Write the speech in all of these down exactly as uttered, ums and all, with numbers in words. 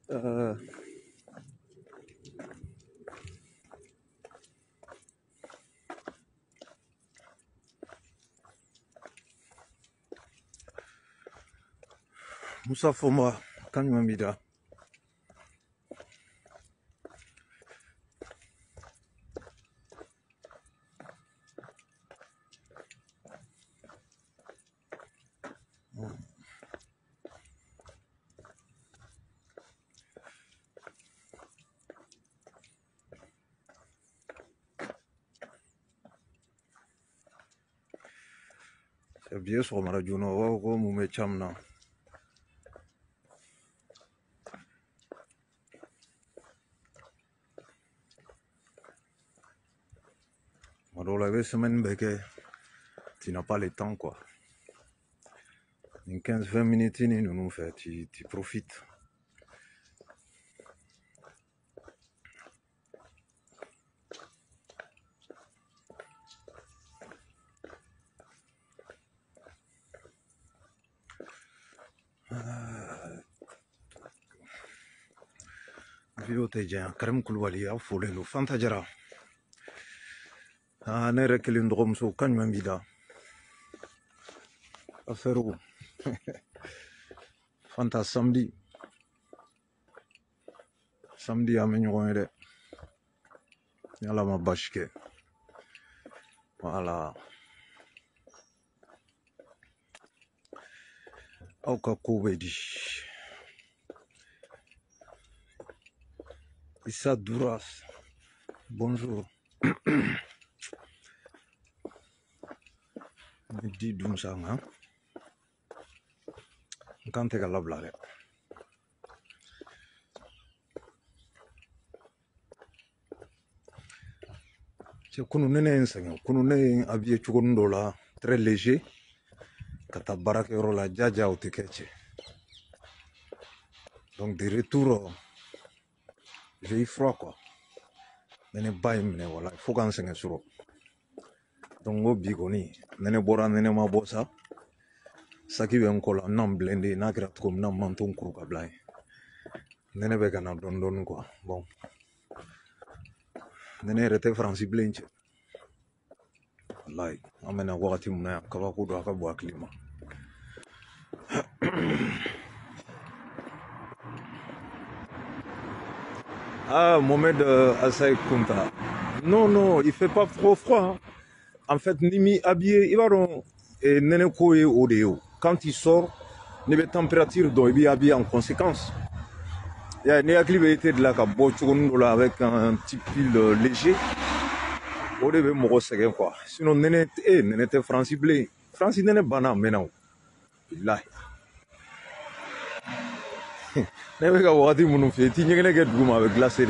Euh, Moussa Foma, Kanyamida. C'est bien sur Marajuno, Wago, Mume Chamna. Alors, la semaine, tu n'as pas le temps, quoi. En quinze vingt minutes, nous nous fait, tu, tu profites. Vidéo te j'ai un crème coulibaly à foler le fantajara. Ah, n'est que l'indrome so Kanyamida. Affaire où Fanta samedi. Samedi, à Menyouane. Yala ma bashke. Voilà. Auka Koubedi. Issa Duras. Bonjour. Midi Dunsang, hein? Quand t'es à la blague. C'est qu'on est enseignant. Qu'on est habillé Chukundola, très léger. Kata Barakero la Djaja au Tekeche. Donc, de retour, j'ai eu froid, quoi. Nene baim, ne voilà. Il faut qu'on s'en sur. Donc, au bigoni. Nene bora, nene ma bossa. Saki be encore nam blendé, na grat comme nam manton kruka blay. Nene be kana don don quoi. Bon. Nene rete franci blenche. Wallahi. Amena wakati muna kaba kudo akabwa klima. Ah, Mohamed euh, Assaï Kunta. Non, non, il fait pas trop froid. Hein. En fait, Nimi habillé, il va donc Nene Koye Odeo. Quand il sort, il y a une température dont il est habillé en conséquence. Il y a une activité de la cabochon avec un petit pull euh, léger. Au début, je me quoi. Sinon, Nene eh, Nene était Francis Blé. Francis Nene Bana maintenant. Là. Nene ka wakati munu fait. Tu n'es que du avec glacé.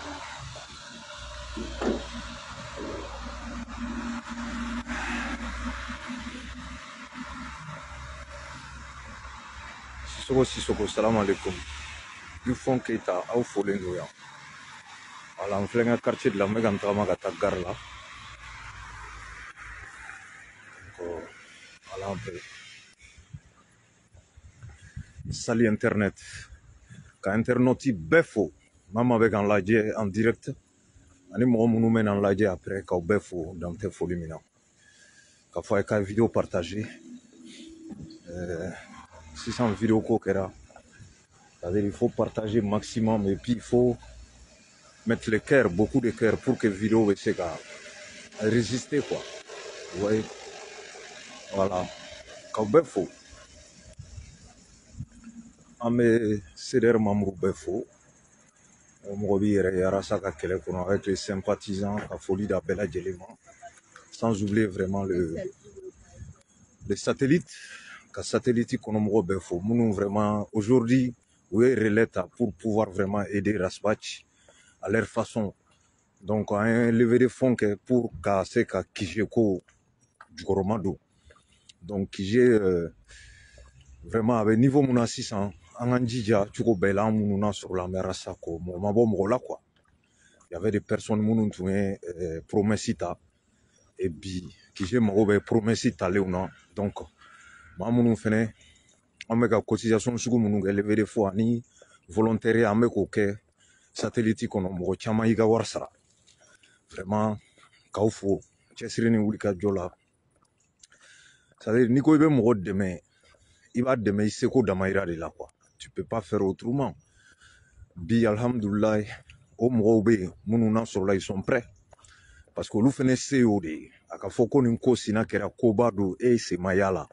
Sissoko Sissoko, salam alaikum. Du fond qui est à Aufolé Nouya. Voilà, on fait un quartier de la Mégantrama Gata Garla. Voilà un peu. Salut Internet. Quand Internet est beffo, même avec un live en direct, on est mon en live après, quand beffo dans tes folies maintenant. Quand il faut une vidéo partagée, euh, six cents vidéos coquera. C'est-à-dire il faut partager maximum et puis il faut mettre le cœur, beaucoup de cœur pour que la vidéo puisse résister quoi. Vous voyez? Voilà. Quand beffo. Ame Seder Mamrou Befo, avec les sympathisants, la folie d'Abella Djelema, sans oublier vraiment le, les satellites, les satellites qu'on a Befo. Nous vraiment aujourd'hui, oui, relève pour pouvoir vraiment aider Rasbach à leur façon. Donc, on a un levé de fonds pour casser Kijeko du Goromado. Donc, j'ai euh, vraiment avec niveau mon assistant. Anganjija, tu bela mununa sur la mer Sako, mabo mola quoi. Il y avait des personnes munun tu es promessita et bi qui j'ai mauvais promessita léona. Donc, ma munun fene, on met la cotisation sur munun élevé des fois ni volontaire an bɛ k'o kɛ satellite kɔnɔ mɔgɔ caman y'i ka wari sara vraiment k'aw fo cɛsiri ni wuli ka jɔ la c'est à dire n'i ko i bɛ mɔgɔ dɛmɛ i b'a dɛmɛ i seko damayira de la quoi tu peux pas faire autrement bi alhamdulilayi o mɔgɔw bɛ yen minnu n'a sɔrɔla ils sont prêts parce que olu fɛnɛ se y'o de ye a ka fɔ ko nin ko sina kɛra koba don e ye sen ma y'a la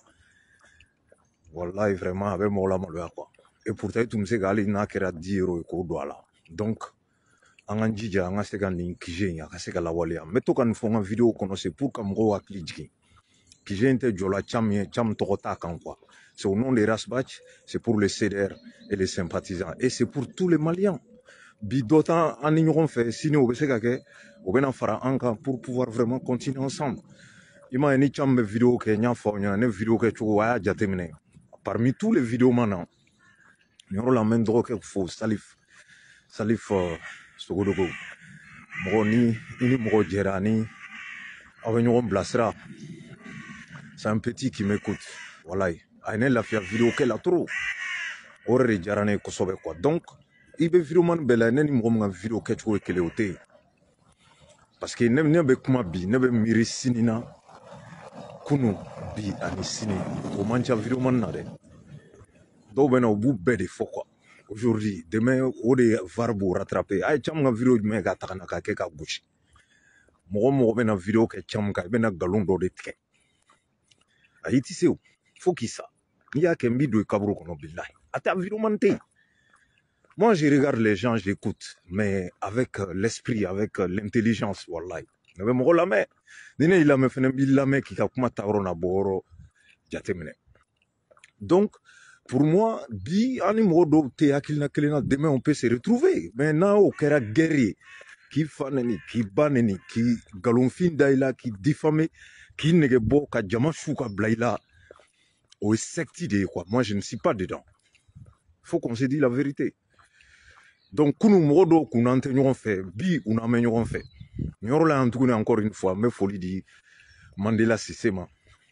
wallahi vraiment a bɛ mɔgɔ lamaloya quoi et pourtant i tun bɛ se ka hali n'a kɛra dix euros ye k'o don a la donc an k'an jija an ka se ka nin kije in a ka se ka lawaleya n bɛ to ka nin fɔ n ka vidéo kɔnɔ c'est pour que mɔgɔw hakili jigin kije in tɛ jɔla cam ye cam tɔgɔ t'a kan quoi c'est au nom de Rasbach, c'est pour les C D R et les sympathisants et c'est pour tous les Maliens bi dɔ t'an an ni ɲɔgɔn fɛ sini o bɛ se ka kɛ o bɛna fara an kan pour pouvoir vraiment continuer ensemble i m'a ye ni cam bɛ vidéo kɛ n y'a fɔ aw ɲɛna ne vidéo kɛ cogo a y'a jateminɛ parmi tous les vidéos maintenant nin yɔrɔ la n bɛ n dɔgɔkɛ fo Salif Salif uh, Sogodogo mɔgɔ ni i ni mɔgɔ jɛra ni aw bɛ ɲɔgɔn bilasira c'est un petit qui m'écoute wallahi a ye ne lafiya vidéo kɛ la trop o yɛrɛ de diyara ne ye kosɛbɛ quoi donc i bɛ vidéo man bɛɛ la ne ni mɔgɔ min ka vidéo kɛcogo ye kelen o tɛ yen parce que ne ne bɛ kuma bi ne bɛ miiri sini na kunu bi ani sini o man ca vidéo man na dɛ dɔw bɛ na u b'u bɛɛ de fɔ quoi aujourd'hui demain o de V A R b'o rattraper a ye caman ka vidéo jumɛn k'a ta ka na k'a kɛ ka gosi mɔgɔ mɔgɔ bɛ na vidéo kɛ caman kan i bɛ na nkalon dɔ de tigɛ ayi i tɛ se o fo k'i sa n'i y'a kɛ n b'i don i kaburu kɔnɔ bilahi a tɛ a vidéo man tɛ yen moi je regarde les gens j'écoute mais avec euh, l'esprit avec euh, l'intelligence wallahi ne bɛ mɔgɔ lamɛn ni ne y'i lamɛn fɛnɛ n b'i lamɛn k'i ka kuma ta yɔrɔ n'a bɔ yɔrɔ jateminɛ donc pour moi bi an ni mɔgɔ dɔw tɛ hakilina kelen na demain on peut se retrouver mais n'a o kɛra guerre ye k'i fa neni k'i ba neni k'i nkalonfin da i la k'i diffamer k'i nɛgɛ bɔ ka jama su ka bila i la o ye secte de ye quoi moi je ne suis pas dedans faut qu'on se dise la vérité donc kunu mɔgɔ dɔw kun n'an tɛ ɲɔgɔn fɛ bi u n'an bɛ ɲɔgɔn fɛ nin yɔrɔ la yan tuguni encore une fois n bɛ foli di Mandela Sise ma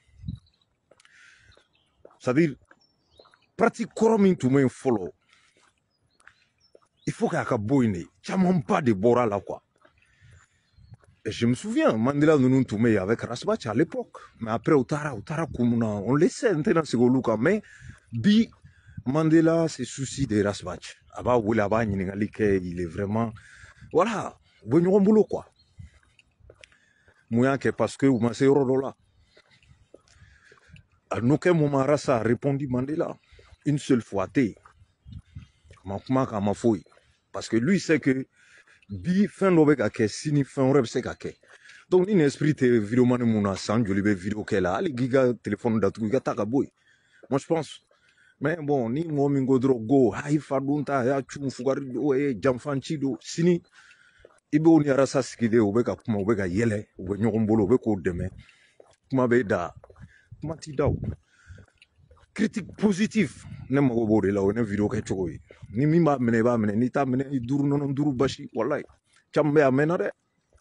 c'est à dire pratique kɔrɔ min tun bɛ yen fɔlɔ il faut k'a ka bɔ yen de camanba de bɔra la quoi et je me souviens Mandela ninnu tun bɛ yen avec Rasbach à l'époque mais après u taara u taara kun mun na on le sait n tɛna segin olu kan mais bi Mandela se soucie de Rasbach a b'a wele a b'a ɲininkali kɛ il est vraiment voilà u bɛ ɲɔgɔn bolo quoi mun y'a kɛ parce que u ma se yɔrɔ dɔ la à aucun moment Rassa a répondu Mandela une seule fois tɛ yen ma kuma kan a ma foyi parce que lui sait que bi fɛn dɔ bɛ ka kɛ sini fɛn wɛrɛ bɛ se ka kɛ donc ni nin esprit tɛ vidéo mani mun na san joli bɛ vidéo kɛ la hali k'i ka téléphone datugu i ka taa ka bɔ yen moi je pense mais bon ni mɔgɔ min ko dɔrɔn go ha i fa dun ta a y'a cun fugari do ye janfanci do sini i b'o ni Rassa sigilen u bɛ ka kuma u bɛ ka yɛlɛ u bɛ ɲɔgɔn bolo u bɛ k'o dɛmɛ kuma bɛ da kuma t'i da o critique positif ne mago b'o de la o ye ne vidéo kɛ cogo ye ni min b'a minɛ i b'a minɛ n'i t'a minɛ i duuru nɔnɔ duuru basi wallahi caman bɛ a mɛnna dɛ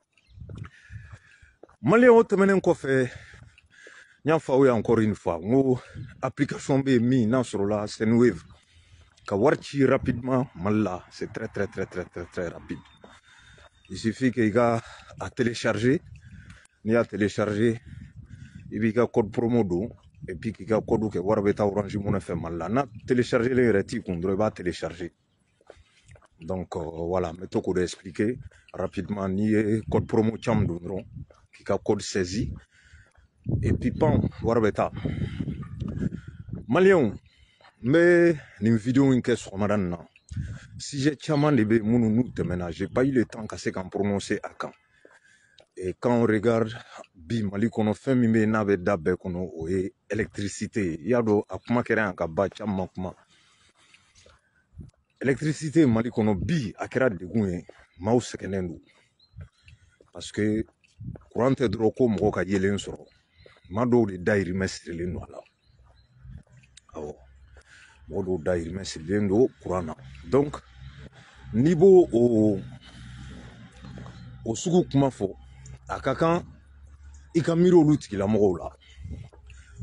maliyɛn o tɛmɛnen kɔfɛ n y'a fɔ aw ye encore une fois n ko application bɛ yen min n'a sɔrɔla Sendwave ka wari ci rapidement Mali la c'est très très très très très très rapide il suffit que i ka a télécharger n'i y'a télécharger i b'i ka code promo don et puis k'i ka code kɛ wari bɛ taa Orange Money fɛ Mali la n'a télécharger len yɛrɛ t'i kun dɔrɔn i b'a télécharger donc euh, voilà n bɛ to k'o de expliquer rapidement n'i ye code promo caman don dɔrɔn k'i ka code saisi et puis pan wari bɛ taa maliyɛnw n bɛ nin vidéo in kɛ sɔgɔmada nin na sujet caman de bɛ yen minnu n'u tɛmɛna j'ai pas eu le temps ka se ka n prononcer a kan et quand on regarde bi Mali kɔnɔ fɛn min bɛ yen n'a bɛ da bɛɛ kɔnɔ o ye électricité ye i y'a dɔn a kuma kɛra yan ka ban caman ma kuma électricité Mali kɔnɔ bi a kɛra degun ye maaw sɛgɛnnen don parce que courant tɛ dɔrɔn ko mɔgɔ ka yelen sɔrɔ maa dɔw de dayirimɛ sirilen don a la awɔ mɔgɔ dɔw dayirimɛ sirilen don courant na donc n'i b'o o o sugu kuma fɔ a ka kan i ka miiri olu tigilamɔgɔw la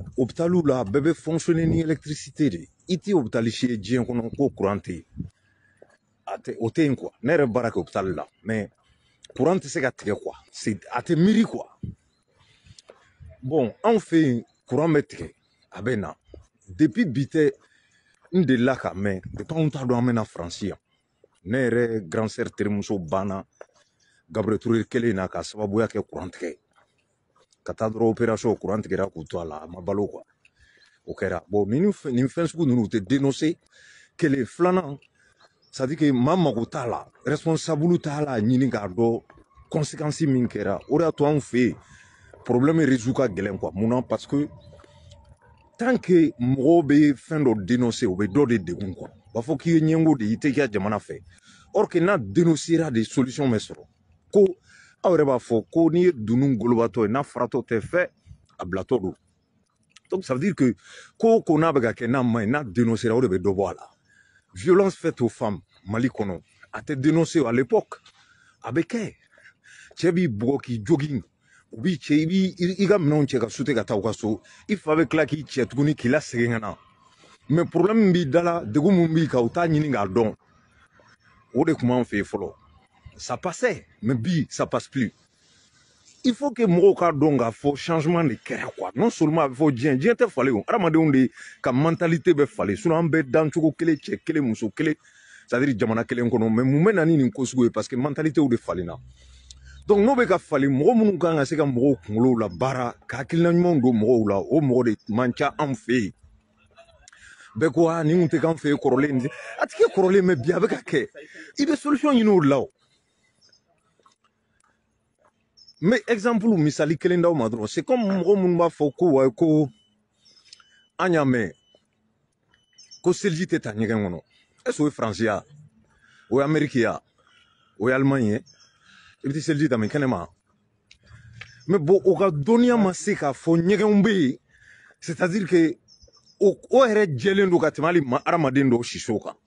hôpitaliw la bɛɛ bɛ fonctionner ni électricité de i tɛ hôpital si ye diɲɛ kɔnɔ ko courant tɛ yen o tɛ yen quoi ne yɛrɛ baara kɛ hôpital la mais courant tɛ se ka tigɛ quoi c'est a tɛ miiri quoi bon anw fɛ yen courant bɛ tigɛ a bɛ na depuis bi tɛ n delila ka mɛn depuis anw t'a dɔn an bɛna faransi yan ne yɛrɛ grand sœur terimuso banna Gabriel Touré kelen na ka sababuya kɛ courant tigɛ ka taa dɔrɔn opération courant tigɛra k'u to a la a ma balo quoi o kɛra bon nin nin fɛn sugu ninnu u tɛ dénoncer kelen filanan c'est à dire que maa mago t'a la responsable t'a la ɲini k'a dɔn conséquence min kɛra o de y'a to anw fɛ yen problème résout ka gɛlɛn quoi mun na parce que tant que mɔgɔw bɛ fɛn dɔ dénoncer u bɛ dɔ de degun quoi u b'a fɔ k'i ye ɲɛngo de ye i tɛ k'i ka jamana fɛ or que n'a dénoncera de solution bɛ sɔrɔ ko aw yɛrɛ b'a fɔ ko n'i ye dunun golobatɔ ye n'a faratɔ tɛ fɛ a bilatɔ don donc ça veut dire que ko ko n'a bɛ ka kɛ n'a ma ɲi n'a dénoncera o de bɛ dɔ bɔ a la violence faite aux femmes Mali kɔnɔ a tɛ dénoncer à l'époque a bɛ kɛ cɛ b'i bugɔ k'i jogin u b'i cɛ i b'i i ka minɛnw cɛ ka sute ka taa u ka so i fa bɛ tila k'i cɛ tuguni k'i la segin ka na mais problème min b'i da la degun min b'i kan u t'a ɲini k'a dɔn o de tun b'an fɛ yen fɔlɔ ça passait mais bi ça passe plus il faut que mɔgɔw k'a dɔn k'a fɔ changement de kɛra quoi non seulement a bɛ fɔ diɲɛ diɲɛ tɛ falen o hadamadenw de ka mentalité bɛ falen sinon an bɛɛ dancogo kelen cɛ kelen muso kelen c'est à dire jamana kelen kɔnɔ mais mun bɛ na ni nin ko sugu ye parce que mentalitéw de falenna donc n'o bɛ ka falen mɔgɔ minnu kan ka se ka mɔgɔw kunkolow la baara ka hakilina ɲumanw don mɔgɔw la o mɔgɔ de man ca anw fɛ yen bɛɛ ko aa nin kun tɛ k'an fɛ yen kɔrɔlen a tɛ kɛ kɔrɔlen mais bi a bɛ ka kɛ i bɛ solution ɲini o la o mais exemple misali kelen d'aw ma dɔrɔn c'est comme mɔgɔ minnu b'a fɔ ko wa ko an y'a mɛn ko seliji tɛ ta ɲɛgɛn kɔnɔ est ce que o ye faransi ya o ye amérique ya o ye allemagne ye i bɛ taa seliji ta min kɛnɛ ma mais bon o ka dɔnniya ma se k'a fɔ ɲɛgɛnw bɛ yen c'est à dire que o o yɛrɛ jɛlen don ka tɛmɛ hali hadamaden dɔw siso kan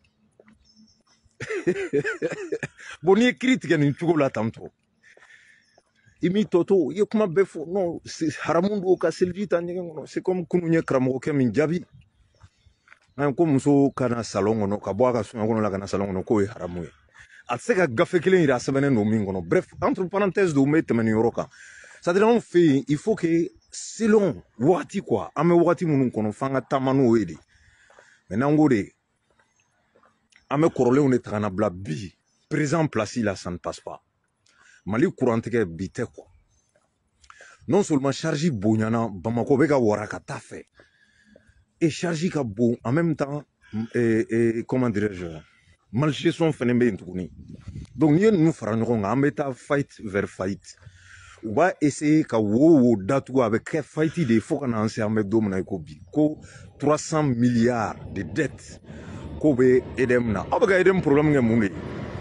bon n'i ye kiiri tigɛ nin cogo la tantɔ i m'i tɔ to i ye kuma bɛɛ fɔ non haramu don ka seliji ta ɲɛgɛn kɔnɔ c'est comme kunun ye karamɔgɔkɛ min jaabi an ko muso kana salon kɔnɔ ka bɔ a ka soɲɛ kɔnɔ la ka na salon kɔnɔ k'o ye haramu ye a tɛ se ka gafe kelen yira a sɛbɛnnen don min kɔnɔ bref entre parenthèses don n bɛ tɛmɛ nin yɔrɔ kan c'est à dire anw fɛ yen il faut que selon wagati quoi an bɛ wagati minnu kɔnɔ f'an ka taama n'o ye de mais n'an ko de an bɛ kɔrɔlenw de ta ka na bila bi présent place la ça ne passe pas Mali kurantigɛ bi tɛ quoi non seulement charge bonyana Bamako bɛ ka wara ka taa fɛ et charge ka bon en même temps et, et, comment dirais-je malgestion fɛnɛ bɛ yen tuguni donc n'i ye ninnu fara ɲɔgɔn kan an bɛ taa fight vers fight u b'a essayer ka wo wo datugu a bɛ kɛ fight de ye fo ka na an se an bɛ don min na i ko bi ko trois cents milliards de dettes k'o bɛ E D M na aw bɛ ka E D M problème kɛ mun de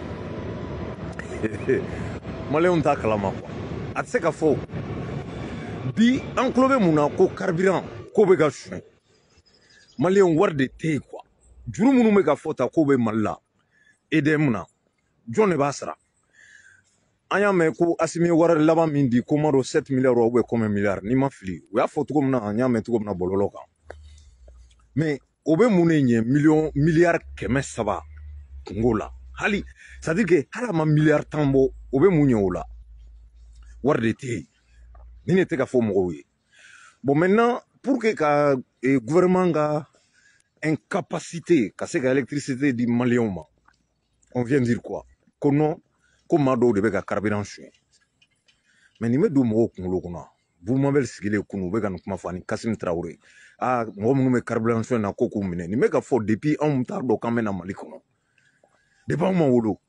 ye maliyɛnw t'a kalama quoi a tɛ se ka fɔ bi an tulo bɛ mun na ko carburant k'o bɛ ka suɲɛ maliyɛnw wari de tɛ yen quoi juru minnu bɛ ka fɔ ta k'o bɛ Mali la E D M na jɔn de b'a sara an y'a mɛn ko Asimi ye wari laban min di ko ma dɔn sept milliards ou bien combien milliards n'i ma fili u y'a fɔ cogo min na an y'a mɛn cogo min na bɔlɔlɔ kan mais o bɛ mun de ɲɛ miliyɔn miliyari kɛmɛ saba kungo la hali c'est à dire que hali a ma miliyari tan bɔ o bɛ mun ɲɛ o la wari de tɛ yen ni ne tɛ ka fɔ mɔgɔw ye bon maintenant pour que ka eh, gouvernement ka incapacité ka se ka électricité di maliyɛnw ma on vient dire quoi ko non ko maa dɔw de bɛ ka carburant suɲɛ mais nin bɛ don mɔgɔw kunkolo kɔnɔ Boumabel sigilen kunu u bɛ ka nin kuma fɔ ani Kassim Traoré ah mɔgɔ minnu bɛ carburant suɲɛ na ko k'u minɛ nin bɛ ka fɔ depuis anw t'a dɔn k'an bɛ na Mali kɔnɔ depuis anw ma wolo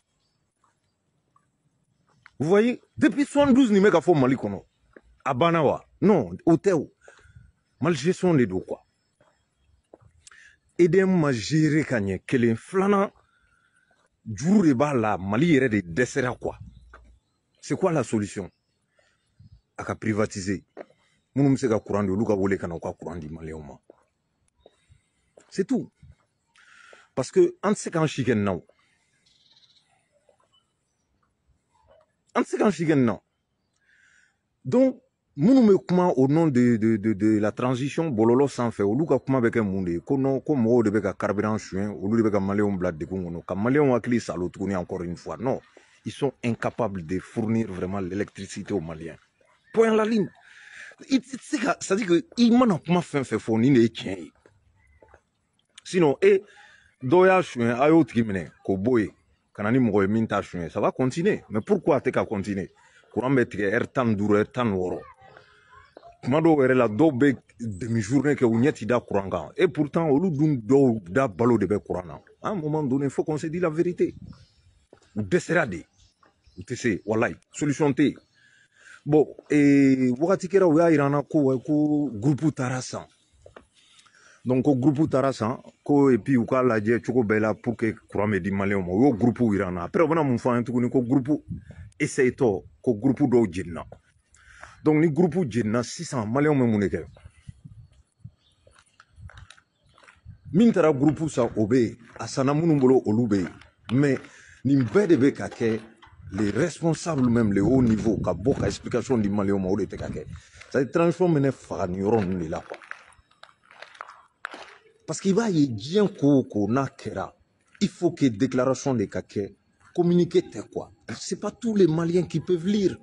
vous voyez depuis soixante-douze nin bɛ ka fɔ Mali kɔnɔ a banna wa non o tɛ o malgestion de don quoi E D M ma gérer ka ɲɛ kelen filanan juru de b'a la Mali yɛrɛ de dɛsɛra quoi c'est quoi la solution a ka privatiser minnu bɛ se ka courant di olu ka wele ka na u ka courant di maliyɛnw ma c'est tout parce que an tɛ se k'an si kɛ nin na o an tɛ se k'an si kɛ nin na donc minnu bɛ kuma au nom de, de, de, de la transition bɔlɔlɔ sanfɛ olu ka kuma bɛ kɛ mun de ye ko non ko mɔgɔw de bɛ ka carburant suɲɛ olu de bɛ ka maliyɛnw bila degun kɔnɔ ka maliyɛnw hakili salo tuguni encore une fois non ils sont incapables de fournir vraiment l'électricité aux Maliens point la ligne i tɛ se ka c'est à dire que i mana kuma fɛn fɛn fɔ nin de ye tiɲɛ ye sinon e dɔw y'a suɲɛ a y'o tigi minɛ k'o bɔ yen ka na ni mɔgɔ ye min t'a suɲɛ ça va continuer mais pourquoi a tɛ ka continuer courant bɛ tigɛ heure tan ni duuru heure tan ni wɔɔrɔ kuma dɔw yɛrɛ la dɔw bɛ demi journée kɛ u ɲɛ ti da courant kan et pourtant olu dun dɔw da balo de bɛ courant na à un moment donné il faut qu'on se dise la vérité u dɛsɛra de u tɛ se walayi solution tɛ yen bon ee wagati kɛra u y'a yira an na ko ko groupe taara san donc ko groupe taara san ko et puis u k'a lajɛ cogo bɛɛ la pour que courant bɛ di maliyɛnw ma u y'o groupe yira an na après u bɛna mun fɔ an ye tuguni ko groupe essaye tɔ ko groupe dɔw jenina donc ni groupe jenina sisan maliyɛnw bɛ mun de kɛ min taara groupe san o bɛ yen a sanna minnu bolo olu bɛ yen mais nin bɛɛ de bɛ ka kɛ les responsables même les hauts niveaux ka bɔ ka explication di maliyɛnw ma o de tɛ ka kɛ c'est à dire transition bɛ ne faga nin yɔrɔ ninnu de la quoi parce qu'il b'a ye diɲɛ ko o ko n'a kɛra il faut que déclaration de ka kɛ communiqué tɛ quoi c'est pas tous les Maliens qui peuvent lire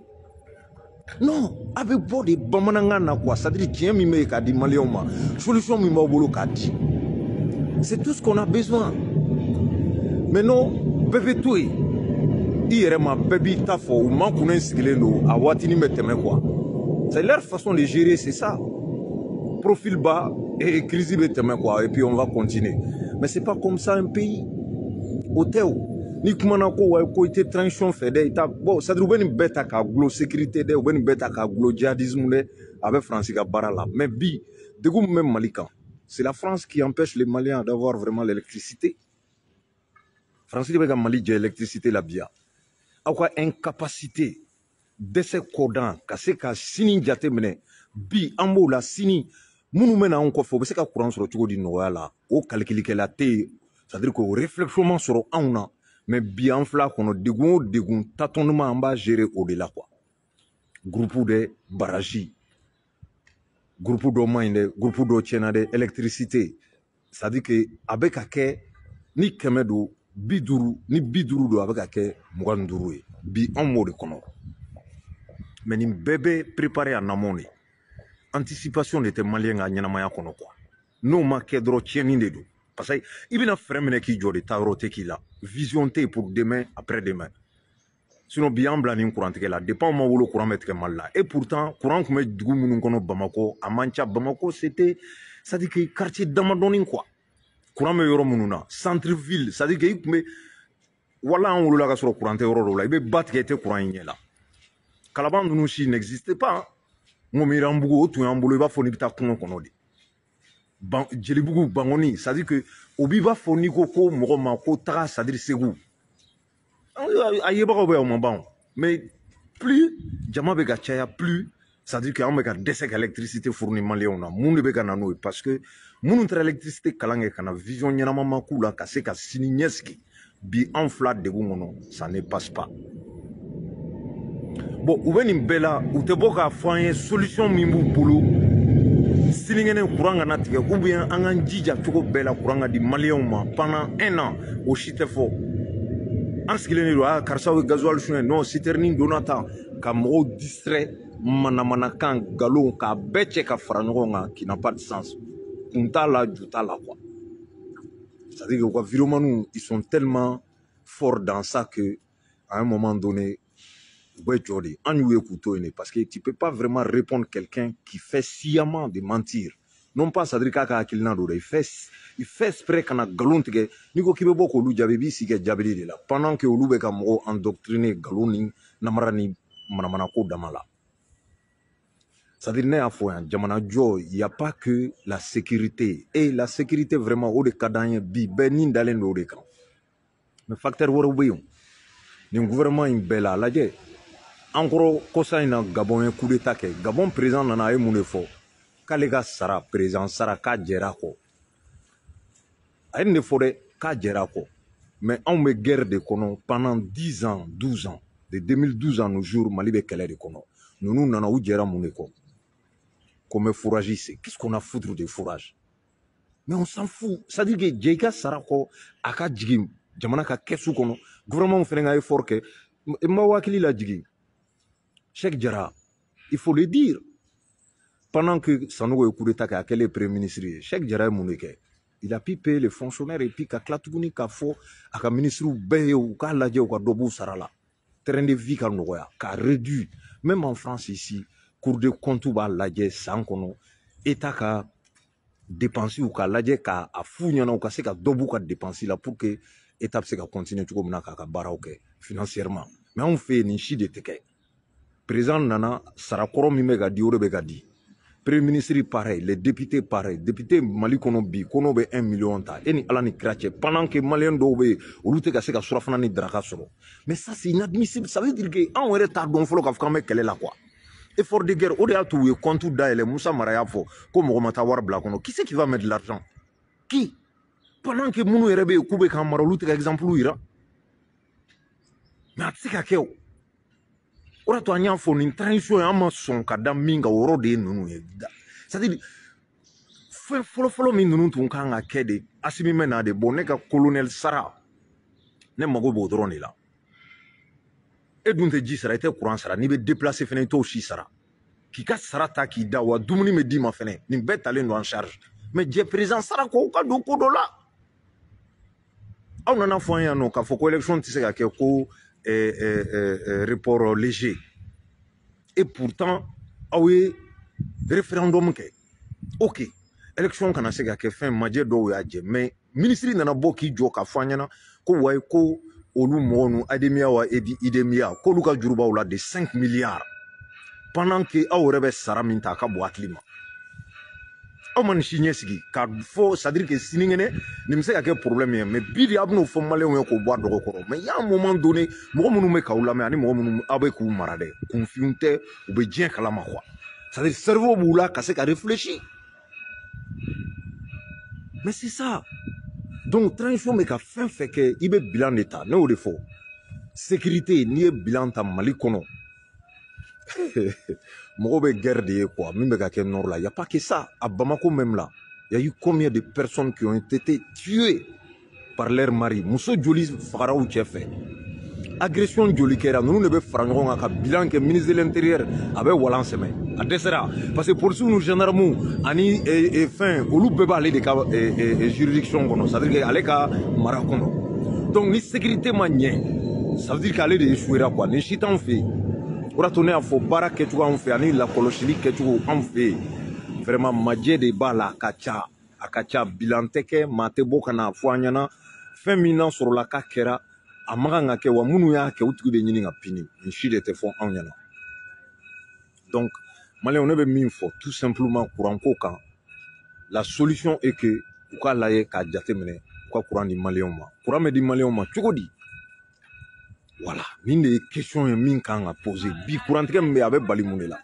non a bɛ bɔ de bamanankan na quoi c'est à dire tiɲɛ min bɛ yen k'a di maliyɛnw ma solution min b'aw bolo k'a di c'est tout ce qu'on a besoin mais non bɛɛ bɛ to yen i yɛrɛ ma bɛɛ b'i ta fɔ u mankunnen sigilen don a waatinin bɛ tɛmɛ quoi c'est leur façon de gérer c'est ça profil bas et crise bɛ tɛmɛ quoi et puis on va continuer mais c'est pas comme ça un pays o tɛ o ni kumana ko wa ko i tɛ transition fɛ dɛ i ta bon c'est à dire u bɛ nin bɛɛ ta k'a gulon sécurité dɛ u bɛ nin bɛɛ ta k'a gulon djihadisme dɛ a bɛ Faransi ka baara la mais bi degun min bɛ Mali kan c'est la France qui empêche les Maliens d'avoir vraiment l'électricité Faransi de bɛ ka Mali jɛ électricité la bi aw ka incapacité dɛsɛ kɔdan ka se ka sini jate minɛ bi an b'o la sini minnu bɛ na anw kɔfɛ u bɛ se ka courant sɔrɔ cogo di nɔgɔya la o calculikɛla tɛ yen c'est à dire que o réflexion ma sɔrɔ anw na mais bi an filɛ a kɔnɔ degun o degun tâtonnement an b'a gérer o de la quoi groupe de barrage groupe dɔ man ɲi dɛ groupe dɔ tiɲɛna dɛ électricité c'est à dire que a bɛ ka kɛ ni kɛmɛ don bi duuru ni bi duuru don a bɛ ka kɛ mugan ni duuru ye bi anw b'o de kɔnɔ mais nin bɛɛ bɛ préparer en amont de anticipation de tɛ maliyɛn ka ɲɛnamaya kɔnɔ quoi n'o ma kɛ dɔrɔn tiɲɛni de don parce que i bɛna fɛɛrɛ minɛ k'i jɔ de taa yɔrɔ tɛ k'i la vision tɛ yen pour demain après demain sinon bi an bila nin courant tigɛ la depuis an ma wolo courant bɛ tigɛ Mali la et pourtant courant tun bɛ dugu minnu kɔnɔ Bamako a man ca Bamako c'était c'est à dire que quartier damadɔni quoi courant bɛ yɔrɔ minnu na centre ville c'est à dire que i tun bɛ wala an wolola ka sɔrɔ courant tɛ yɔrɔ dɔw la i bɛ ba tigɛ i tɛ courant in ɲɛ la Kalaban ninnu si n'existe pas Ŋɔmiranbugu o tun y'an bolo i b'a fɔ n'i bɛ taa kungo kɔnɔ de ban Jelibugu Bangoni c'est à dire que o b'i b'a fɔ n'i ko ko mɔgɔ ma ko taga c'est à dire Segu a yebagaw bɛ yan o ma ban mais plus jama bɛ ka caya plus c'est à dire que an bɛ ka dɛsɛ ka électricité fournir maliyɛnw na mun de bɛ ka na n'o ye parce que minnu taara électricité kalan kɛ ka na vision ɲɛnama ma k'u la ka se ka sini ɲɛsigi bi an fila degun kɔnɔ ça ne passe pas bon u bɛ nin bɛɛ la u tɛ bɔ k'a fɔ an ye solution min b'u bolo sinikɛnɛ courant kana tigɛ ou bien an k'an jija cogo bɛɛ la courant ka di maliyɛnw ma pendant un an o si tɛ fɔ an sigilen de don a karisa ye gasoil suɲɛ non citerne donna tan ka mɔgɔw distrait manamanakan nkalon k'a bɛɛ cɛ ka fara ɲɔgɔn kan qui n'a pas de sens kun t'a la ju t'a la quoi c'est à dire que u ka viremaniw ils sont tellement forts dans ça que à un moment donné parce que tu peux pas vraiment répondre quelqu'un qui fait sciemment de mentir non pas c'est-à-dire k'a ka hakilina dɔ il fait il fait exprès kana nkalon tigɛ n'i ko k'i bɛ bɔ k'olu jaabi i b'i sigi kɛ jaabili de la pendant que olu bɛ ka mɔgɔw endoctriner nkalon ni namara ni manamanako dama la c'est-à-dire ne y'a fɔ yan jamana jɔ il y a pas que la sécurité et la sécurité vraiment o de ka d'an ye bi bɛɛ ni dalen don o de kan mais facteur wɛrɛw bɛ yen nin gouvernement in bɛɛ la a lajɛ an kɔrɔ kɔsa in na Gabon ye coup d'état kɛ Gabon président nana a ye mun de fɔ k'ale ka sara président sara k'a jɛra kɔ a ye nin de fɔ dɛ k'a jɛra kɔ mais anw bɛ guerre de kɔnɔ pendant dix ans douze ans de deux mille douze à nos jours Mali bɛ kɛlɛ de kɔnɔ ninnu nana u jɛra mun de kɔ qu'on me fourrage ici. Qu'est-ce qu'on a foutre des fourrages? Mais on s'en fout. C'est-à-dire que Djeika Sarako, Aka Djigim, Djamanaka Kesu Kono, gouvernement fait un effort que Mawakili la Djigim. Cheikh Djara, il faut le dire. Pendant que Sanogo est coup d'État, quel est le Premier ministre, Cheikh Djara est Mouneke. Il a pu payer les fonctionnaires et puis qu'à Klatouni, qu'à Fo, à qu'à ministre ou Beye ou qu'à Ladje ou qu'à Dobou Sarala. Terrain de vie qu'à Noya, qu'à réduit. Même en France ici, cours de compte ou à Ladje, sans qu'on État qu'à dépenser ou qu'à Ladje, qu'à fouiller ou qu'à se qu'à Dobou qu'à dépenser là pour que l'État se qu'à continuer tout comme qu'à Baraoke financièrement. Mais on fait une chie de teke. Président Nana, Sarakoro Mimega di Orebega di. Premier ministre pareil, les députés pareil, députés Mali kono bi, kono be un million ta, et ni ala ni krache, pendant que Malien dobe, ou l'outé ka se ka surafana ni draka soro. Mais ça c'est inadmissible, ça veut dire que, en vrai, t'as don folo ka fkame kele la quoi. Effort de guerre, au delà tout, et compte tout d'aile, Moussa Maraya fo, comme Romata war blakono, qui c'est qui va mettre de l'argent? Qui? Pendant que Mounou Erebe, Koube Kamara, l'outé ka exemple ira. Mais c'est ka keo. Ora to anya fo ni transition ama son kada minga woro de nunu e c'est-à-dire fe folo folo mi nunu tun kan ga kede asimi mena de bonne ka colonel Sara ne mago bo drone la e dun te ji sara ite courant sara ni be déplacer fene to shi sara ki ka sara ta ki da wa dumuni me di ma fene ni be talendo en charge mais je présent sara ko ka do ko do la on en a fo ya no ka fo ko election ti se ka ke ko Et, et, et, et report léger. Et pourtant, ah oui, référendum que. Ok, élection kana se ka fin majeur do ya je mais ministre nana boki joka fanyana ko way ko olu monu ademia wa edi idemia ko luka juruba wala de cinq milliards pendant que awrebe saraminta ka bo atlima. On man signé sigi car faut ça dire que siningene ne me sait quel problème mais bidi abno fo malien ko boire de kokoro mais il y a un moment donné mo munu me kaula mais ani mo munu abe ku marade confiunte ou be dien kala ma quoi ça dire cerveau boula ka se ka réfléchir mais c'est ça donc transition me ka fin fait que ibe bilan d'état ne o defo sécurité ni bilan ta Mali kono Mogobe guerre de quoi, même à nord là, il n'y a pas que ça. À Bamako même là, il y a eu combien de personnes qui ont été tuées par leur mari. Mousso Djoli Farao Tchefé. Agression Djoli Kera, nous ne devons pas faire un bilan que le ministre de l'Intérieur avait Wallan Semaine. À Dessera, parce que pour nous, gendarmes, ani et fin, au loup beba aller des cas et juridiction, ça veut dire qu'aller qu'à Maracono. Donc, la sécurité manière, ça veut dire qu'aller des échouer quoi, les chitans fait. Pour retourner à Fobara, que tu as fait, ani la colochili que tu as fait. Vraiment, majé de bala, kacha, akacha, bilanteke, matebo kana, foanyana, féminin sur la kakera, amanga ke wa munuya ke utu de nyini ngapini, nchi de te font en yana. Donc, malé on est mis fort, tout simplement courant kokan. La solution est que, ou ka laye ka jate mene, ou ka courant di maléon ma. Courant me di maléon ma, tu dis. Voilà, mine des questions et mine quand à poser. Bi courant que me avait balimoune là.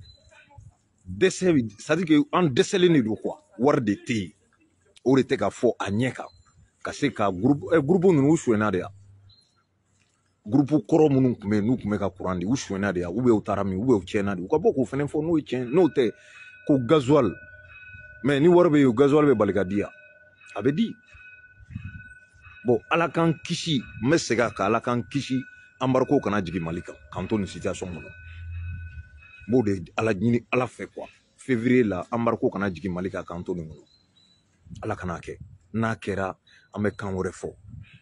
Décès, ça dit que en décelé ne do quoi. War de té. Ou de té ka fo anyeka. Kase ka groupe, eh groupe nous chouena de ya. Groupe koro munu kume nous kume ka courant de ou chouena de ya. Ou be utarami, ou be uchena de. Ou ka boko fene fo nous chen. No te ko gasoil. Mais ni war be yo gasoil be balika dia. Avait dit. Bon, alakan kishi, mais c'est que alakan kishi, embarco kana jigi malika, quand on est situation mono. Bon, de ala ni ala fait quoi? Février là, embarco kana jigi malika quand on est mono. Ala kana ke, na kera, ame kan refo.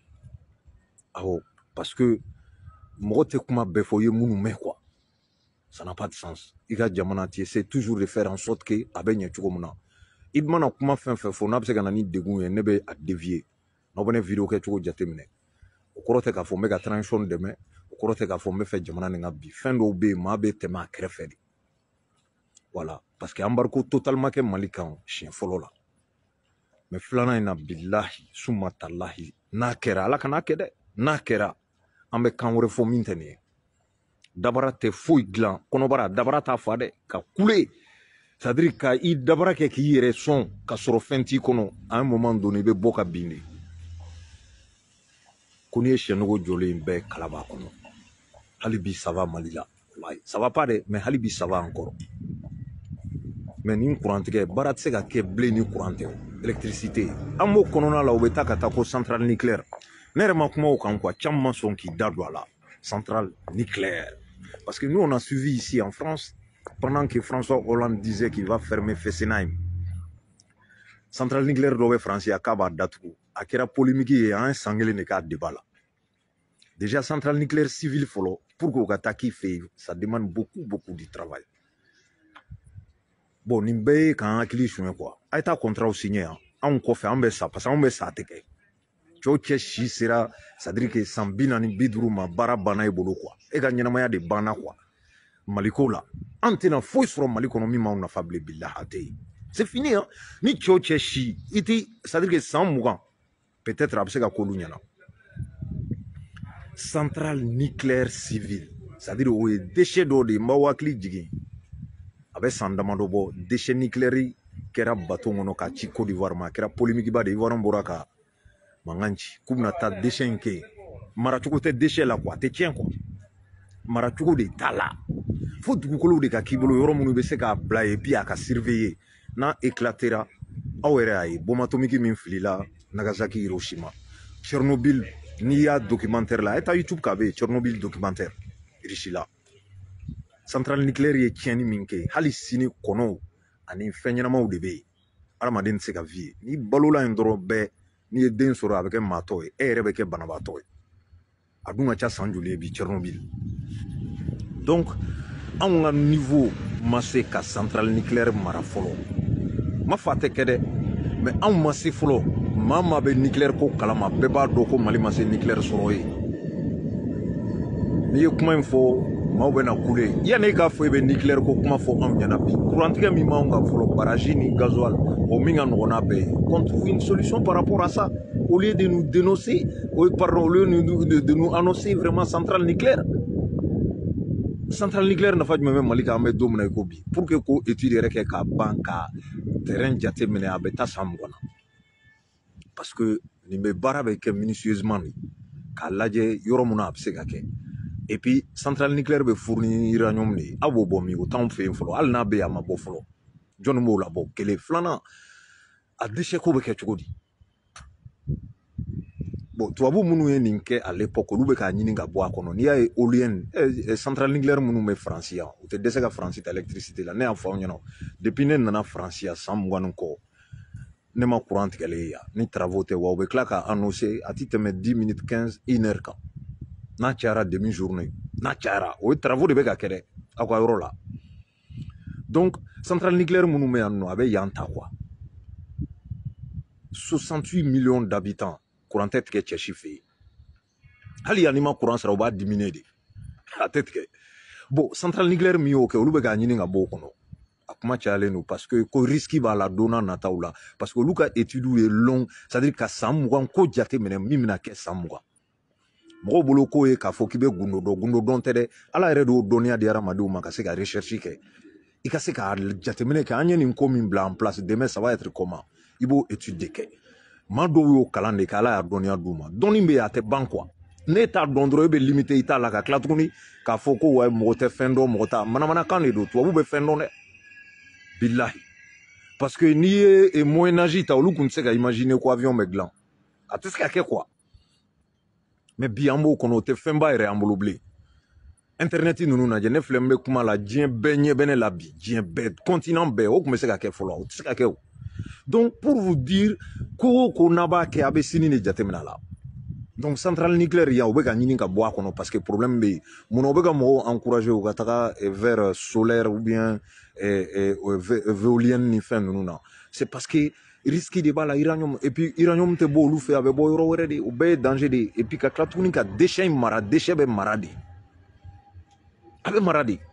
Ah oh, parce que mogote kuma befoye munu me quoi. Ça n'a pas de sens. Iga jamanati, c'est toujours de faire en sorte que abenye chukomuna. Idmana kuma fin fait fo, n'abse kanani degun nebe a dévier. Nous avons une vidéo qui est toujours jatemine. Au cours de la fois, méga transition demain. Au cours de la fois, me fait jamana n'enga bi. Fin d'obé, ma be tema krefeli. Voilà, parce que embarco totalement que malikan chien follow là. Mais flana ina billahi summa tallahi na kera la kana kede na kera ambe kan refo mintene. Dabara te fouille glan, konobara dabara ta fade ka couler. C'est-à-dire que dabara ke ki yere son ka soro fenti kono à un moment donné be boka bindi. Kounie chenogo jolé mbe kalaba kono. Halibi ça va Malila. Ça va pas de, mais Halibi ça va encore. mais ni courant tigɛ baara tɛ se ka kɛ bilen ni courant tɛ électricité an b'o kɔnɔna la u bɛ taa ka taa ko centrale nucléaire ne yɛrɛ ma kuma o kan quoi caman ma sɔn k'i da don a la centrale nucléaire parce que nous on a suivi ici en France pendant que François Hollande disait qu'il va fermer Fessenheim centrale nucléaire dɔ bɛ France ya k'a b'a datugu a kɛra polémique ye an ye san kelen de k'a débat la déjà centrale nucléaire civile fɔlɔ pour que ka taa k'i fɛ yen ça demande beaucoup beaucoup de travail. Bon, nin bɛɛ ye k'an hakili suɲɛ quoi a ye taa contrat signé yan anw kɔfɛ an bɛ sa parce que anw bɛ sa tɛ kɛ cɛw cɛ si sera c'est à dire que san bi naani bi duuru ma baara banna e bolo quoi e ka ɲɛnamaya de banna quoi maliko la an tɛna foyi sɔrɔ mali kɔnɔ min m'anw nafa bilen bilahi a tɛ yen c'est fini hein ni cɛw cɛ si i tɛ c'est à dire que san mugan peut-être a bɛ se ka k'olu ɲɛna centrale nucléaire civile c'est à dire o ye déchet dɔ de ye n b'aw hakili jigin a bɛ san damadɔ bɔ déchet nucléaire kɛra bateau kɔnɔ ka ci Côte d'Ivoire ma a kɛra polémique ba de Ivoire bɔra ka mankan ci k'u bɛna taa déchet in kɛ yen maracogo tɛ déchet la quoi a tɛ tiɲɛ quoi maracogo de t'a la fo dugukolow de ka k'i bolo yɔrɔ minnu bɛ se k'a bila yen puis a ka surveiller n'a éclatera aw yɛrɛ y'a ye bombe atomique min filila Nagasaki Hiroshima Tchernobyl n'i y'a documentaire la a ye taa YouTube k'a bɛ yen Tchernobyl documentaire Russie la centrale nucléaire ye tiɲɛni min kɛ hali sini kɔnɔw ani fɛn ɲɛnamaw de bɛ yen adamaden tɛ se ka vie ni balola yen dɔrɔn bɛɛ n'i ye den sɔrɔ a bɛ kɛ maatɔ ye e yɛrɛ bɛ kɛ banabaatɔ ye a dun ka ca san joli ye bi Tchernobyl donc anw ka niveau ma se ka centrale nucléaire mara fɔlɔ ma fa tɛ kɛ dɛ mais anw ma se fɔlɔ maa maa bɛ nucléaire ko kalama bɛɛ b'a dɔn ko Mali ma se nucléaire sɔrɔ ye n'i ye kuma in fɔ maaw bɛ na kule yanni e k'a fɔ e bɛ nucléaire ko kuma fɔ anw ɲɛna bi courant tigɛ min b'anw kan fɔlɔ barrage ni gasoil o min ka nɔgɔn n'a bɛɛ ye qu'on trouve une solution par rapport à ça au lieu de nous dénoncer pardon au lieu de nous, de, de nous annoncer vraiment centrale nucléaire centrale nucléaire nafa jumɛn bɛ Mali kan an bɛ don min na i ko bi pour que ko étude yɛrɛ kɛ ka ban ka terrain jate minɛ a bɛ taa san mugan na parce que nin bɛ baara bɛ kɛ minutieusement de k'a lajɛ yɔrɔ mun na a bɛ se ka kɛ et puis centrale nucléaire bɛ fourni uranium de aw b'o bɔ min o t'anw fɛ yen fɔlɔ hali n'a bɛ yen a ma bɔ fɔlɔ jɔnni b'o labɔ kelen filanan a déchet ko bɛ kɛ cogo di bon tubabu minnu ye nin kɛ à l'époque olu bɛ k'a ɲini ka bɔ a kɔnɔ n'i y'a ye éolienne centrale nucléaire minnu bɛ Faransi yan u tɛ dɛsɛ ka Faransi ta électricité la ne y'a fɔ aw ɲɛna depuis ne nana Faransi yan san mugan ni kɔ ne ma courant tigɛlen ye yan ni travaux tɛ wa u bɛ tila ka annoncer a ti tɛmɛ dix minutes quinze une heure kan n'a cayara demi journée n'a cayara o ye travaux de bɛ ka kɛ dɛ aw ka yɔrɔ la donc centrale nucléaire minnu bɛ yan nɔ a bɛ yan ta quoi soixante-huit millions d'habitants courant tɛ tigɛ cɛ si fɛ yen hali yan n'i ma courant sara u b'a diminuer de a tɛ tigɛ bon centrale nucléaire min y'o kɛ olu bɛ k'a ɲini ka bɔ o kɔnɔ a kuma cayalen don parce que ko risque b'a la don n'a nataw la parce que olu ka étude ye long c'est à dire ka san mugan ko jate minɛ min bɛna kɛ san mugan mɔgɔw bolo k'o ye k'a fɔ k'i bɛ gundo dɔn gundo dɔn tɛ dɛ ala yɛrɛ de y'o dɔnniya di hadamadenw ma ka se ka recherche kɛ i ka se ka jateminɛ kɛ an ye nin ko min bila en place demain ça va être comment i b'o étude de kɛ maa dɔw y'o kalan de kɛ ala y'a dɔnniya d'u ma dɔnni bɛ yen a tɛ ban quoi ne t'a dɔn dɔrɔn e bɛ limiter i t'a la ka tila tuguni k'a fɔ ko wa mɔgɔ tɛ fɛn dɔn mɔgɔ t'a manamanakan de don tubabu bɛ fɛn dɔn dɛ bilahi parce que n'i ye moyen âge ta olu kun tɛ se ka imaginer ko avion bɛ dilan a tɛ se ka kɛ quoi mais bi an b'o kɔnɔ o tɛ fɛnba yɛrɛ an bolo bilen internet ninnu lajɛ ne filɛ n bɛ kuma la diɲɛ bɛɛ ɲɛ bɛ ne la bi diɲɛ bɛɛ continent bɛɛ o tun bɛ se ka kɛ fɔlɔ o tɛ se ka kɛ o donc pour vous dire ko o ko n'a b'a kɛ a bɛ sini de jateminɛ a la donc centrale nucléaire yan u bɛ ka ɲini ka bɔ a kɔnɔ parce que problème bɛ yen munna u bɛ ka mɔgɔw encourager u ka taga vers solaire ou bien véolienne ni fɛn ninnu na c'est parce que risque de b'a la uranium et puis uranium tɛ bɔ olu fɛ a bɛ bɔ yɔrɔ wɛrɛ de o bɛɛ ye danger de ye et puis ka tila tuguni ka déchet in mara déchet bɛ mara de a bɛ mara de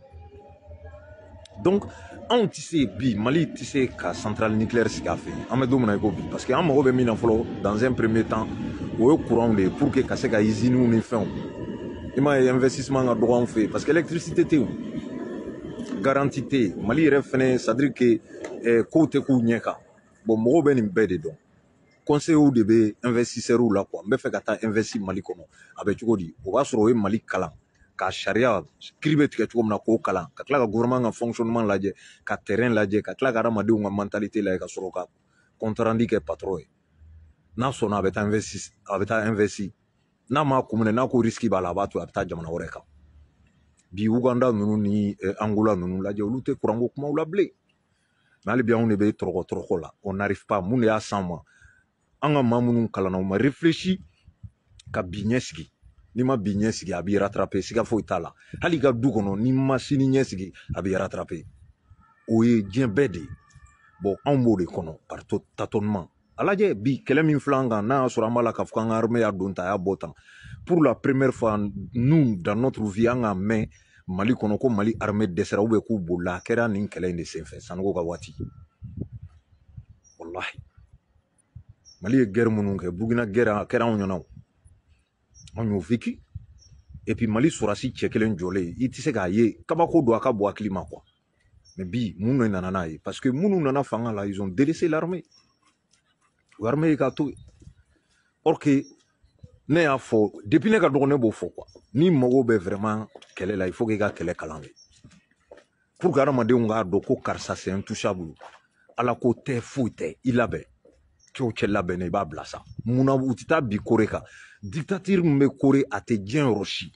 donc anw tɛ se bi Mali tɛ se ka centrale nucléaire sigi a fɛ yen an bɛ don min na i ko bi parce que an mago bɛ min na fɔlɔ dans un premier temps o ye courant de ye pour que ka se ka usines ni fɛnw i m'a ye investissement ka dɔgɔ anw fɛ yen parce que électricité tɛ yen garantie tɛ yen Mali yɛrɛ fɛnɛ c'est à dire que kow tɛ k'u ɲɛ kan bon mɔgɔw bɛ nin bɛɛ de dɔn conseillers de bɛ investisseurs la quoi n bɛ fɛ ka taa investi Mali kɔnɔ a bɛ cogo di o b'a sɔrɔ o ye Mali kalan ka sariya kiri bɛ tigɛ cogo min na k'o kalan ka tila ka gouvernement ka fonctionnement lajɛ ka terrain lajɛ ka tila ka hadamadenw ka mentalité lajɛ ka sɔrɔ ka compte rendu kɛ patron ye n'a sɔnna a bɛ taa investi a bɛ taa investi n'a ma kun minɛ n'a ko risque b'a la a b'a to a bɛ taa jamana wɛrɛ kan bi Uganda ninnu ni Angola ninnu lajɛ olu tɛ kuranko kumaw la bilen mais hali bi anw de bɛ tɔrɔkɔ tɔrɔkɔ la on n'arrive pas mun de y'a s'an ma an ka maa minnu kalanna u ma réfléchi ka bi ɲɛ sigi n'i ma bi ɲɛ sigi a b'i rattraper siga foyi t'a la hali i ka du kɔnɔ n'i ma sini ɲɛ sigi a b'i rattraper o ye diɲɛ bɛɛ de ye bon anw b'o de kɔnɔ par tâtonnement a lajɛ bi kɛlɛ min filɛ an kan n'a y'a sɔrɔ an b'a la k'a fɔ k'an ka armée y'a don tan a y'a bɔ tan pour la première fois nous dans notre vie an ka mɛn Mali kɔnɔ ko Mali armée dɛsɛra ou bien k'u bolila a kɛra nin kɛlɛ in de senfɛ Sanogo ka waati wallahi Mali ye guerre minnu kɛ Burkina guerre a kɛra anw ɲɛna o anw y'o vécu et puis Mali sɔrɔdasi cɛ kelen jɔlen i tɛ se k'a ye kabako don a ka bɔ hakili ma quoi mais bi mun de nana n'a ye parce que minnu nana fanga la ils ont délaissé l'armée o armée ka to or que ne y'a fɔ depuis ne ka dɔgɔ ne b'o fɔ quoi ni mago bɛ vraiment kɛlɛ la il faut k'i ka kɛlɛ kalan de pour que hadamadenw k'a dɔn ko karisa c'est intouchable ala ko tɛ foyi tɛ i labɛn cɛw cɛ labɛnnen i b'a bila sa munna u tɛ taa bi kore kan dictature min bɛ kore a tɛ diɲɛ yɔrɔ si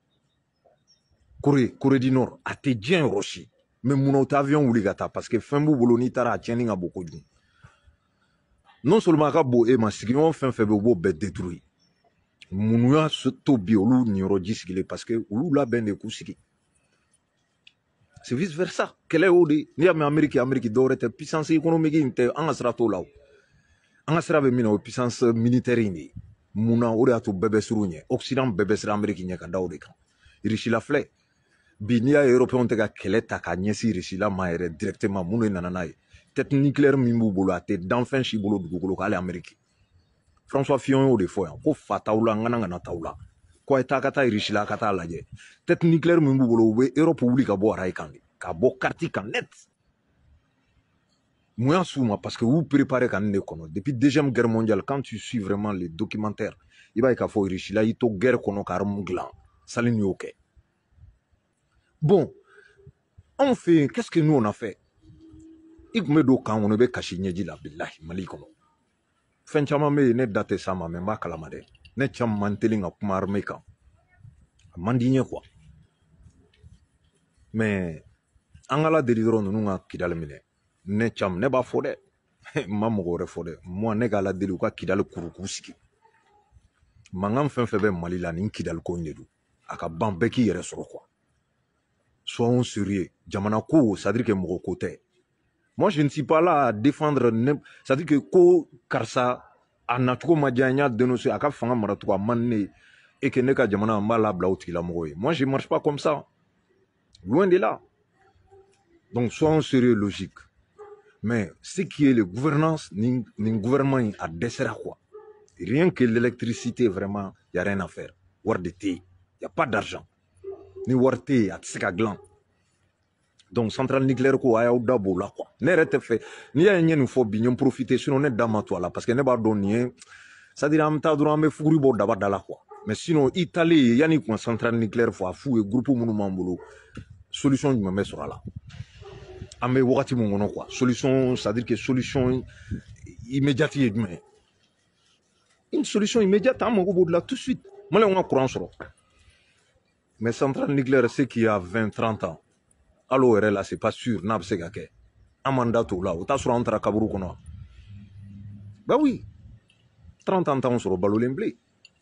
kore kore du nord a tɛ diɲɛ yɔrɔ si mais munna u tɛ avion wuli ka taa parce que fɛn b'u bolo n'i taara a tiɲɛni ka bon kojugu non seulement a ka bon e ma sigiɲɔgɔn fɛn fɛn bɛ u b'o bɛɛ détruire munnu y'a to bi olu niyɔrɔji sigilen parce que olu labɛn de k'u sigi c'est vice versa kɛlɛ y'o de n'i y'a mɛn Amérique Amérique dɔwɛrɛ tɛ puissance économique in tɛ an ka sira t'o la o an ka sira bɛ min na o ye puissance militaire in de ye munna o de y'a to bɛɛ bɛ siran u ɲɛ Occident bɛɛ bɛ siran Amérique ɲɛ ka da o de kan Russie la filɛ bi n'i y'a ye Européens tɛ ka kɛlɛ ta k'a ɲɛsin Russie la ma yɛrɛ directement mun de nana n'a ye tête nucléaire min b'u bolo a tɛ danfɛn si bolo dugukolo kan hali Amérique François Fillon y'o de fɔ yan ko fa t'aw la n kana kana t'aw la ko a ye taa ka taa Russie la ka taa lajɛ tête nucléaire min b'u bolo u bɛ Europe wuli ka bɔ araye kan de ka bɔ carte kan net mun y'a s'u ma parce que u y'u préparé ka nin de kɔnɔ depuis deuxième guerre mondiale quand tu suis vraiment les documentaires i b'a ye k'a fɔ Russie la i to guerre kɔnɔ ka arme dilan Staline y'o kɛ bon anw fɛ yen qu'est-ce que nous on a fait i tun bɛ don kan kɔnɔ i bɛ kasi ɲɛji la bilahi Mali kɔnɔ fɛn caman bɛ yen ne da tɛ s'a ma mais n b'a kalama dɛ ne caman man teli ka kuma armée kan a man di n ye quoi mais an ka ala deli dɔrɔn ninnu ka Kidali minɛ ne caman ne b'a fɔ dɛ n ma mɔgɔ wɛrɛ fɔ dɛ moi ne ka ala deli u ka Kidali kuru k'u sigi mankan fɛn fɛn bɛ Mali la nin Kidali ko in de don a ka ban bɛɛ k'i yɛrɛ sɔrɔ quoi soyons sérieux jamana ko c'est à dire que mɔgɔ ko tɛ moi je ne suis pas là à défendre c'est à dire que ko karisa a nacogo ma diya n y'a dénoncer a ka fanga maracogo a man ne ye et que ne ka jamana n b'a labila o tigilamɔgɔ ye moi je marche pas comme ça loin de là donc soyons sérieux logique mais ce qui est le gouvernance nin gouvernement in a dɛsɛra quoi rien que l'électricité vraiment y a rien à faire wari de tɛ yen y a pas d'argent ni wari tɛ yen a tɛ se ka dilan donc centrale nucléaire ko a y'aw da b'o la quoi ne yɛrɛ tɛ fɛ n'i y'a ye n ye nin fɔ bi n ye n profiter sinon ne da ma to a la parce que ne b'a dɔn nin ye c'est à dire an bɛ taa dɔrɔn an bɛ fuguri bɔ daba da la quoi mais sinon i taalen yen yanni kun ka centrale nucléaire fɔ a f'u ye groupe minnu b'an bolo solution jumɛn bɛ sɔrɔ a la an bɛ wagati min kɔnɔ quoi solution c'est à dire que solution immédiate ye jumɛn ye une solution immédiate an mago b'o de la tout de suite maliyɛnw ka courant sɔrɔ mais centrale nucléaire c'est qu'il y a vingt trente ans allo yɛrɛ la c'est pas sûr n'a bɛ se ka kɛ an m'an da t'o la o t'a sɔrɔ an taara kaburu kɔnɔ bah oui trente ans t'anw sɔrɔ balolen bilen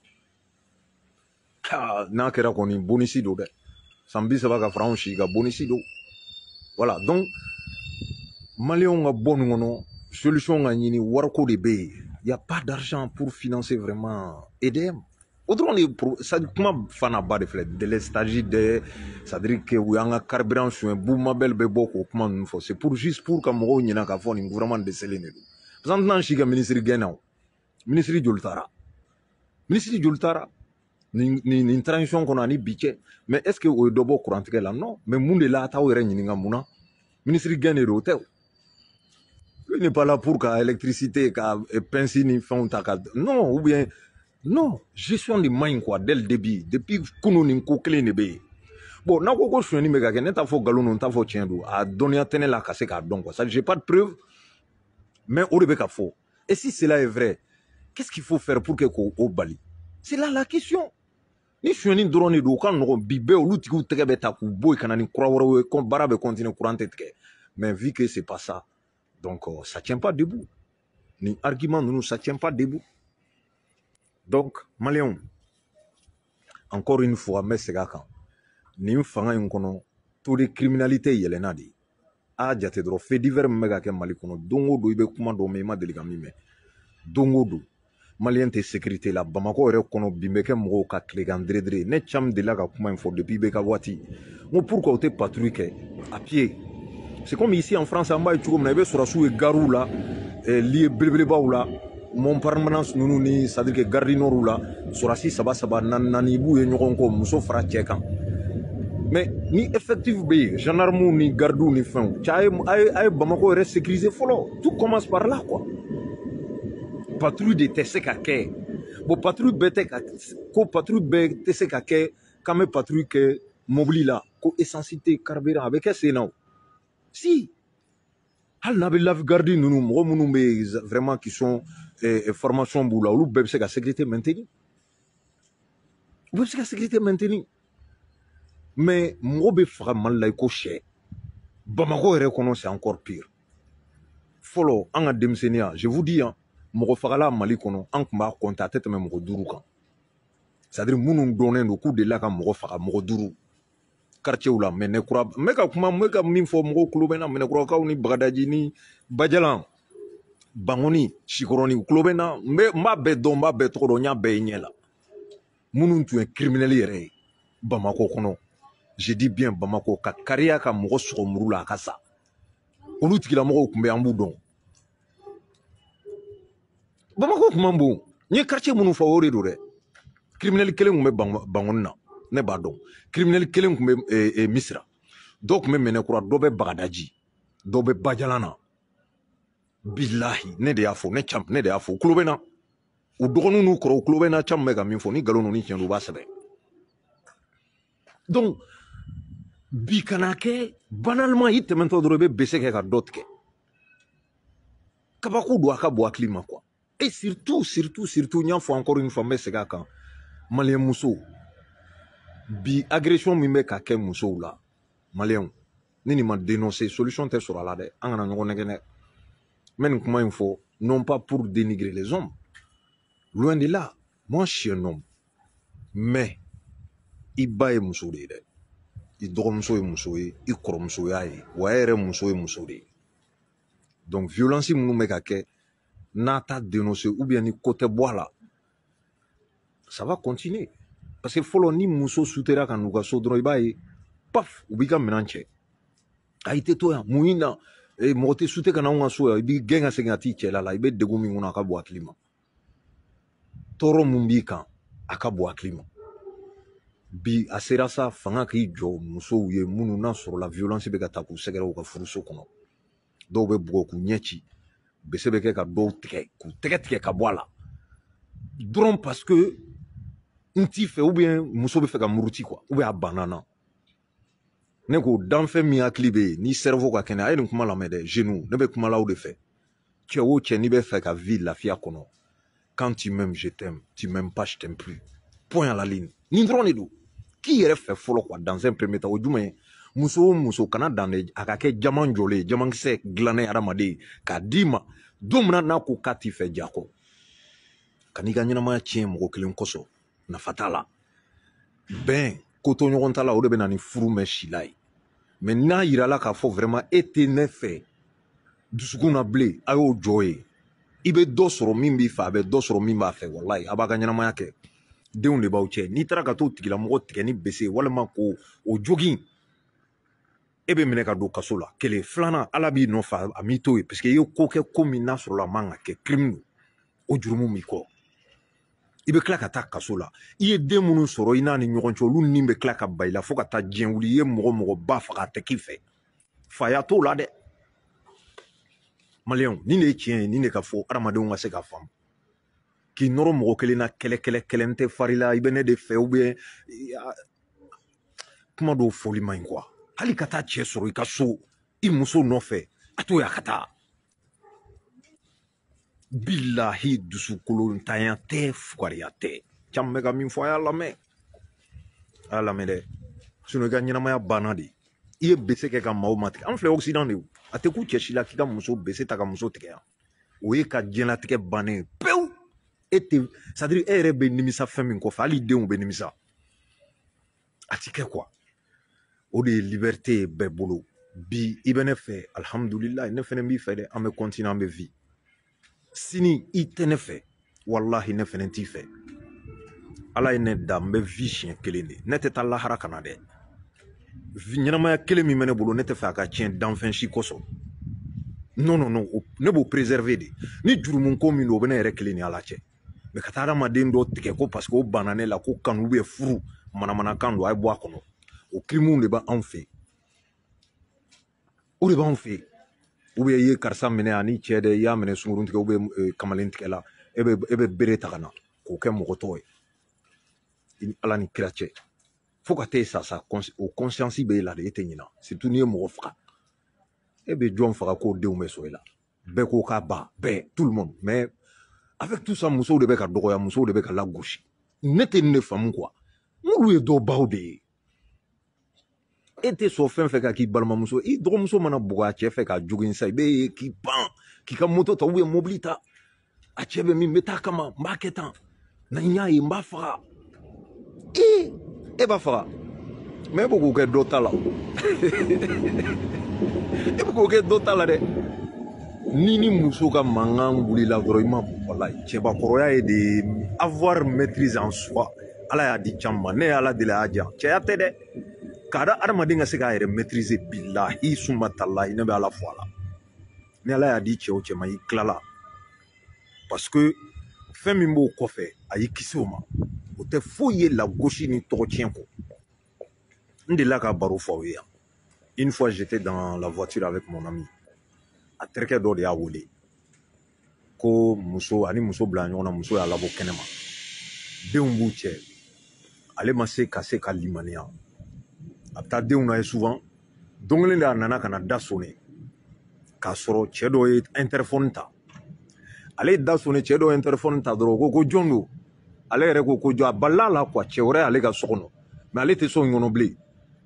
n'a kɛra kɔni bonisi don dɛ san bi saba ka fara anw si ka bonisi don voilà donc maliyɛnw ka bɔ nin kɔnɔ solution ka ɲini wariko de bɛ yen y a pas d'argent pour financer vraiment E D M o dɔrɔn de ye kuma fanaba de filɛ délestage de c'est à dire que u y'an ka carburant soin Boumabel bɛ bɔ k'o kuma ninnu fɔ c'est pour juste pour ka mɔgɔw ɲɛna k'a fɔ nin gouvernement dɛsɛlen de don parce que an tɛna si ka ministre gɛn na o ministre joli taara ministre joli taara nin nin transition kɔnɔ ani bi cɛ mais est ce que o ye dɔ bɔ courant tigɛ la non mais mun de la a t'aw yɛrɛ ɲininka mun na ministre gɛn de don o tɛ o il n'est pas là pour ka électricité ka pince ni fɛnw ta ka non ou bien non gestion de man ɲi quoi dès le début depuis kunu nin ko kelen de bɛ yen Bon, n'a ko ko suɲɛni bɛ ka kɛ ne t'a fɔ nkalon don n t'a fɔ tiɲɛ don a dɔnniya tɛ ne la ka se k'a dɔn quoi. Ça j'ai pas de preuve mais o de bɛ ka fɔ. Et si cela est vrai, qu'est-ce qu'il faut faire pour que k'o bali? C'est là la question. Ni suɲɛni dɔrɔn de don u ka nɔgɔn bi bɛɛ olu tigiw tɛgɛ bɛ ta k'u bɔ yen ka na ni kura wɛrɛw ye baara bɛ continuer courant tɛ tigɛ. Mais vu que c'est pas ça, donc euh, ça tient pas debout. Ni argument ninnu ça tient pas debout. Donc Maliens, encore une fois n bɛ segin a kan. Nin fanga in kɔnɔ taux de criminalité yɛlɛnna de a jate dɔrɔn fait divers min bɛ ka kɛ Mali kɔnɔ don o don i bɛ kuma dɔ mɛn i ma deli ka min mɛn don o don Malien tɛ sécurité la Bamako yɛrɛ kɔnɔ bin bɛ kɛ mɔgɔw ka tilegan dere-dere ne Thiam delila ka kuma in fɔ depuis i bɛ ka waati n ko pourquoi u tɛ patrouille kɛ à pied c'est comme ici en France an b'a ye cogo min na i bɛ sɔrɔsiw ye garew la lieu belebelebaw la mon permanence ninnu ni c'est à dire que garde nord la sɔrɔsi saba saba naani naani i b'u ye ɲɔgɔn kɔ muso fara cɛ kan. Mais ni effectif bɛ yen gendarmew ni gardiw ni fɛnw cɛ a ye Bamako yɛrɛ sécuriser fɔlɔ tout commence par là quoi. Patrouille de tɛ se ka kɛ bon patrouille bɛɛ tɛ ka ko patrouille bɛɛ tɛ se ka kɛ k'an bɛ patrouille kɛ mobili la ko essence tɛ carburant a bɛ kɛ sen na o si hali n'a bɛ lave-garde ninnu mɔgɔ minnu bɛ yen vraiment qui sont formation b'u la olu bɛɛ bɛ se ka sécurité maintenir u bɛɛ bɛ se ka sécurité maintenir. Mais mɔgɔ bɛ faga Mali la i ko sɛ Bamako yɛrɛ kɔnɔ c'est encore pire fɔlɔ an ka denmisɛnniya je vous dis hein mɔgɔ fagala Mali kɔnɔ an tun b'a compter a tɛ tɛmɛ mɔgɔ duuru kan c'est à dire minnu dɔnnen don k'u delila ka mɔgɔ faga mɔgɔ duuru quartier la Mɛnɛkura n bɛ ka kuma n bɛ ka min fɔ mɔgɔw tulo bɛ n na Mɛnɛkurakaw ni Bagadaji ni Bajalan Bangoni Sikɔrɔni u tulo bɛ n na n bɛ n b'a bɛɛ dɔn n b'a bɛɛ tɔgɔ dɔn n y'a bɛɛ ye ɲɛ la minnu tun ye criminel yɛrɛ ye Bamako kɔnɔ. Je dis bien Bamako ka kariya ka mɔgɔ sɔgɔ muru la a ka sa olu tigilamɔgɔw tun bɛ an b'u dɔn Bamako tun man bon n ye quartier minnu fɔ o de don dɛ criminel kelen tun bɛ Bangoni na ne b'a dɔn criminel kelen tun bɛ Misira dɔw tun bɛ Mɛnɛkura dɔ bɛ Bagadaji dɔ bɛ Bajalan na bilahi ne de y'a fɔ ne Thiam ne de y'a fɔ u tulo bɛ n na u dɔgɔninw n'u kɔrɔw u tulo bɛ n na Thiam bɛ ka min fɔ ni nkalon don ni tiɲɛ don u b'a sɛbɛn donc bi kana kɛ banalement i tɛmɛntɔ dɔrɔn i bɛ bese kɛ ka dɔ tigɛ kabako don a ka bon hakili ma quoi et surtout surtout surtout n y'a fɔ encore une fois n bɛ segin a kan Malien musow bi agression min bɛ ka kɛ musow la Malien ni nin ma dénoncer solution tɛ sɔrɔ a la dɛ an kana ɲɔgɔn nɛgɛn dɛ n bɛ nin kuma in fɔ non pas pour dénigrer les hommes loin de là moi je suis un homme mais i ba ye muso de ye dɛ i dɔgɔmuso ye muso ye i kɔrɔmuso y'a ye wa e yɛrɛ muso ye muso de ye donc violence minnu bɛ ka kɛ n'a t'a dénoncer ou bien ni ko tɛ bɔ a la ça va continuer parce que fɔlɔ ni muso sutera ka n'u ka so dɔrɔn i b'a ye paf u b'i ka minɛn cɛ a i tɛ to yan mun in na mɔgɔ tɛ sute ka n'anw ka so yan i b'i gɛn ka segin ka t'i cɛla la i bɛ degun min kɔnɔ a ka bɔ hakili ma tɔɔrɔ mun b'i kan a ka bɔ hakili ma bi a sera sa fanga k'i jɔ musow ye minnu n'a sɔrɔ la violence bɛ ka taa k'u sɛgɛrɛ u ka furuso kɔnɔ dɔw bɛ bugɔ k'u ɲɛ ci bese bɛ kɛ ka dɔw tigɛ k'u tɛgɛ tigɛ ka bɔ a la dɔrɔn parce que n t'i fɛ ou bien muso bɛ fɛ ka muruti quoi ou bien a banna na ne ko danfɛn min hakili bɛ yen ni cerveau ka kɛnɛ a ye nin kuma lamɛn dɛ jeunes ne bɛ kuma la o de fɛ cɛ o cɛ n'i bɛ fɛ ka vie lafiya kɔnɔ quand tu m'aimes je t'aime tu m'aimes pas je t'aime plus point à la ligne nin dɔrɔn de don k'i yɛrɛ fɛ fɔlɔ quoi dans un premier temps o jumɛn ye muso o muso kana dan de a ka kɛ jaman jɔlen jamankisɛ dilannen adamaden k'a d'i ma don min na n'a ko k'a t'i fɛ ja kɔ ka n'i ka ɲɛnamaya tiɲɛ mɔgɔ kelen kosɔn nafa t'a la bɛn ko to ɲɔgɔn ta la o de bɛ na ni furu mɛn si la ye mais n'a yirala k'a fɔ vraiment e tɛ ne fɛ dusukun na bilen a y'o jɔ ye i bɛ dɔ sɔrɔ min b'i fɛ a bɛ dɔ sɔrɔ min b'a fɛ walayi a b'a ka ɲɛnamaya kɛ denw de b'aw cɛ n'i taara ka t'o tigilamɔgɔ tigɛ ni bese walima ko o jogin e bɛ minɛ ka don kaso la kelen filanan ala b'i nɔfɛ a m'i to ye parce que i ye ko kɛ ko min n'a sɔrɔ la a man ka kɛ crime don o jurumu b'i kɔ i bɛ tila ka taa kaso la i ye den minnu sɔrɔ i n'a ni ɲɔgɔn cɛ olu ni bɛ tila ka ba i la fo ka taa diɲɛ wuli i ye mɔgɔ mɔgɔ ba faga a tɛ k'i fɛ faya t'o la dɛ maliyɛnw nin de ye tiɲɛ ye nin de ka fɔ adamadenw ka se ka faamu k'i nɔrɔ mɔgɔ kelen na kɛlɛ kɛlɛ kɛlɛ n tɛ fari la i bɛ ne de fɛ ou bien kuma dɔw fɔli man ɲi quoi hali ka taa cɛ sɔrɔ i ka so i muso nɔfɛ a to ya ka taa billahi dusukolontanya tɛ fugariya tɛ caman bɛ ka min fɔ a y'a lamɛn a y'a lamɛn dɛ sinon i ka ɲɛnamaya banna de i ye bese kɛ ka maaw matigɛ an filɛ Occident de o a tɛ ku cɛ si la k'i ka muso bese ta ka muso tigɛ yan o ye ka diɲɛlatigɛ bannen pewu e tɛ c'est à dire e yɛrɛ bɛ nimisa fɛn min kɔfɛ hali denw bɛ nimisa a ti kɛ quoi o de ye liberté ye bɛɛ bolo bi i bɛ ne fɛ alhamdulilayi ne fɛnɛ b'i fɛ dɛ an bɛ continuer an bɛ vie sini i tɛ ne fɛ wallahi ne fɛnɛ t'i fɛ ala ye ne da n bɛ vie siɲɛ kelen de ne tɛ taa lahara kana dɛ ɲɛnamaya kelen min bɛ ne bolo ne tɛ fɛ a ka tiɲɛ danfɛn si kosɔn non non non ne b'o préserver de ni jurumu ko min don o bɛ ne yɛrɛ kelen ni ala cɛ mais ka taa adamaden dɔ tigɛ ko parce que o banna ne la ko kanu bɛ furu manamanakan don a ye bɔ a kɔnɔ o kirimuw de b'anw fɛ o de b'anw fɛ ou bien i ye karisa minɛ ani cɛ dɛ i y'a minɛ sunkurun tigɛ ou bien kamalen tigɛ la e bɛ e bɛ bere ta ka na k'o kɛ mɔgɔ tɔw ye ala ni kira cɛ fo ka taa sa sa o conscience bɛ e la de e tɛ ɲina surtout n'i ye mɔgɔ faga e bɛ jɔn faga k'o denw bɛ so e la bɛɛ ko k'a ban bɛɛ tout le monde mais avec tout ça musow de bɛ ka dɔgɔya musow de bɛ ka lagosi ne tɛ nin de faamu quoi n'olu ye dɔw baw de ye e tɛ sɔn fɛn fɛn ka k'i balimamuso i dɔgɔmuso mana bugɔ a cɛ fɛ k'a jogin sa i bɛ k'i pan k'i ka moto ta ou bien mobili ta a cɛ bɛ min n bɛ taa kama n b'a kɛ tan na n y'a ye n b'a faga ee e b'a faga mais e bɛ k'o kɛ dɔ ta la e bɛ k'o kɛ dɔ ta la dɛ ni ni muso ka mankan wulila dɔrɔn i ma wala cɛbakɔrɔya ye de avoir maîtrise en soi ala y'a di caman ma ne ye ala deli a y'a diyan cɛya tɛ dɛ k'a da adamaden ka se k'a yɛrɛ maîtriser billahi summa talahi ne bɛ ala fo a la ni ala y'a di cɛ o cɛ ma i tilala parce que fɛn min b'o kɔfɛ a y'i kisi o ma o tɛ foyi ye lagosi ni tɔgɔtiɲɛ kɔ n delila ka baro fɔ aw ye yan une fois j'étais dans la voiture avec mon ami a terikɛ dɔ de y'a wele ko muso ani muso bila ɲɔgɔn na muso y'a labɔ kɛnɛma denw b'u cɛ ale ma se ka se ka limaniya a bɛ taa denw na ye souvent don kelen de a nana ka na da sonne k'a sɔrɔ cɛ dɔ ye interphone ta ale ye da sonne cɛ dɔ ye interphone ta dɔrɔn o ko ko jɔn don ale yɛrɛ ko ko jɔn a balila la quoi cɛ wɛrɛ y'ale ka so kɔnɔ mais ale tɛ sɔn ɲɔnɔ bilen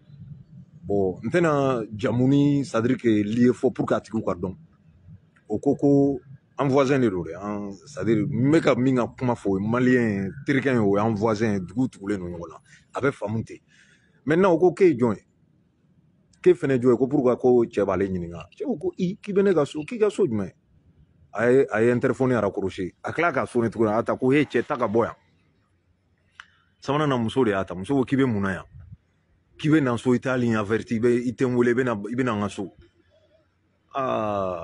bon n tɛna jamu ni c'est à dire que lié fɔ pour que a tigiw ka dɔn o ko ko an voisin de don dɛ an c'est à dire n bɛ ka min ka kuma fɔ o ye maliyɛn ye terikɛ ye o ye an voisin ye dugu tugulen don ɲɔgɔn na a bɛ faamu ten maintenant o ko k'e ye jɔn ye k'e fɛnɛ jɔn ye ko pourquoi ko cɛ b'ale ɲininka cɛ ko ko i k'i bɛ ne ka so k'i ka so jumɛn a ye a ye interphone raccroché a tila k'a sonné tuguni a y'a ta ko he cɛ ta ka bɔ yan sabanan na muso de y'a ta muso ko k'i bɛ mun na yan k'i bɛ na so i tɛ hali averti i bɛ i tɛ n wele i bɛ na i bɛ na n ka so ah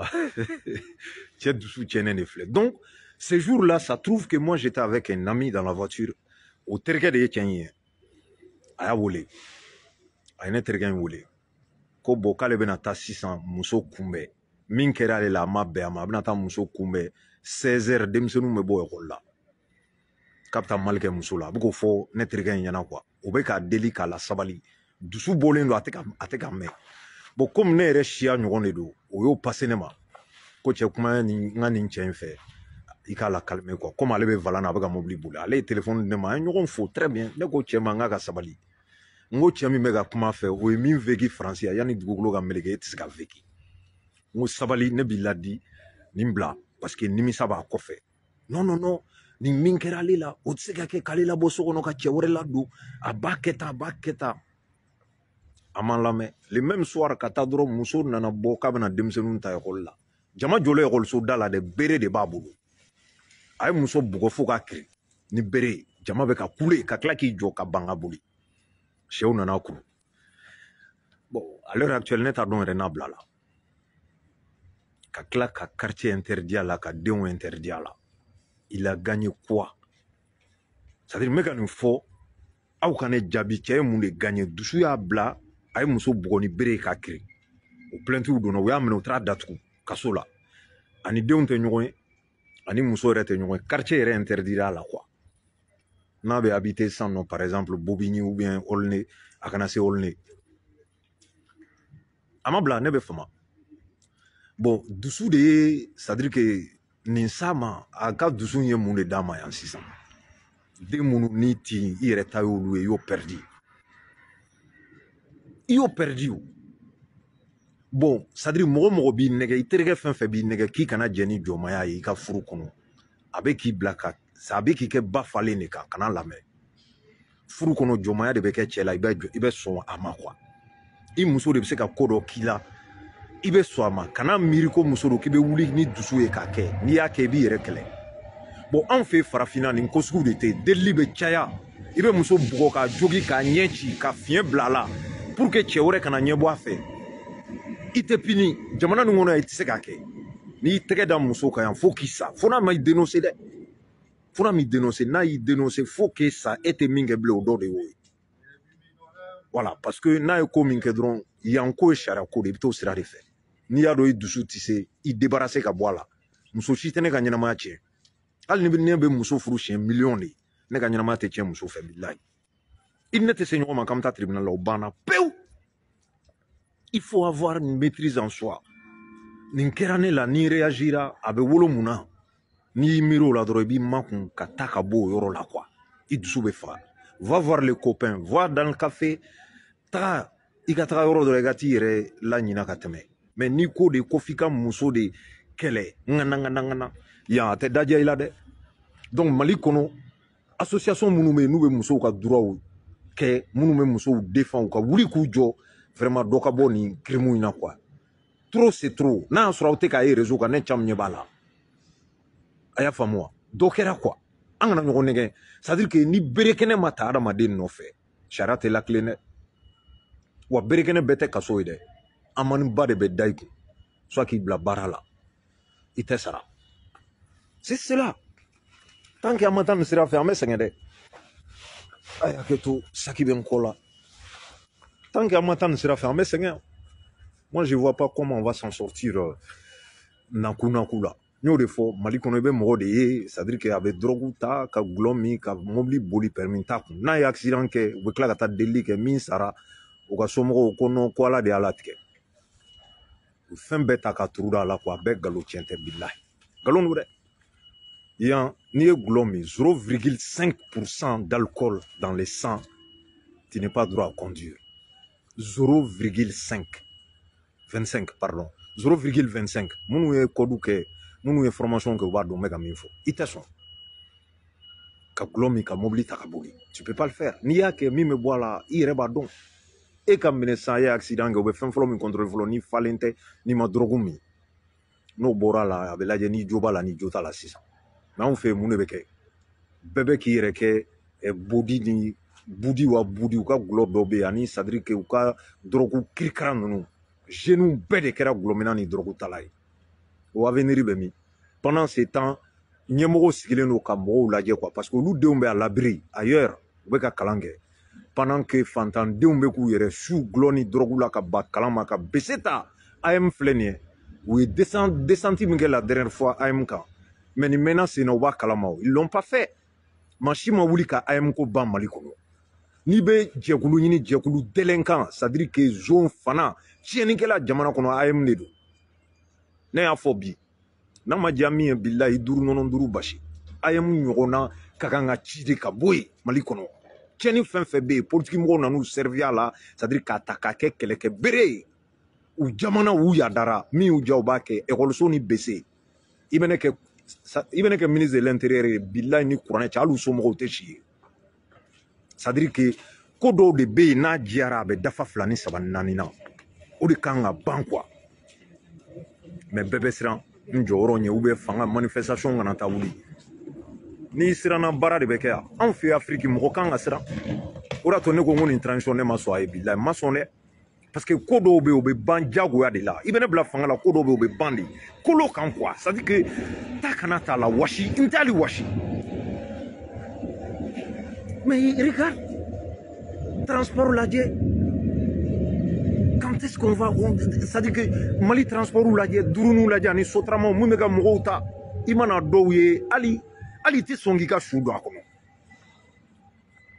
cɛ dusu tiɲɛnen de filɛ donc ce jour là ça trouve que moi j'étais avec un ami dans la voiture o terikɛ de ye cɛ in ye a y'a wele a ye ne terikɛ in wele ko bon k'ale bɛna taa sisan muso kunbɛn min kɛra ale la a ma bɛn a ma a bɛna taa muso kunbɛn seize heures denmisɛnninw bɛ bɔ ekɔli la k'a bɛ taa mali kɛ muso la a bɛ k'o fɔ ne terikɛ in ɲɛna quoi o bɛ k'a deli k'a la sabali dusu bɔlen don a tɛ ka a tɛ ka mɛn bon komi ne yɛrɛ siya ɲɔgɔn de don o y'o passé ne ma ko cɛ kuma nin n ka nin cɛ in fɛ i k'a la calmer quoi komi ale bɛ valan na a bɛ ka mobili boli ale ye téléphone di ne ma an ye ɲɔgɔn fo très bien ne ko cɛ ma n k'a ka sabali n ko cɛ min bɛ ka kuma fɛ o ye min vécu faransi yan yanni dugukolo ka meleke e tɛ se ka vécu n ko sabali ne b'i ladi nin bila parce que nimisa b'a kɔfɛ non non non nin min kɛra ale la o tɛ se ka kɛ k'ale labɔ so kɔnɔ ka cɛ wɛrɛ ladon a b'a kɛ tan a b'a kɛ tan a m'an lamɛn le même soir ka taa dɔrɔn muso nana bɔ k'a bɛna denmisɛnninw ta ekɔli la jama jɔlen ekɔliso da la dɛ bere de b'a bolo a ye muso bugɔ fo k'a kiri ni bere jama bɛ ka kule ka tila k'i jɔ ka ban ka boli sɛw nana kuru bon à l'heure actuelle ne t'a dɔn yɛrɛ n'a bila la ka tila ka quartier interdit a la ka denw interdit a la il a gagné quoi c'est-à-dire n bɛ ka nin fɔ aw ka ne jaabi cɛ ye mun de gagné dusu y'a bila a ye muso bugɔ ni bere k'a kiri o plaintiw donna u y'a minɛ u taara datugu kaso la ani denw tɛ ɲɔgɔn ye ani muso yɛrɛ tɛ ɲɔgɔn ye quartier yɛrɛ interdit a la quoi n'a bɛ habité sans nom par exemple Bobigny ou bien Aulnay a kana se Aulnay a ma bila ne bɛ fama bon dusu de ye c'est à dire que nin sa ma a ka dusu ye mun de d'a ma yan sisan den minnu ni ti i yɛrɛ ta y'olu ye i y'o perdu i y'o perdu o bon c'est à dire mɔgɔ mɔgɔ b'i nɛgɛ i terikɛ fɛn fɛn b'i nɛgɛ k'i kana jɛ ni jɔnmaya ye i ka furu kɔnɔ a bɛ k'i bila ka a bɛ k'i kɛ ba falen de kan kana lamɛn furu kɔnɔ jɔnmaya de bɛ kɛ cɛ la i bɛ i bɛ sɔn a ma quoi i muso de bɛ se ka ko dɔ k'i la i bɛ sɔn a ma kana miiri ko muso don k'i bɛ wuli ni dusu ye k'a kɛ n'i y'a kɛ i b'i yɛrɛ kɛlɛ bon anw fɛ farafinna nin ko sugu de tɛ yen delili bɛ caya i bɛ muso bugɔ k'a jogi k'a ɲɛ ci ka fiɲɛ bila a la pour que cɛ wɛrɛ kana ɲɛ bɔ a fɛ i tɛ pini jamana nin kɔnɔ i tɛ se k'a kɛ n'i tɛgɛ da muso kan yan fo k'i sa fo n'a ma i dénoncer dɛ fo n'a m'i dénoncer n'a y'i dénoncer fo k'e sa e tɛ min kɛ bilen o dɔ de y'o ye voilà parce que n'a ye ko min kɛ dɔrɔn yan ko ye sariya ko de i bɛ t'o sira de fɛ n'i y'a dɔn i dusu tɛ se i débarrasser ka bɔ a la muso si tɛ ne ka ɲɛnamaya tiɲɛ hali ni ne bɛ muso furu siɲɛ miliyɔn de ne ka ɲɛnamaya tɛ tiɲɛ muso fɛ bilahi i ni ne tɛ se ɲɔgɔn ma k'an bɛ taa tribunal la o banna pewu il faut avoir une maîtrise en soi nin kɛra ne la n'i réagira a bɛ wolo mun na n'i y'i miiri o la dɔrɔn i b'i makun ka taa ka bɔ o yɔrɔ la quoi i dusu bɛ faga va voir les copains va dans le café taga i ka taga yɔrɔ dɔ la i ka t'i yɛrɛ la ɲina ka tɛmɛ mais n'i ko de ko f'i ka muso de kɛlɛ ŋana ŋana ŋana yan a tɛ dadiya i la dɛ donc mali kɔnɔ association minnu bɛ yen n'u bɛ musow ka droits kɛ minnu bɛ musow défend u ka wuli k'u jɔ vraiment dɔ ka bɔ nin crime in na quoi trop c'est trop n'a y'a sɔrɔ aw tɛ k'a ye réseau kan ne caman ɲɛ b'a la a y'a faamu wa dɔ kɛra quoi an kana ɲɔgɔn nɛgɛn c'est à dire que ni berekɛnɛ ma ta adamaden nɔfɛ sariya tɛ lakile dɛ wa berekɛnɛ bɛɛ tɛ kaso ye dɛ amaniba de bɛ da i kun soit k'i bila baara la i tɛ sara c'est cela tant que an ma taa nin sira fɛ an bɛ sɛgɛn dɛ a y'a kɛ to saki bɛ n kɔ la tant que an ma taa nin sira fɛ an bɛ sɛgɛn moi je vois pas comment on va s'en sortir naku naku la n y'o de fɔ mali kɔnɔ i bɛ mɔgɔ de ye c'est à dire que a bɛ drogue ta ka gulɔ min ka mobili boli permis t'a kun n'a ye accident kɛ u bɛ tila ka taa delili kɛ min sara u ka somɔgɔw ko non ko ala de y'a latigɛ u fɛn bɛɛ ta ka turu da la quoi a bɛɛ nkalon tiɲɛ tɛ bilahi nkalon don dɛ yan n'i ye gulɔ min zéro virgule cinq pour cent d'alcool dans le sang tu n'es pas droit à conduire zéro virgule cinq vingt-cinq pardon zéro virgule vingt-cinq minnu ye code kɛ minnu ye formation kɛ u b'a dɔn n bɛ ka min fɔ i tɛ sɔn ka gulɔ min ka mobili ta ka boli tu peux pas le faire n'i y'a kɛ min bɛ bɔ a la i yɛrɛ b'a dɔn e ka minɛ san ye accident kɛ u bɛ fɛn fɔlɔ min contrôle fɔlɔ ni falen tɛ n'i ma drogue min n'o bɔra la a bɛ lajɛ ni jo b'a la ni jo t'a la sisan mais anw fɛ yen mun de bɛ kɛ bɛɛ bɛ k'i yɛrɛ kɛ bodi ni budi wa budi u ka gulɔ dɔ bɛ yen ani c'est à dire que u ka drogue kirikara ninnu jeunes bɛɛ de kɛra gulɔmina ni drogue tala ye o avenir bɛ min pendant ce temps ɲɛmɔgɔw sigilen don ka mɔgɔw lajɛ quoi parce que olu denw bɛ à l'abri ailleurs u bɛ ka kalan kɛ pendant que fantandenw bɛ k'u yɛrɛ su gulɔ ni drogue la ka ba kalan ma ka bese ta A M filɛ nin ye u ye descente min kɛ la dernière fois A M kan mais nin mɛnna sen na u b'a kalama o ils l'ont pas fait maa si ma wuli ka A M ko ban mali kɔnɔ n'i bɛ jɛkulu ɲini jɛkulu dɛlɛnkan c'est à dire que zone fana tiɲɛnikɛla jamana kɔnɔ A M de don ne y'a fɔ bi n'a ma diya min ye bilahi duuru nɔnɔ duuru basi A M ɲɔgɔnna ka kan ka ci de ka bɔ yen mali kɔnɔ tiɲɛni fɛn fɛn bɛ yen politique mɔgɔw nan'u servir a la c'est à dire k'a ta k'a kɛ kɛlɛkɛ bere ye u jamana u yadara min y'u diya u b'a kɛ ekɔliso ni bese i bɛ ne kɛ i bɛ ne kɛ ministre de l'intérieur ye bilahi ni kuranɛ cɛ hali u somɔgɔw tɛ si ye c'est à dire que ko dɔw de bɛ yen n'a diyara a bɛ dafa fila ni saba ni naani na o de kan ka ban quoi mais bɛɛ bɛ siran n jɔyɔrɔ ɲɛ ou bien fanga manifestation kana taa wuli n'i siranna baara de bɛ kɛ yan anw fɛ Afrique mɔgɔ kan ka siran o de y'a to ne ko n ko nin transition ne ma sɔn a ye bilahi n ma sɔn dɛ parce que ko dɔw bɛ yen o bɛ ban jagoya de la i bɛ ne bila fanga la ko dɔw bɛ yen o bɛ ban de kolo kan quoi c'est à dire que ta kana t'a la wasi n t'ali wasi mais regarde transport lajɛ quand est-ce qu'on va c'est à dire que Mali transport lajɛ durunu lajɛ ani sotramaw mun bɛ ka mɔgɔw ta i mana dɔw ye hali hali tɛ sɔn k'i ka su don a kɔnɔ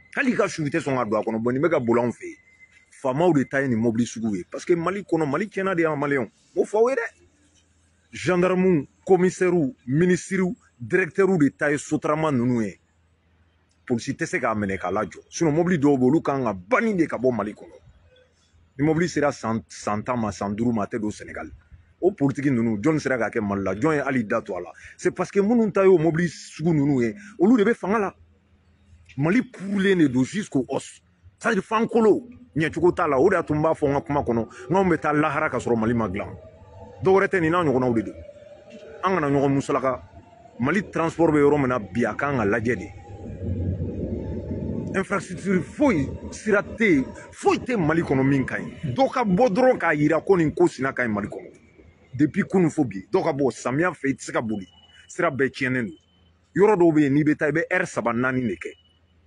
hali ka suite son ka do akono boni mega bolon fe famaw de taille ni mobili sugu ye parce que Mali kono Mali tiena de Maliens mo fo were gendarme commissaire ministre directeur de taille sotrama nunu ye police tɛ se k'a minɛ k'a lajɔ sinon mobili dɔw bɛ olu kan ka banni de ka bɔ Mali kɔnɔ ni mobili sera san tan ma san duuru ma a tɛ don Sénégal o politique ninnu jɔn sera k'a kɛ Mali la jɔn ye hali da to a la c'est parce que minnu ta y'o mobili sugu ninnu ye olu de bɛ fanga la Mali purulen de don jusqu'au os c'est à dire fankolo ɲɛcogo t'a la o de y'a to n b'a fɔ n ka kuma kɔnɔ n k'anw bɛ taa lahara ka sɔrɔ Mali ma dilan dɔwɛrɛ tɛ nin n'a ɲɔgɔnnaw de don an kana ɲɔgɔn musalaka Mali transport bɛ yɔrɔ min na bi a kan ka lajɛ de infrastructure foyi sira tɛ yen foyi tɛ Mali kɔnɔ min ka ɲi dɔ ka bɔ dɔrɔn k'a yira ko nin ko sina ka ɲi Mali kɔnɔ depuis kunun fo bi dɔ ka bɔ samiya fɛ i tɛ se ka boli sira bɛɛ tiɲɛnen don yɔrɔ dɔw bɛ yen n'i bɛ taa i bɛ heure saba naani de kɛ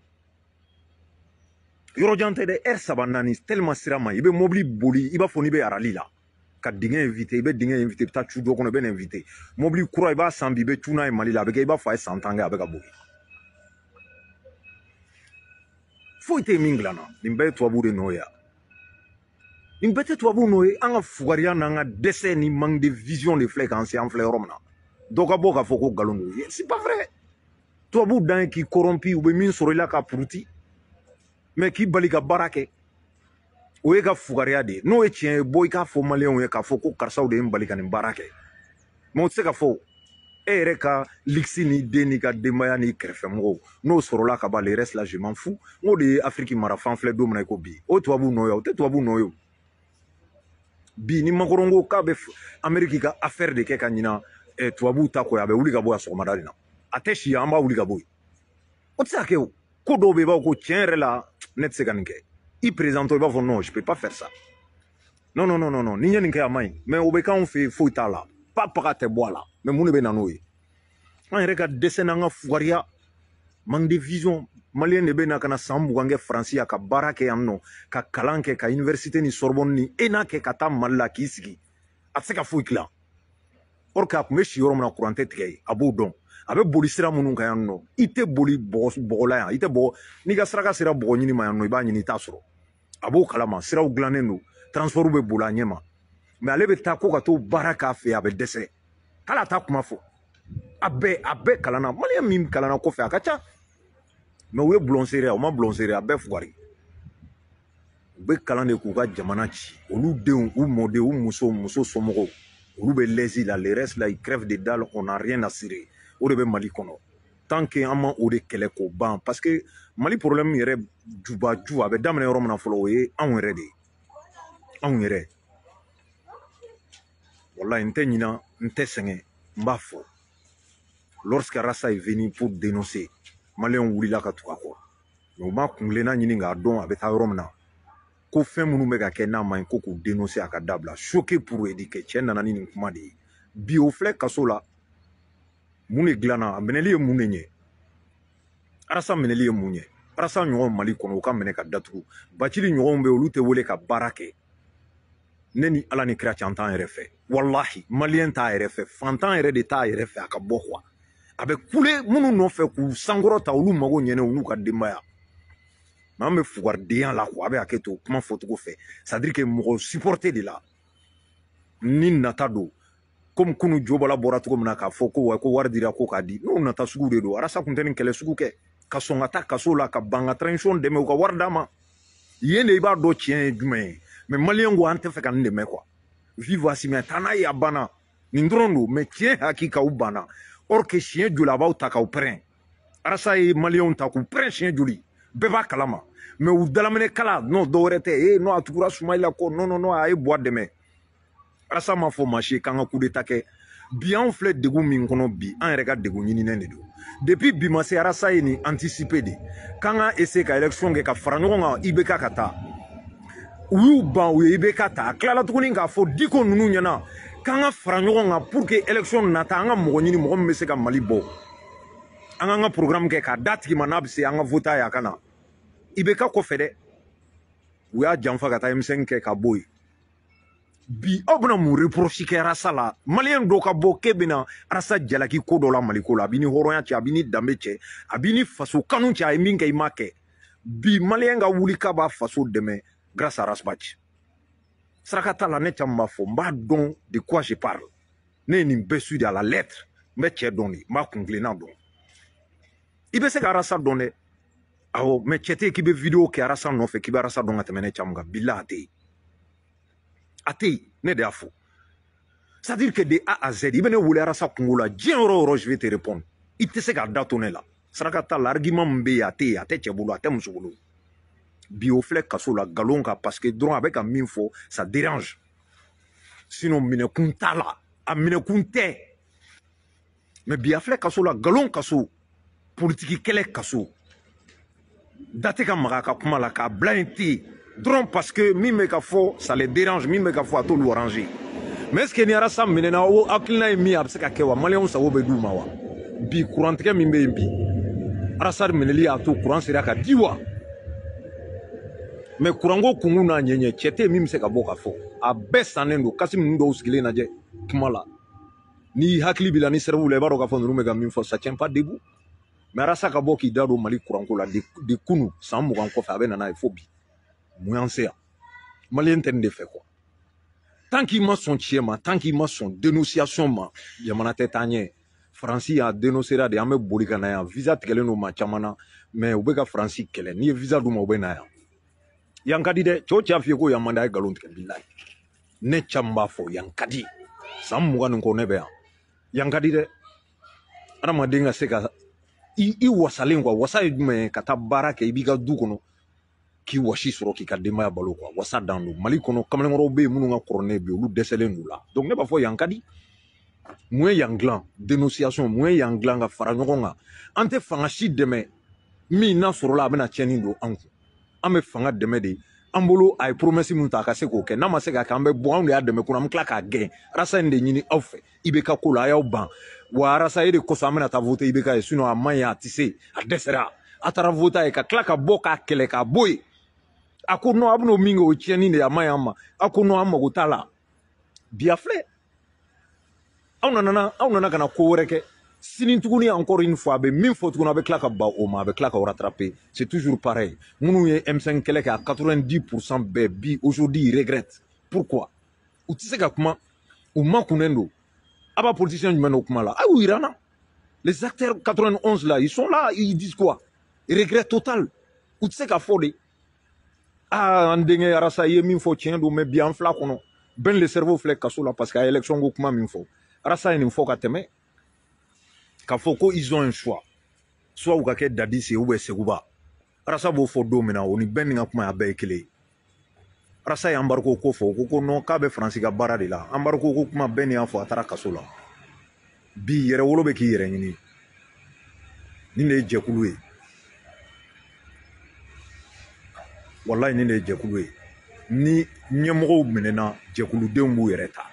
yɔrɔ jan tɛ dɛ heure saba naani tellement sira ma ɲi i bɛ mobili boli i b'a fɔ n'i bɛ arali la ka dingɛ invité i bɛ dingɛ invité i bɛ taa cu dɔ kɔnɔ i bɛ na invité mobili kura i b'a san bi i bɛ cu n'a ye Mali la a bɛ kɛ i b'a fɔ a ye san tan kɛ a bɛ ka boli foyi tɛ min dilanna nin bɛɛ ye tubabuw de nɔ ye yan nin bɛɛ tɛ tubabuw nɔ ye an ka fugariya n'an ka dɛsɛ ni manque de vision de filɛ k'an se an filɛ yɔrɔ min na dɔ ka bɔ k'a fɔ ko nkalon don c'est pas vrai tubabuw dan ye k'i corrompu u bɛ min sɔrɔ i la k'a puruti mais k'i bali ka baara kɛ o ye ka fugariya de ye n'o ye tiɲɛ ye bɔ i k'a fɔ maliyɛnw ye k'a fɔ ko karisaw de ye n bali ka nin baara kɛ mais o tɛ se ka fɔ e yɛrɛ ka liksi ni den n'i ka denbaya n'i kɛrɛfɛmɔgɔw n'o sɔrɔla ka ban le reste la je m'en fous n k'o de ye Afiriki mara fan filɛ don min na i ko bi o tubabuw nɔ ye o tɛ tubabuw nɔ ye o bi ni Macron ko k'a bɛ Amérique ka affaire de kɛ ka ɲina tubabuw ta kɔ a bɛ wuli ka bɔ yan sɔgɔmada in na a tɛ si yan an b'a wuli ka bɔ yen o tɛ se ka kɛ o ko dɔw bɛ yen i b'a fɔ ko tiɲɛ yɛrɛ la ne tɛ se ka nin kɛ i présentant i b'a fɔ non je peux pas faire ça non non non non non ni n ye nin kɛ a man ɲi mais o bɛ k'anw fɛ yen foyi t'a la pas paga tɛ bɔ a la mais mun de bɛ na n'o ye an yɛrɛ ka dɛsɛ n'an ka fugariya manque de vision maliyɛn de bɛ na ka na san mugan kɛ Faransi ya ka baara kɛ yan nɔ ka kalan kɛ ka université ni Sorbonne ni E N A kɛ ka taa Mali la k'i sigi a tɛ se ka foyi dilan or que a tun bɛ si yɔrɔ min na courant tɛ tigɛ yen a b'o dɔn a bɛ boli sira minnu kan yan nɔ i tɛ boli bɔgɔ la yan i tɛ bɔgɔ n'i ka saraka sera bɔgɔ ɲini ma yan nɔ i b'a ɲini i t'a sɔrɔ a b'o kalama siraw dilannen don transport bɛ boli a ɲɛ ma mais ale bɛ taa ko ka t'o baara k'a fɛ a bɛ dɛsɛ hali a t'a kuma fɔ a bɛɛ a bɛɛ kalanna maliyɛn min kalanna kɔfɛ a ka ca mais u ye bulon seereya u ma bulon seereya a bɛɛ fugari u bɛ kalan de k'u ka jamana ci olu denw u mɔdenw u musow muso somɔgɔw olu bɛ lɛsi la le reste là ils crèvent de dalle on n'a rien à cirer o de bɛ Mali kɔnɔ tant que an ma o de kɛlɛ k'o ban parce que Mali problème yɛrɛ jubaju a bɛ daminɛ yɔrɔ min na fɔlɔ o ye anw yɛrɛ de ye anw yɛrɛ wallahi n tɛ ɲina n tɛ sɛgɛn n b'a fɔ lorsque Rassa est venu pour dénoncer maliyɛnw wulila ka tugu a kɔ mais u ma kunkilenna ɲini k'a dɔn a bɛ taa yɔrɔ min na ko fɛn minnu bɛ ka kɛ n'a ma ɲi ko k'u dénoncer a ka dabila choqué pour éduquer cɛ nana ni nin kuma de ye bi o filɛ kaso la mun de dilanna a minɛli ye mun de ɲɛ Rassa minɛli ye mun ɲɛ Rassa ɲɔgɔn Mali kɔnɔ u ka minɛ ka datugu Bacili ɲɔgɔnw bɛ olu tɛ wele ka baara kɛ ne ni Ala ni kira cɛ an t'an yɛrɛ fɛ wallahi maliyɛn t'a yɛrɛ fɛ fantan yɛrɛ de t'a yɛrɛ fɛ a ka bɔ quoi a bɛ kule minnu nɔfɛ k'u sankɔrɔ ta olu mago ɲɛnɛ u n'u ka denbaya mais an bɛ fugaridenya la quoi a bɛ hakɛ to kuma fɔcogo fɛ c'est à dire que mɔgɔ supporter de la ni nata don comme kunu Jobala bɔra cogo min na k'a fɔ ko wa ko wari dira ko k'a di n'o nata sugu de don Rassa kun tɛ nin kɛlɛ sugu kɛ ka sɔn ka taa kaso la ka ban ka transition dɛmɛ u ka wari d'a ma yen de i b'a dɔn tiɲɛ ye jumɛn ye mais maliyɛn ko an tɛ fɛ ka nin dɛmɛ quoi vive Assimi taa n'a ye a banna nin dɔrɔn don mais tiɲɛ hakikaw banna or que siɲɛ joli a b'aw ta k'aw pɛrɛn Rassa ye maliyɛnw ta k'u pɛrɛn siɲɛ joli bɛɛ b'a kalama mais u dalaminɛ kala non dɔwɛrɛ tɛ e non a tugura Sumayila kɔ non non non a ye buwa dɛmɛ Rassa ma fɔ maa si k'an ka coup d'état kɛ bi anw filɛ degun min kɔnɔ bi an yɛrɛ ka degun ɲininen de don depuis bi ma se Rassa ye nin anticiper de k'an ka essayer ka élection kɛ ka fara ɲɔgɔn kan I B K ka taa u y'u ban u ye I B K ta a tilala tuguni k'a fɔ Diko ninnu ɲɛna k'an ka fara ɲɔgɔn kan pour que élection nata an ka mɔgɔ ɲini mɔgɔ min bɛ se ka Mali bɔ an k'an ka programme kɛ k'a d'a tigi ma n'a bɛ se an ka vote a ye a ka na I B K kɔfɛ dɛ u y'a janfa ka taa M cinq kɛ ka bɔ yen bi aw bɛna mun reproche kɛ Rassa la maliyɛn dɔw ka bɔ k'e bɛna Rassa jalaki ko dɔ la Maliko la a b'i ni hɔrɔnya cɛ a b'i ni danbe cɛ a b'i ni faso kanu cɛ a ye min kɛ i m'a kɛ bi malien ga wuli ka ba faso demain grâce à Rasbach. Srakata la ne chamba fo mba don de quoi je parle. Ne ni besu à la lettre, mais tche doni, mba kunglena don. Ibe se ka rasa donne. Awo mais tchete ki be vidéo ki rasa no fe ki ba rasa don atemene chamga billah ate. Ate ne de afo. C'est-à-dire que de A à Z, il ne voulait rasa kungola, djero je vais te répondre. Il te se ka datonne là. Srakata l'argument mbe ate ate tchebulu ate musugulu. Bioflek kaso la galonka parce que droit avec un minfo ça dérange. Sinon mine kuntala, a mine kunte. Mais biaflek kaso la galon kaso politique kele kaso. Date ka maraka kuma la ka blanti. Droit parce que mime ka fo ça les dérange, mime ka fo à tout l'oranger. Mais est-ce que ni arasa mine na o akilna mi abseka kewa malion sa wo be du mawa. Bi courant ke mimbe bi. Arasa mine li a tout courant sera ka diwa. Mais kurango kungu na nyenye chete mimi se ka boka fo a besanendo kasi ndo usikile na je kumala ni hakili bila ni servu le baro ka fo nume ga mimi fo ça tient pas debout mais rasa ka boki dado mali kurango la de, de kunu samu kan ko fa bena na fobi muyanse malien tende fait quoi tant qu'il m'a son chiema tant qu'il m'a son dénonciation ma yamana tetanye Franci a dénoncé de ame bolika na ya visa tikele no ma chamana mais obeka Franci kele ni visa du mo bena ya yankadi de chocha fieko ya manda galon ke billahi ne chamba fo yankadi sam mugan ko nebe ya yankadi de ara madinga seka i, i wasalen kwa wasa me kata baraka ibiga du kono ki washi soro ki kadema ya balo kwa wasa dando mali kono kamle ngoro be munu nga korone be lu deselen la donc ne ba fo yankadi moyen yanglan dénonciation moyen yanglan ga faranyokonga ante fangashi deme mi na soro la bena cheni do anku ame fanga deme de ambolo ay promesse mun ta ka se ko ke na ma se ka kambe bo an ya deme kuna mkla ka gen rasa nde nyini awfe ibe ka kula ya ban wa rasa ide ko samena ta voter ibe ka sino amanya tise a desera atara voter e ka klaka boka kele ka boy akuno abno mingo o chieni de amaya ma akuno amma go tala biafle awna nana awna nana kana ko wereke Sinin tuguni encore une fois, ben mille fois tuguni avec la kaba oma avec la ka rattraper, c'est toujours pareil. Mounou ye M cinq kele à quatre-vingt-dix pour cent bi aujourd'hui il regrette. Pourquoi? Ou tu sais comment ou makunendo aba politicien du meno kuma là. Ah oui Irana. Les acteurs quatre-vingt-onze là, ils sont là, ils disent quoi? Ils regrettent total. Ou tu sais qu'a fodé. Ah ndenge arasa ye mille fois tien do mais bien fla kono. Ben le cerveau flek kaso là parce qu'à élection go kuma mille fois. Arasa une fois ka teme. Kafoko ils ont un choix soit ou kake dadi se ou seguba rasa bo fo domina oni ben nga kuma abe kele rasa ya embargo ko fo ko no ka be France ga bara de la embargo ko kuma ben ya fo atara kasola bi yere wolo be ki yere ni ni le jekulu e wallahi ni le jekulu e ni nyemro menena jekulu dembu yere ta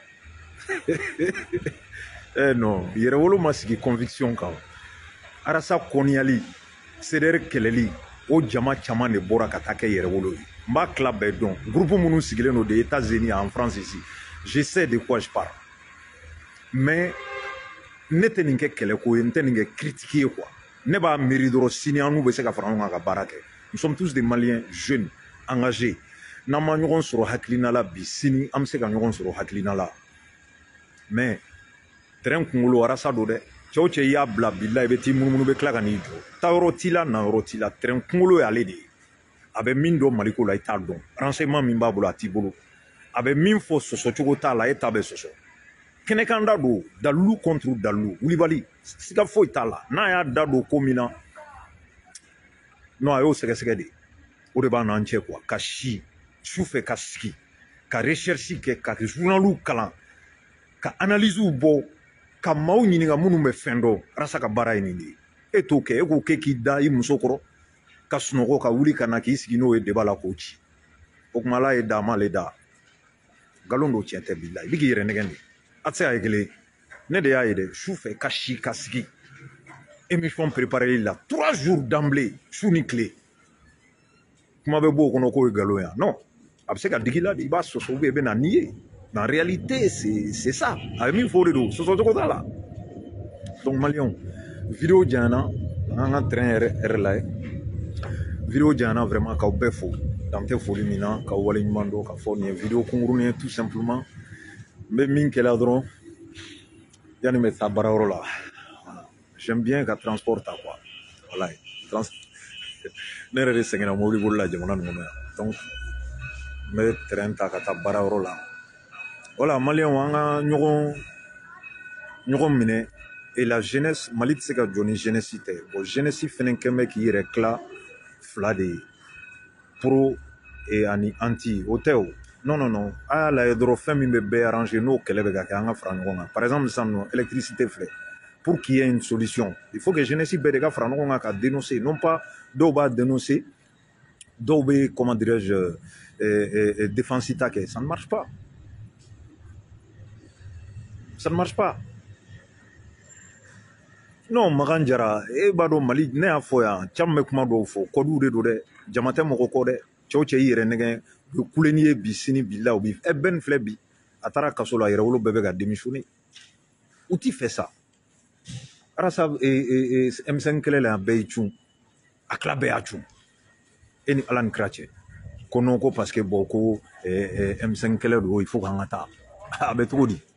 Eh non, yere wolo masiki conviction ka. Arasa koniali, seder keleli, o jama chama ne bora katake yere wolo. Mba club bedon, groupe munu sigile no de États-Unis en France ici. Je sais de quoi je parle. Mais nete ninge kele ko nete ninge critiquer quoi. Ne ba meridoro sini anu be se ka faranga ka barake. Nous sommes tous des Maliens jeunes, engagés. Na ma nyogon soro haklina la bi sini am se ka nyogon soro haklina la. Mais Tren kungolo arasa do de choche ya bla billahi beti munumunu be klaka ni jo tawro tila na rotila tren kungolo ya ledi abe mindo maliko la ita don renseignement min ba bolo atibolo abe min fo soso chogo ta la eta be soso kene kanda do dalu contre dalu ulibali sika fo itala na ya dado komina no ayo sege sege de o de ba na nche quoi ka shi soufe ka ski ka recherche ke ka journalu kala ka analyse bo ka maw ɲininka minnu bɛ fɛn dɔn rasa ka baara ye nin de ye e t'o kɛ e k'o kɛ k'i da i muso kɔrɔ ka sunɔgɔ ka wuli ka na k'i sigi n'o ye débat la k'o ci o kuma ala ye da ma ale da nkalon dɔ tiɲɛ tɛ bilahi i bɛ k'i yɛrɛ nɛgɛn de a tɛ se ka kɛ kelen ye ne de y'a ye dɛ su fɛ ka si ka sigi émission préparée la trois jours d'emblée su ni tile kuma bɛ bɔ o kɔnɔ k'o ye nkalon ya non a bɛ se ka digi la de i b'a sɔsɔ ou bien i bɛ na n'i ye. En réalité, c'est ça. Avec mille fois de dos, ce sont de côté là. Donc, Malion, vidéo Diana, on a train R L A. vidéo jana vraiment k'aw bɛɛ fo dan tɛ foli min na k'aw waleɲuman dɔn k'a fɔ nin ye vidéo kunkurunin ye tout simplement n bɛ min kɛla dɔrɔn yanni n bɛ taa baarayɔrɔ la j'aime bien ka transport ta quoi voilà trans ne yɛrɛ de sɛgɛnna mobili bolo la jamana ninnu na donc n bɛ terrain ta ka taa baarayɔrɔ la voilà maliyɛnw an ka ɲɔgɔn ɲɔgɔn minɛ et la jeunesse Mali tɛ se ka jɔ ni jeunesse tɛ bon jeunesse fɛnɛ kɛn bɛ k'i yɛrɛ tila fila de ye pro et ani anti o tɛ o non non non a y'a lajɛ dɔrɔn fɛn min bɛ bɛɛ arranger n'o kɛlɛ bɛ ka kɛ an ka fara ɲɔgɔn kan par exemple sisan nɔ électricité filɛ pour qu'il y ait une solution il faut que jeunesse bɛɛ de ka fara ɲɔgɔn kan ka dénoncer non pas dɔw b'a dénoncer dɔw bɛ comment dirais-je euh, euh, défense ta kɛ ça ne marche pas ça ne marche pas. Non Magan Jara e b'a dɔn Mali ne y'a fɔ yan caman bɛ kuma dɔw fɔ kɔdiw de don dɛ jama tɛ mɔgɔ kɔ dɛ cɛw cɛ y'i yɛrɛ nɛgɛn u bɛ kule n'i ye bi sini bi la u bi ɛ bɛɛ nin filɛ bi a taara kaso la a yɛrɛ wolo bɛɛ bɛ ka démissionner u ti fɛ sa arasa M cinq kɛlɛ la a bɛɛ y'i cun a tila bɛɛ y'a cun e ni Ala ni kira cɛ ko non ko parce que bon ko M cinq kɛlɛ don il faut k'an ka taa a bɛ cogo di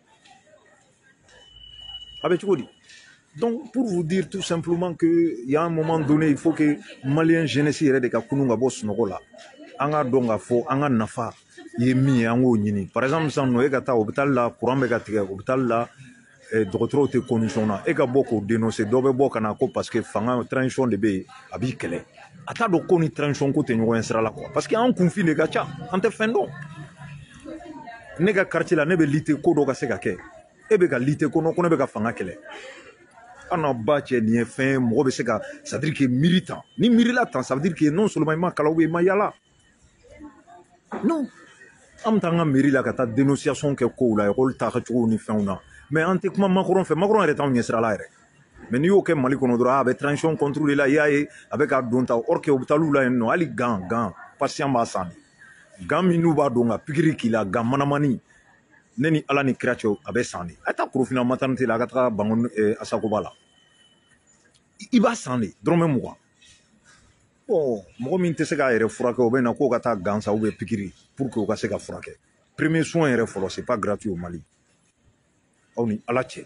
a bɛ cogo di. Donc, pour vous dire tout simplement qu'il y a un moment donné, il faut que Maliens jeunesse yɛrɛ de ka kunu ka bɔ sunɔgɔ la. An ka dɔn ka fɔ an ka nafa ye min ye an k'o ɲini. Par exemple, sisan nɔ e ka taa hôpital la courant bɛ ka tigɛ hôpital la dɔgɔtɔrɔw tɛ condition na e ka bɔ k'o dénoncer dɔ bɛ bɔ ka na ko parce que fanga transition de bɛ yen a b'i kɛlɛ. A t'a dɔn ko ni transition ko tɛ ɲɔgɔn ye sira la quoi. Parce que an kunfin de ka ca an tɛ fɛn dɔn. Ne ka quartier la ne bɛ lutter ko dɔ ka se ka kɛ e bɛ ka lutter ko ne bɛ ka fanga kɛlɛ. Ana ba cɛ nin ye fɛn mɔgɔ bɛ se ka ça veut dire que miiri tan ni miirila tan ça veut dire que non seulement i ma kalan ou bien i ma yala non an bɛ taa an ka mairie la ka taa dénonciation kɛ kow la école ta kɛcogow ni fɛnw na mais an tɛ kuma Macron fɛ Macron yɛrɛ t'anw ɲɛsira la yɛrɛ mais n'i y'o kɛ Mali kɔnɔ dɔrɔn a bɛ transition contrôler la i y'a ye a bɛ ka don ta or que hôpitaliw la yen nɔ hali gan gan patient b'a san de gan min n'u b'a don ka pikiri k'i la gan manamani ne ni Ala ni kira cɛ a bɛ san de a taa Korofina maternité la a ka taga Bango Asakoba la i b'a san de dɔrɔmɛ mugan bon mɔgɔ min tɛ se k'a yɛrɛ furakɛ o bɛ na k'o ka taa gan san ou bien pikiri pour que o ka se ka furakɛ premier soin yɛrɛ fɔlɔ c'est pas gratuit au Mali aw ni Ala cɛ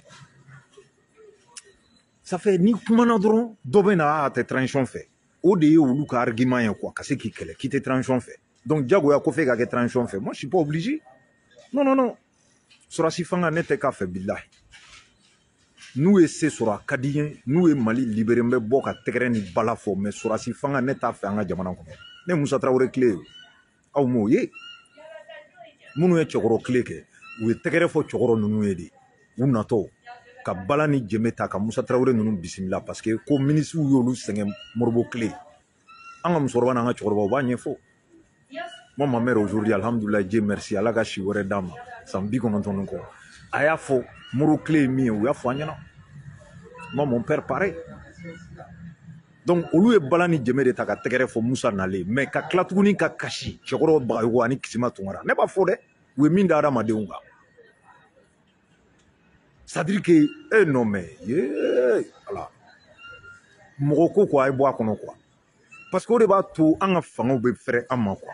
ça fait ni kumana dɔrɔn dɔ bɛ na a tɛ transition fɛ o de ye olu ka argument ye quoi ka se k'i kɛlɛ k'i tɛ transition fɛ donc jagoya ko f'e ka kɛ transition fɛ moi je suis pas obligé non non non sɔrɔsi fanga ne tɛ k'a fɛ bilahi n'u ye se sɔrɔ a ka di ye n'u ye Mali libéré n bɛ bɔ ka tɛgɛrɛ ni bala fɔ mais sɔrɔsi fanga ne t'a fɛ an ka jamana kɔnɔ ne ye Musa Tarawele tile ye aw m'o ye minnu ye cɛkɔrɔ tile kɛ u ye tɛgɛrɛ fɔ cɛkɔrɔ ninnu ye de u natɔ ka bala ni jɛmɛ ta ka Musa Tarawele ninnu bisimila parce que ko ministre y'olu sɛgɛn Moribo tile an ka musokɔrɔba n'an ka cɛkɔrɔba u b'a ɲɛfɔ moi ma mère aujourd'hui alhamdoulilah Dieu merci Ala ka si wɛrɛ d'a ma san bi kɔnɔntɔn ni kɔ a y'a fɔ Moro tile ye min ye u y'a fɔ an ɲɛna moi mon père pareil donc olu ye bala ni jɛmɛ de ta ka tɛgɛrɛ fɔ Musa nalen mais ka tila tuguni ka kasi cɛkɔrɔba Bagayogo ani Kisima Tunkara ne b'a fɔ dɛ u ye min da adamadenw kan c'est à dire que eh non mais ye ala mɔgɔ ko quoi a ye bɔ a kɔnɔ quoi parce que o de b'a to an ka fangaw bɛ fɛrɛ an ma quoi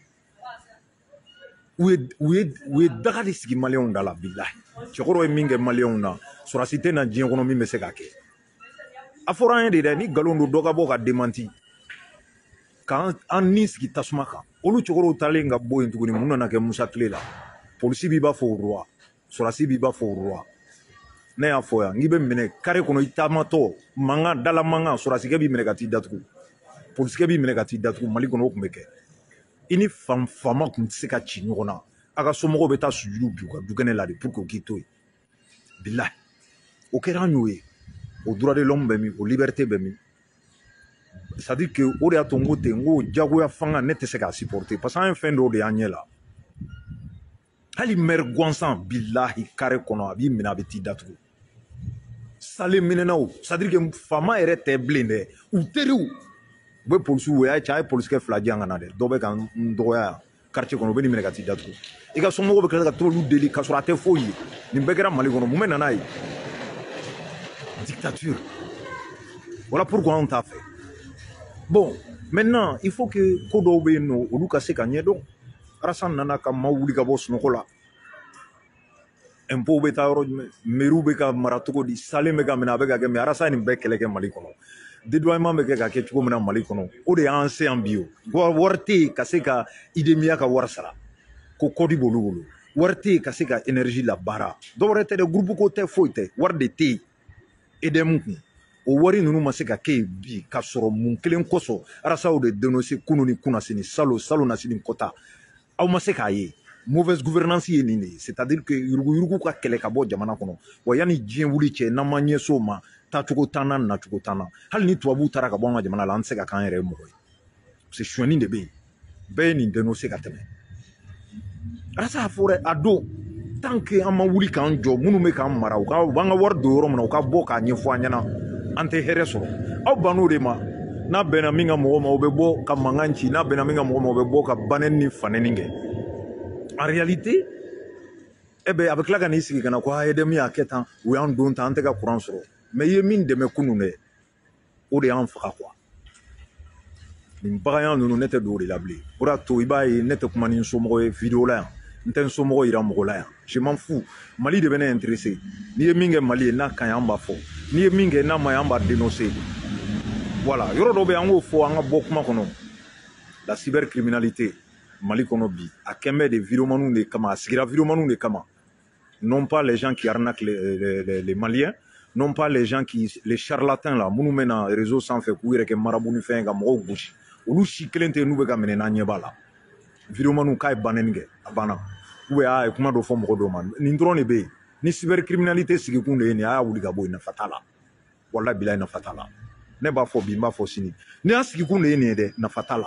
u ye u ye u ye daga de sigi maliyɛnw da la bilahi cɛkɔrɔba ye min kɛ maliyɛnw na sɔrɔsi tɛ na diɲɛ kɔnɔ min bɛ se k'a kɛ a fɔra an ye de dɛ ni nkalon don dɔ ka bɔ ka démenti k'an an ni sigi tasuma kan olu cɛkɔrɔbaw taalen ka bɔ yen tuguni mun nana kɛ Musa tile la polisi b'i b'a fɔ o roi sɔrɔsi b'i b'a fɔ o roi ne y'a fɔ yan n'i bɛ minɛ carré kɔnɔ i taamatɔ mankan dala mankan sɔrɔsikɛ b'i minɛ ka t'i datugu polisikɛ b'i minɛ ka t'i datugu Mali kɔnɔ o tun bɛ kɛ i ni faama tun tɛ se ka ci ɲɔgɔn na a ka somɔgɔw bɛ taa sujudu bi u ka dukɛnɛ la de pour que o k'i to yen bilahi o kɛra an y'o ye o droit de l'homme bɛ min o liberté bɛ min c'est à dire que o de y'a to n ko ten n ko jagoya fanga ne tɛ se k'a supporter parce que an ye fɛn dɔw de y'an ɲɛ la hali maire gansan bilahi carré kɔnɔ a b'i minɛ a bɛ t'i datugu sale minɛnaw c'est à dire que faama yɛrɛ tɛ bilen dɛ u teriw u bɛ polisiw wele a ye cɛ a ye polisikɛ fila di yan ka na dɛ dɔw bɛ ka n dɔgɔya yan quartier kɔnɔ u bɛ nin minɛ ka t'i datugu i ka somɔgɔw bɛ tila ka t'olu deli k'a sɔrɔ a tɛ foyi ye nin bɛɛ kɛra Mali kɔnɔ mun bɛ na n'a ye dictature voilà pourquoi anw t'a fɛ bon Maintenant, il faut que Kodo Beno, ou Lucas Sekanyedo, Rasan Nanaka Maulika Bosnokola, Empo Beta, Merubeka Maratuko, di Salemega Menabega, Arasan in Bekeleke Malikono. Dédouanement Mega Ketukomena Malikono, ou des anciens bio, Warti, Kaseka, Idemiaka Warsara, Kokodi Bolulu, Warti, Kaseka, énergie la bara. Dorete de groupe côté foite, War de thé, et des moukou. O wari nunu ma se ka kɛ bi ka sɔrɔ mun kelen kosɔn arasaw de dénoncé kunu ni kunasini salo salo nasini kota aw ma se k'a ye mauvaise gouvernance ye nin de ye c'est-à-dire que yurugu yurugu ka kɛlɛ ka bɔ jamana kɔnɔ wa yanni diɲɛ wuli cɛ n'an ma ɲɛso ma taacogo t'an na nacogo t'an na hali ni tubabuw taara ka bɔ an ka jamana la an tɛ se ka k'an yɛrɛ mɔgɔ ye parce que suɲɛni de bɛ yen bɛɛ ye nin dénoncé ka tɛmɛ arasa a fɔ dɛ a don tant que an ma wuli k'an jɔ minnu bɛ k'an mara u ka u b'an ka wari don yɔrɔ min na u ka bɔ k'a ɲɛfɔ an ɲɛna an tɛ hɛrɛ sɔrɔ aw ban'o de ma n'a bɛnna min ka mɔgɔ ma o bɛ bɔ ka mankan ci n'a bɛnna min ka mɔgɔ ma o bɛ bɔ ka banɛni ni fanɛni kɛ en réalité eh bɛ a bɛ tila ka n'i sigi ka na ko a ye dɛ min y'a kɛ tan u y'an don tan an tɛ ka kuran sɔrɔ mais i ye min dɛmɛ kunun dɛ o de y'an faga quoi nin baganya ninnu ne tɛ don o de la bilen o de y'a to i b'a ye ne tɛ kuma ni n somɔgɔ ye vidéo la yan n tɛ n somɔgɔ yira mɔgɔ la yan je m'en fous Mali de bɛ ne intéressé n'i ye min kɛ Mali ye n'a ka ɲi an b'a fɔ n'i ye min kɛ n'a ma ɲi an b'a dénoncer voilà yɔrɔ dɔ bɛ yen an k'o fɔ an ka bɔ kuma kɔnɔ la cybercriminalité Mali kɔnɔ bi a kɛn bɛ de vidéomaniw de kama a sigira vidéomaniw de kama non pas les gens qui arnaquent les, les, les, les Maliens non pas les gens qui les charlatans là minnu bɛ na réseau sanfɛ k'u yɛrɛ kɛ marabu ni fɛn ka mɔgɔw gosi olu si kelen tɛ yen n'u bɛ ka minɛ n'an ɲɛ b'a la vidéomaniw k'a ye banɛni kɛ a banna ou bien a ye kuma dɔ fɔ mɔgɔ dɔw ma nin dɔrɔn de bɛ yen ni cybercriminalité sigikun de ye nin a y'a wuli ka bɔ yen nafa t'a la wala bilayi nafa t'a la ne b'a fɔ bi n b'a fɔ sini ni y'a sigikun de ye nin ye dɛ nafa t'a la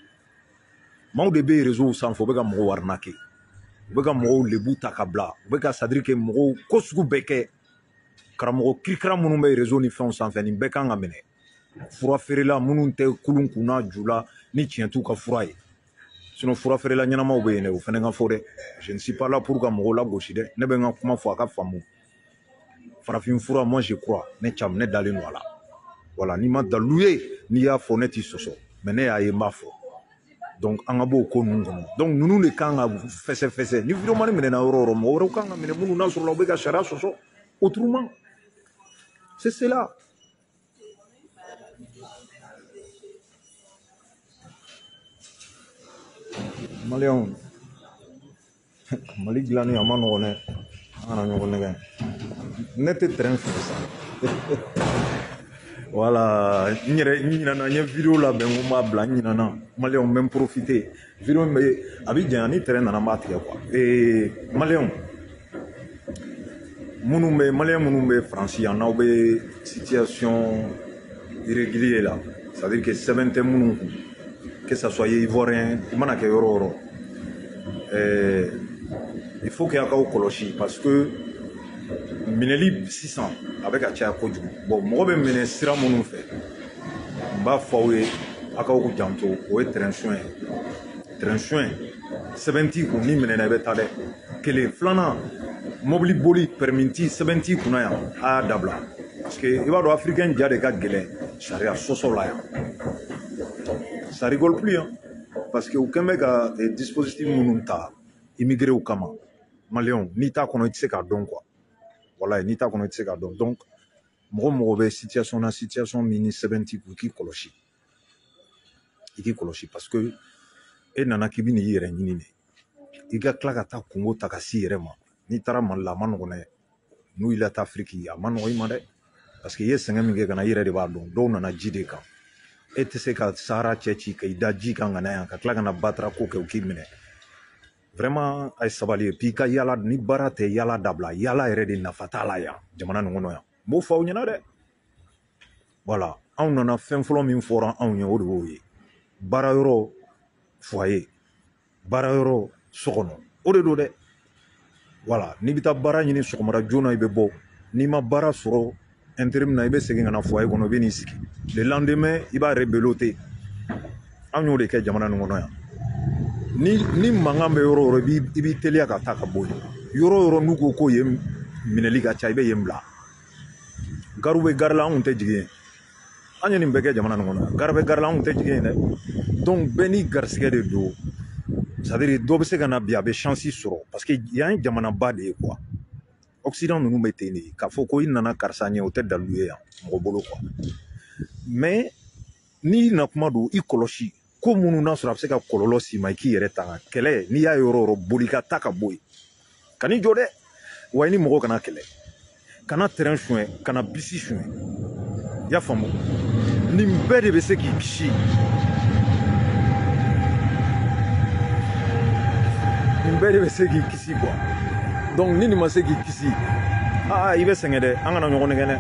maaw de bɛ réseau sanfɛ u bɛ ka mɔgɔw arnaquer u bɛ ka mɔgɔw lebu ta ka bila u bɛ ka c'est à dire que mɔgɔw ko sugu bɛɛ kɛ karamɔgɔ kirikara minnu bɛ réseau ni fɛnw sanfɛ nin bɛɛ kan ka minɛ fura feerela minnu tɛ kulun kunna ju la ni tiɲɛ t'u ka fura ye sinon fura feerela ɲɛnamaw bɛ yen dɛ o fana ka fɔ dɛ je ne suis pas là pour ka mɔgɔw lagosi dɛ ne bɛ n ka kuma fɔ a ka faamu farafin fura moi je crois ne cam ne dalen don a la voilà n'i ma dalu ye n'i y'a fɔ ne t'i sɔsɔ mais ne y'a ye n b'a fɔ donc an ka bɔ o ko ninnu kɔnɔ donc ninnu de kan ka fɛsɛ-fɛsɛ ni vidéomani minɛna yɔrɔ o yɔrɔ mɔgɔ wɛrɛw kan ka minɛ minnu n'a sɔrɔ la u bɛ ka sariya sɔsɔ autrement c'est cela. Maliyɛnw Mali dilanni a ma nɔgɔn dɛ an kana ɲɔgɔn nɛgɛ ne tɛ terrain fɛ sa voilà n yɛrɛ n ɲinɛna n ye vidéo labɛn n ko n b'a bila n ɲinɛna maliyɛnw n bɛ n profiter vidéo min bɛ a bɛ janya ni terrain nana n b'a tigɛ quoi ee maliyɛnw minnu bɛ maliyɛn minnu bɛ Faransi yan n'aw bɛ situation irrégulier la c'est à dire que sɛbɛn tɛ minnu kun que ça soit ivoirien i mana kɛ yɔrɔ o yɔrɔ euh, il faut que a k'aw kɔlɔsi parce que minɛli sisan a bɛ ka caya kojugu bon mɔgɔ bɛ minɛ sira minnu fɛ n b'a fɔ aw ye a k'aw janto o ye terrain soin ye terrain soin sɛbɛn t'i kun ni minɛna i bɛ taa dɛ kelen filanan mobili boli permis ti sɛbɛn t'i kunna yan a y'a dabila parce que i b'a dɔn africain ja de ka gɛlɛn sariya sɔsɔ la yan ça rigole plus hein parce que u kɛn bɛ ka dispositif minnu ta immigré kama maliyɛnw n'i t'a kɔnɔ i tɛ se k'a dɔn quoi voilà n'i t'a kɔnɔ i tɛ se k'a dɔn donc mɔgɔ mɔgɔ bɛ situation na situation min ni sɛbɛn t'i kun i k'i kɔlɔsi i k'i kɔlɔsi parce que e nana k'i bɛ n'i yɛrɛ ɲini de i ka tila ka taa kungo ta ka s'i yɛrɛ ma n'i taara Mali la a ma nɔgɔn dɛ n'u y'i la taa Afiriki a ma nɔgɔn i ma dɛ parce que i ye sɛgɛn min kɛ ka na i yɛrɛ de b'a dɔn dɔw nana ji de kan e tɛ se ka sahara cɛ ci ka i da ji kan ka na yan ka tila ka na batara ko kɛ u k'i minɛ vraiment a ye sabali puis i ka yala ni baara tɛ yala dabila yala yɛrɛ de nafa t'a la yan jamana nin kɔnɔ yan n b'o fɔ aw ɲɛna dɛ voilà anw nana fɛn fɔlɔ min fɔra anw ye o de y'o ye baara yɔrɔ foyer baara yɔrɔ so kɔnɔ o de don dɛ voilà n'i bɛ taa baara ɲini sɔgɔmada joona i bɛ bɔ n'i ma baara sɔrɔ intérim na i bɛ segin ka na foyer kɔnɔ i bɛ n'i sigi le lendemain i b'a rebelote anw y'o de kɛ jamana nin kɔnɔ yan ni ni mankan bɛ yɔrɔ o yɔrɔ i b'i teliya ka taa ka bɔ yen yɔrɔ o yɔrɔ n'u ko ko yen minɛli ka ca i bɛ yen bila gariw bɛ gari la anw tɛ jigin yen an ye nin bɛɛ kɛ jamana nin kɔnɔ garibe garila an kun tɛ jigin yen dɛ donc bɛɛ ni garisɛgɛ de don c'est à dire dɔ bɛ se ka na bi a bɛ chance sɔrɔ parce que yan ye jamanaba de ye quoi occident ninnu bɛ ten de k'a fɔ ko i nana karisa ɲɛ o tɛ dalilu ye yan mɔgɔ bolo quoi mais n'i na kuma don i kɔlɔsi ko minnu n'a sɔrɔ a bɛ se ka kɔlɔlɔ s'i ma i k'i yɛrɛ tanga kɛlɛ n'i y'a yɔrɔ yɔrɔ boli ka taa ka bɔ yen kan'i jɔ dɛ wa i ni mɔgɔ kana kɛlɛ kana terrain suɲɛ kana bisi suɲɛ i y'a faamu nin bɛɛ de bɛ se k'i kisi nin bɛɛ de bɛ se k'i kisi quoi donc ni nin ma se k'i kisi aa i bɛ sɛgɛn dɛ an kana ɲɔgɔn nɛgɛn dɛ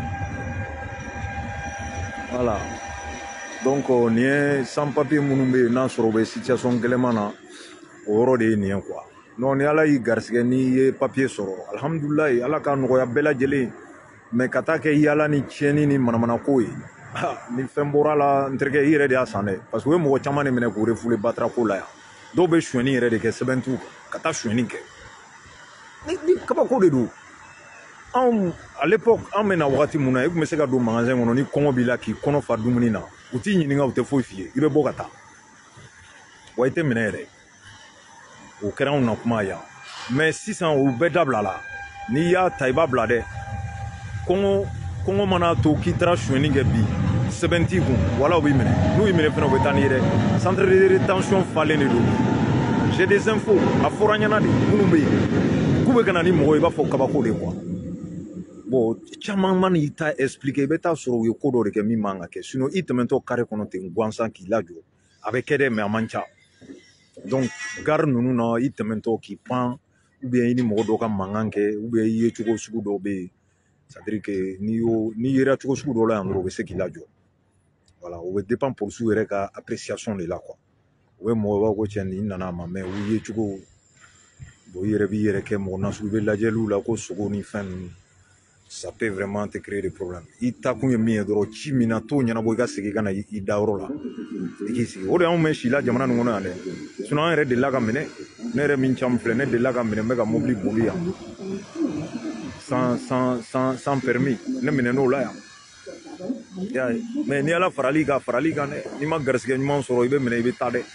voilà donc nin ye sans papier minnu bɛ yen n'a sɔrɔ u bɛ situation gɛlɛman na o yɔrɔ de ye nin ye quoi non ni ala y'i garisɛgɛ n'i ye papier sɔrɔ alhamdulilayi ala ka nɔgɔya bɛɛ lajɛlen mais ka taa kɛ yaala ni tiɲɛni ni manamanako ye ni fɛn bɔra la n terikɛ i yɛrɛ de y'a san dɛ parce que u ye mɔgɔ caman de minɛ k'u refule batarako la yan dɔw bɛ sonyɛni yɛrɛ de kɛ sɛbɛntiw ka taa sonyɛni kɛ ni kabako de don anw à l'époque an bɛ na wagati mun na i tun bɛ se ka don magasin kɔnɔ ni kɔngɔ b'i la k'i kɔnɔ fa dumuni na u t'i ɲininka u tɛ foyi f'i ye i bɛ bɔ ka taa wa i tɛ minɛ yɛrɛ o kɛra anw na kuma yan mais sisan u bɛɛ dabila la n'i y'a ta i b'a bila dɛ kɔngɔ kɔngɔ mana to k'i taara sonyɛni kɛ bi sɛbɛn t'i kun wala u b'i minɛ n'u y'i minɛ fɛnɛ u bɛ taa n'i ye dɛ centre de rétention falen de don j'ai des infos a fɔra ɲɛna de minnu bɛ yen k'u bɛ ka na ni mɔgɔ i b'a fɔ kabako de quoi bon caman mana i ta expliquer i bɛ taa sɔrɔ u ye ko dɔ de kɛ min man ka kɛ sinon i tɛmɛtɔ carré kɔnɔ ten gansan k'i lajɔ a bɛ kɛ dɛ mais a man ca donc gare ninnu na i tɛmɛtɔ k'i pan ou bien i ni mɔgɔ dɔ ka mankan kɛ ou bien i ye cogo sugu dɔ bɛ yen c'est à dire que n'i y'o n'i yera cogo sugu dɔ la yan dɔrɔn u bɛ se k'i lajɔ voilà o bɛ dépend polisiw yɛrɛ ka appréciation de la quoi u bɛ mɔgɔ b'a ko tiɲɛ nin nana a ma mɛ u ye cogo bon i yɛrɛ b'i yɛrɛ kɛ mɔgɔ nasugu bɛ lajɛliw la ko sogo ni fɛn ninnu ça peut vraiment te créer des problèmes i ta kun ye min ye dɔrɔn ci min na t'o ɲɛnabɔ i ka segin ka na i da yɔrɔ la i k'i sigi o de y'anw mɛn si la jamana nin kɔnɔ yan dɛ sinon an yɛrɛ delila ka minɛ ne yɛrɛ min caman filɛ ne delila ka minɛ n bɛ ka mobili boli yan sans sans sans sans permis ne minɛ n'o la yan y'a ye mais ni ala farali kan farali kan dɛ n'i ma garisɛgɛ ɲuman sɔrɔ i bɛ minɛ i bɛ taa dɛ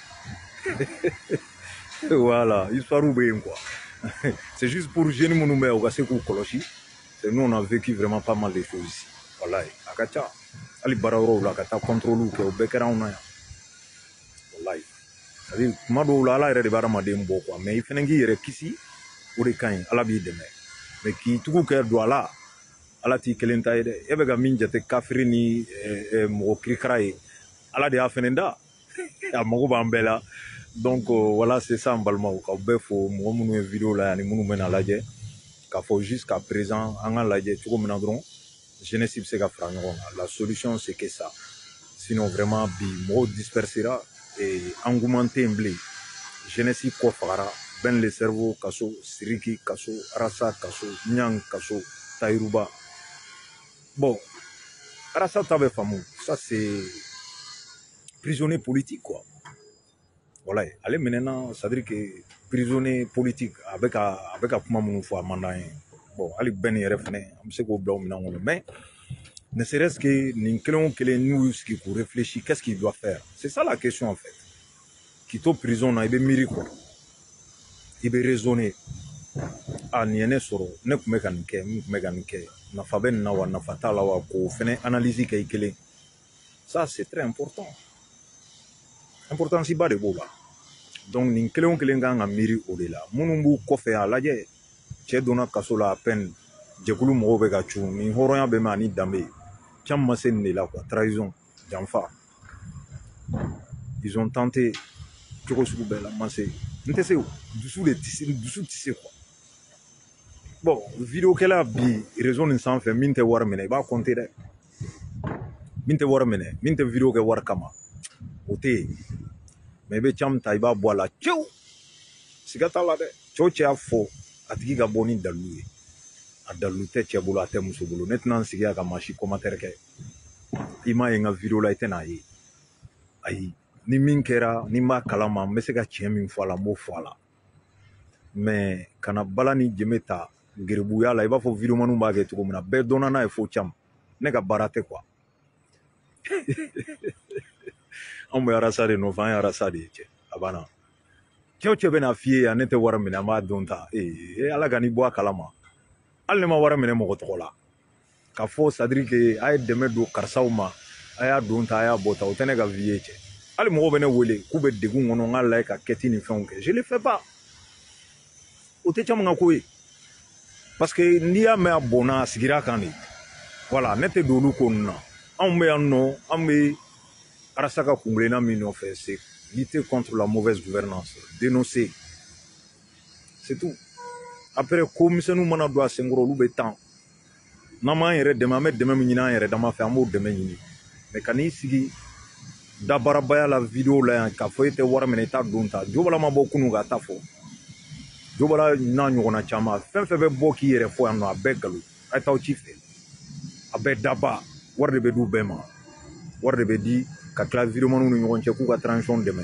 voilà histoire bɛ yen quoi c'est juste pour jeunes minnu bɛ u ka se k'u kɔlɔsi c'est nous on a vécu vraiment pas mal de choses ici wallahi a ka ca hali baara yɔrɔw la ka taa contrôle kɛ o bɛɛ kɛra anw na yan wallahi c'est à dire tuma dɔw la ala yɛrɛ de bɛ adamaden bɔ quoi mais i fɛnɛ k'i yɛrɛ kisi o de ka ɲi ala b'i dɛmɛ mais k'i tugu kɛ don a la ala t'i kelen ta ye dɛ e bɛ ka min jate kafiri ni mɔgɔ kirikara ye ala de y'a fɛnɛ da a mago b'an bɛɛ la donc voilà c'est ça n balimaw k'aw bɛɛ fo mɔgɔ minnu ye vidéo la yan ni minnu bɛna lajɛ k'a fɔ jusqu'à présent an ka lajɛ cogo min na dɔrɔn jeunesse bɛ se ka fara ɲɔgɔn kan la solution c'est que ça sinon vraiment bi mɔgɔw dispersera et engouement tɛ yen bilen jeunesse kɔ fagara Ben le cerveau kaso Siriki kaso Arasa kaso Nyang kaso Taïruba. Bon, Arasa t'avait fameux. Ça c'est prisonnier politique quoi. Voilà, allez maintenant, ça veut dire que prisonnier politique avec un avec un comment mon fois mandat. Bon, allez ben y revenir. On sait qu'on bloque maintenant mais ne serait-ce que n'importe quel nous qui pour réfléchir qu'est-ce qu'il doit faire. C'est ça la question en fait. Qui t'au prison na ibe miri quoi. Il peut raisonner a ni ne soro ne kume kan ke mu kume kan ke na faben na wa na fatala wa ko fene analyse kay kele ça c'est très important important si ba de boba donc ni kelon kelen kan miri o de la munun bu ko fe ala je che dona kaso la peine jekulu mo be ga chu ni horonya be ma ni dambe cham masen ne la quoi trahison janfa ils ont tenté choko suku bela masse ntese dessous les tissus dessous tissu quoi bon vidéo qu'elle a bi raison sans fait minte war mena ba compter de minte war mena minte vidéo que war kama oté mais be cham tay ba bola ciu sigata la de choche afo atigi ga boni daluye adalu te chebolo ate musobolo maintenant sigia ka machi commentaire ke ima yenga vidéo la etena yi ayi ni min kɛra ni ma kalama n bɛ se ka tiɲɛ min fɔ a la n b'o fɔ a la mais kana bala ni jɛmɛ ta geribuya la i b'a fɔ vidéomaninw b'a kɛ cogo min na bɛɛ dɔnna n'a ye fo caman ne ka baara tɛ quoi An bɛ arasa de nɔfɛ an ye arasa de ye cɛ a banna cɛw cɛ bɛna f'i ye ne tɛ wari minɛ an b'a don ta ee ala ka n'i bɔ a kalama hali ne ma wari minɛ mɔgɔ tɔgɔ la ka fɔ sadiri ke a ye dɛmɛ don karisaw ma a y'a don ta a y'a bɔ ta o tɛ ne ka vie ye cɛ hali mɔgɔw bɛ ne wele k'u bɛ degun kɔnɔ n ka layɛ ka kɛti ni fɛnw kɛ je le fais pas o tɛ caman ka ko ye parce que n'i y'a mɛn a bɔnna a sigira kan de voilà ne tɛ don olu ko ninnu na anw bɛ yan nɔ an bɛ arasa ka kungilenna min nɔfɛ c'est lutter contre la mauvaise gouvernance dénoncer c'est tout après ko misɛnninw mana don a senkɔrɔ olu bɛ tan n'an m'an yɛrɛ dɛmɛ an bɛ dɛmɛ min ɲini an yɛrɛ dama fɛ an b'o dɛmɛ ɲini mais ka n'i sigi dabarabaya la vidéo la yan k'a fɔ e tɛ wari minɛ i t'a don ta Jobala ma bɔ kunun k'a ta fɔ Jobala n'a ɲɔgɔnna caman fɛn fɛn bɛ bɔ k'i yɛrɛ fɔ yan nɔ a bɛɛ nkalon a ye t'aw ci fɛ a bɛɛ daba wari de bɛ di u bɛɛ ma wari de bɛ di ka tila vidéomaniw ni ɲɔgɔn cɛ k'u ka transition dɛmɛ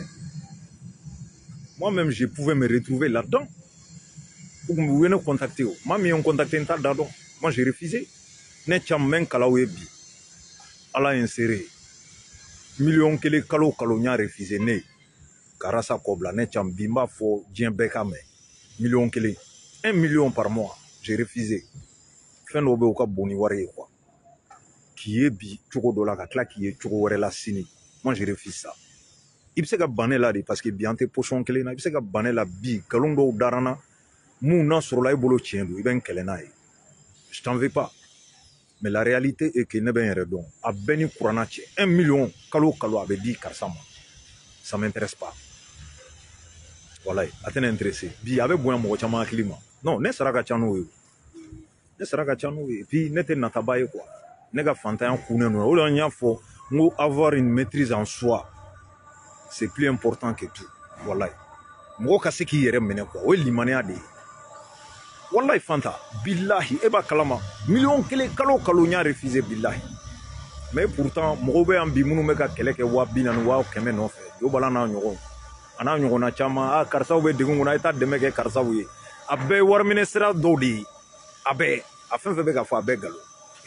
moi-même je pouvais me retrouver là-dedans u kun bɛ ne contacter o maa min ye n contacter n t'a da dɔn moi j'ai refusé ne caman bɛ n kalaw ye bi ala ye n seere miliyɔn kelen kalo kalo n y'a refusé ne ka arasa kɔ bila ne caman bi n b'a fɔ diɲɛ bɛɛ ka mɛn miliyɔn kelen un million par mois j'ai refusé fɛn dɔw bɛ yen o ka bon ni wari ye quoi k'i ye bi cogo dɔ la ka tila k'i ye cogo wɛrɛ la sini moi je refuse ça i bɛ se ka ban ne la de parce que bi an tɛ position kelen na i bɛ se ka ban ne la bi nkalon dɔw dara n na mun n'a sɔrɔla e bolo tiɲɛ don i bɛ n kɛlɛ n'a ye je t'en veux pas mais la réalité est que ne bɛ n yɛrɛ dɔn a bɛɛ ni kuranna cɛ un million kalo kalo a bɛ di karisa ma ça m'intéresse pas voilà a tɛ ne intéressé bi a bɛ bonya mɔgɔ caman hakili ma non ne sara ka ca n'o ye ne sara ka ca n'o ye puis ne tɛ nataba ye quoi ne ka fantanya kunnen don o de la n y'a fɔ n ko avoir une maîtrise en soi c'est plus important que tout wallahi mɔgɔ ka se k'i yɛrɛ minɛ quoi o ye limaniya de ye wallahi fanta billahi e b'a kalama miliyɔn kelen kalo kalo n y'a refusé billahi mais pourtant mɔgɔw bɛ yan bi minnu bɛ ka kɛlɛ kɛ waa bi naani waa kɛmɛ nɔfɛ Jobala n'a ɲɔgɔn a n'a ɲɔgɔnna caman a karisaw bɛ degun kɔnɔ a ye taa dɛmɛ kɛ karisaw ye a bɛɛ ye wari minɛ sira dɔw de ye a bɛɛ a fɛn fɛn bɛ ka fɔ a bɛɛ nkalon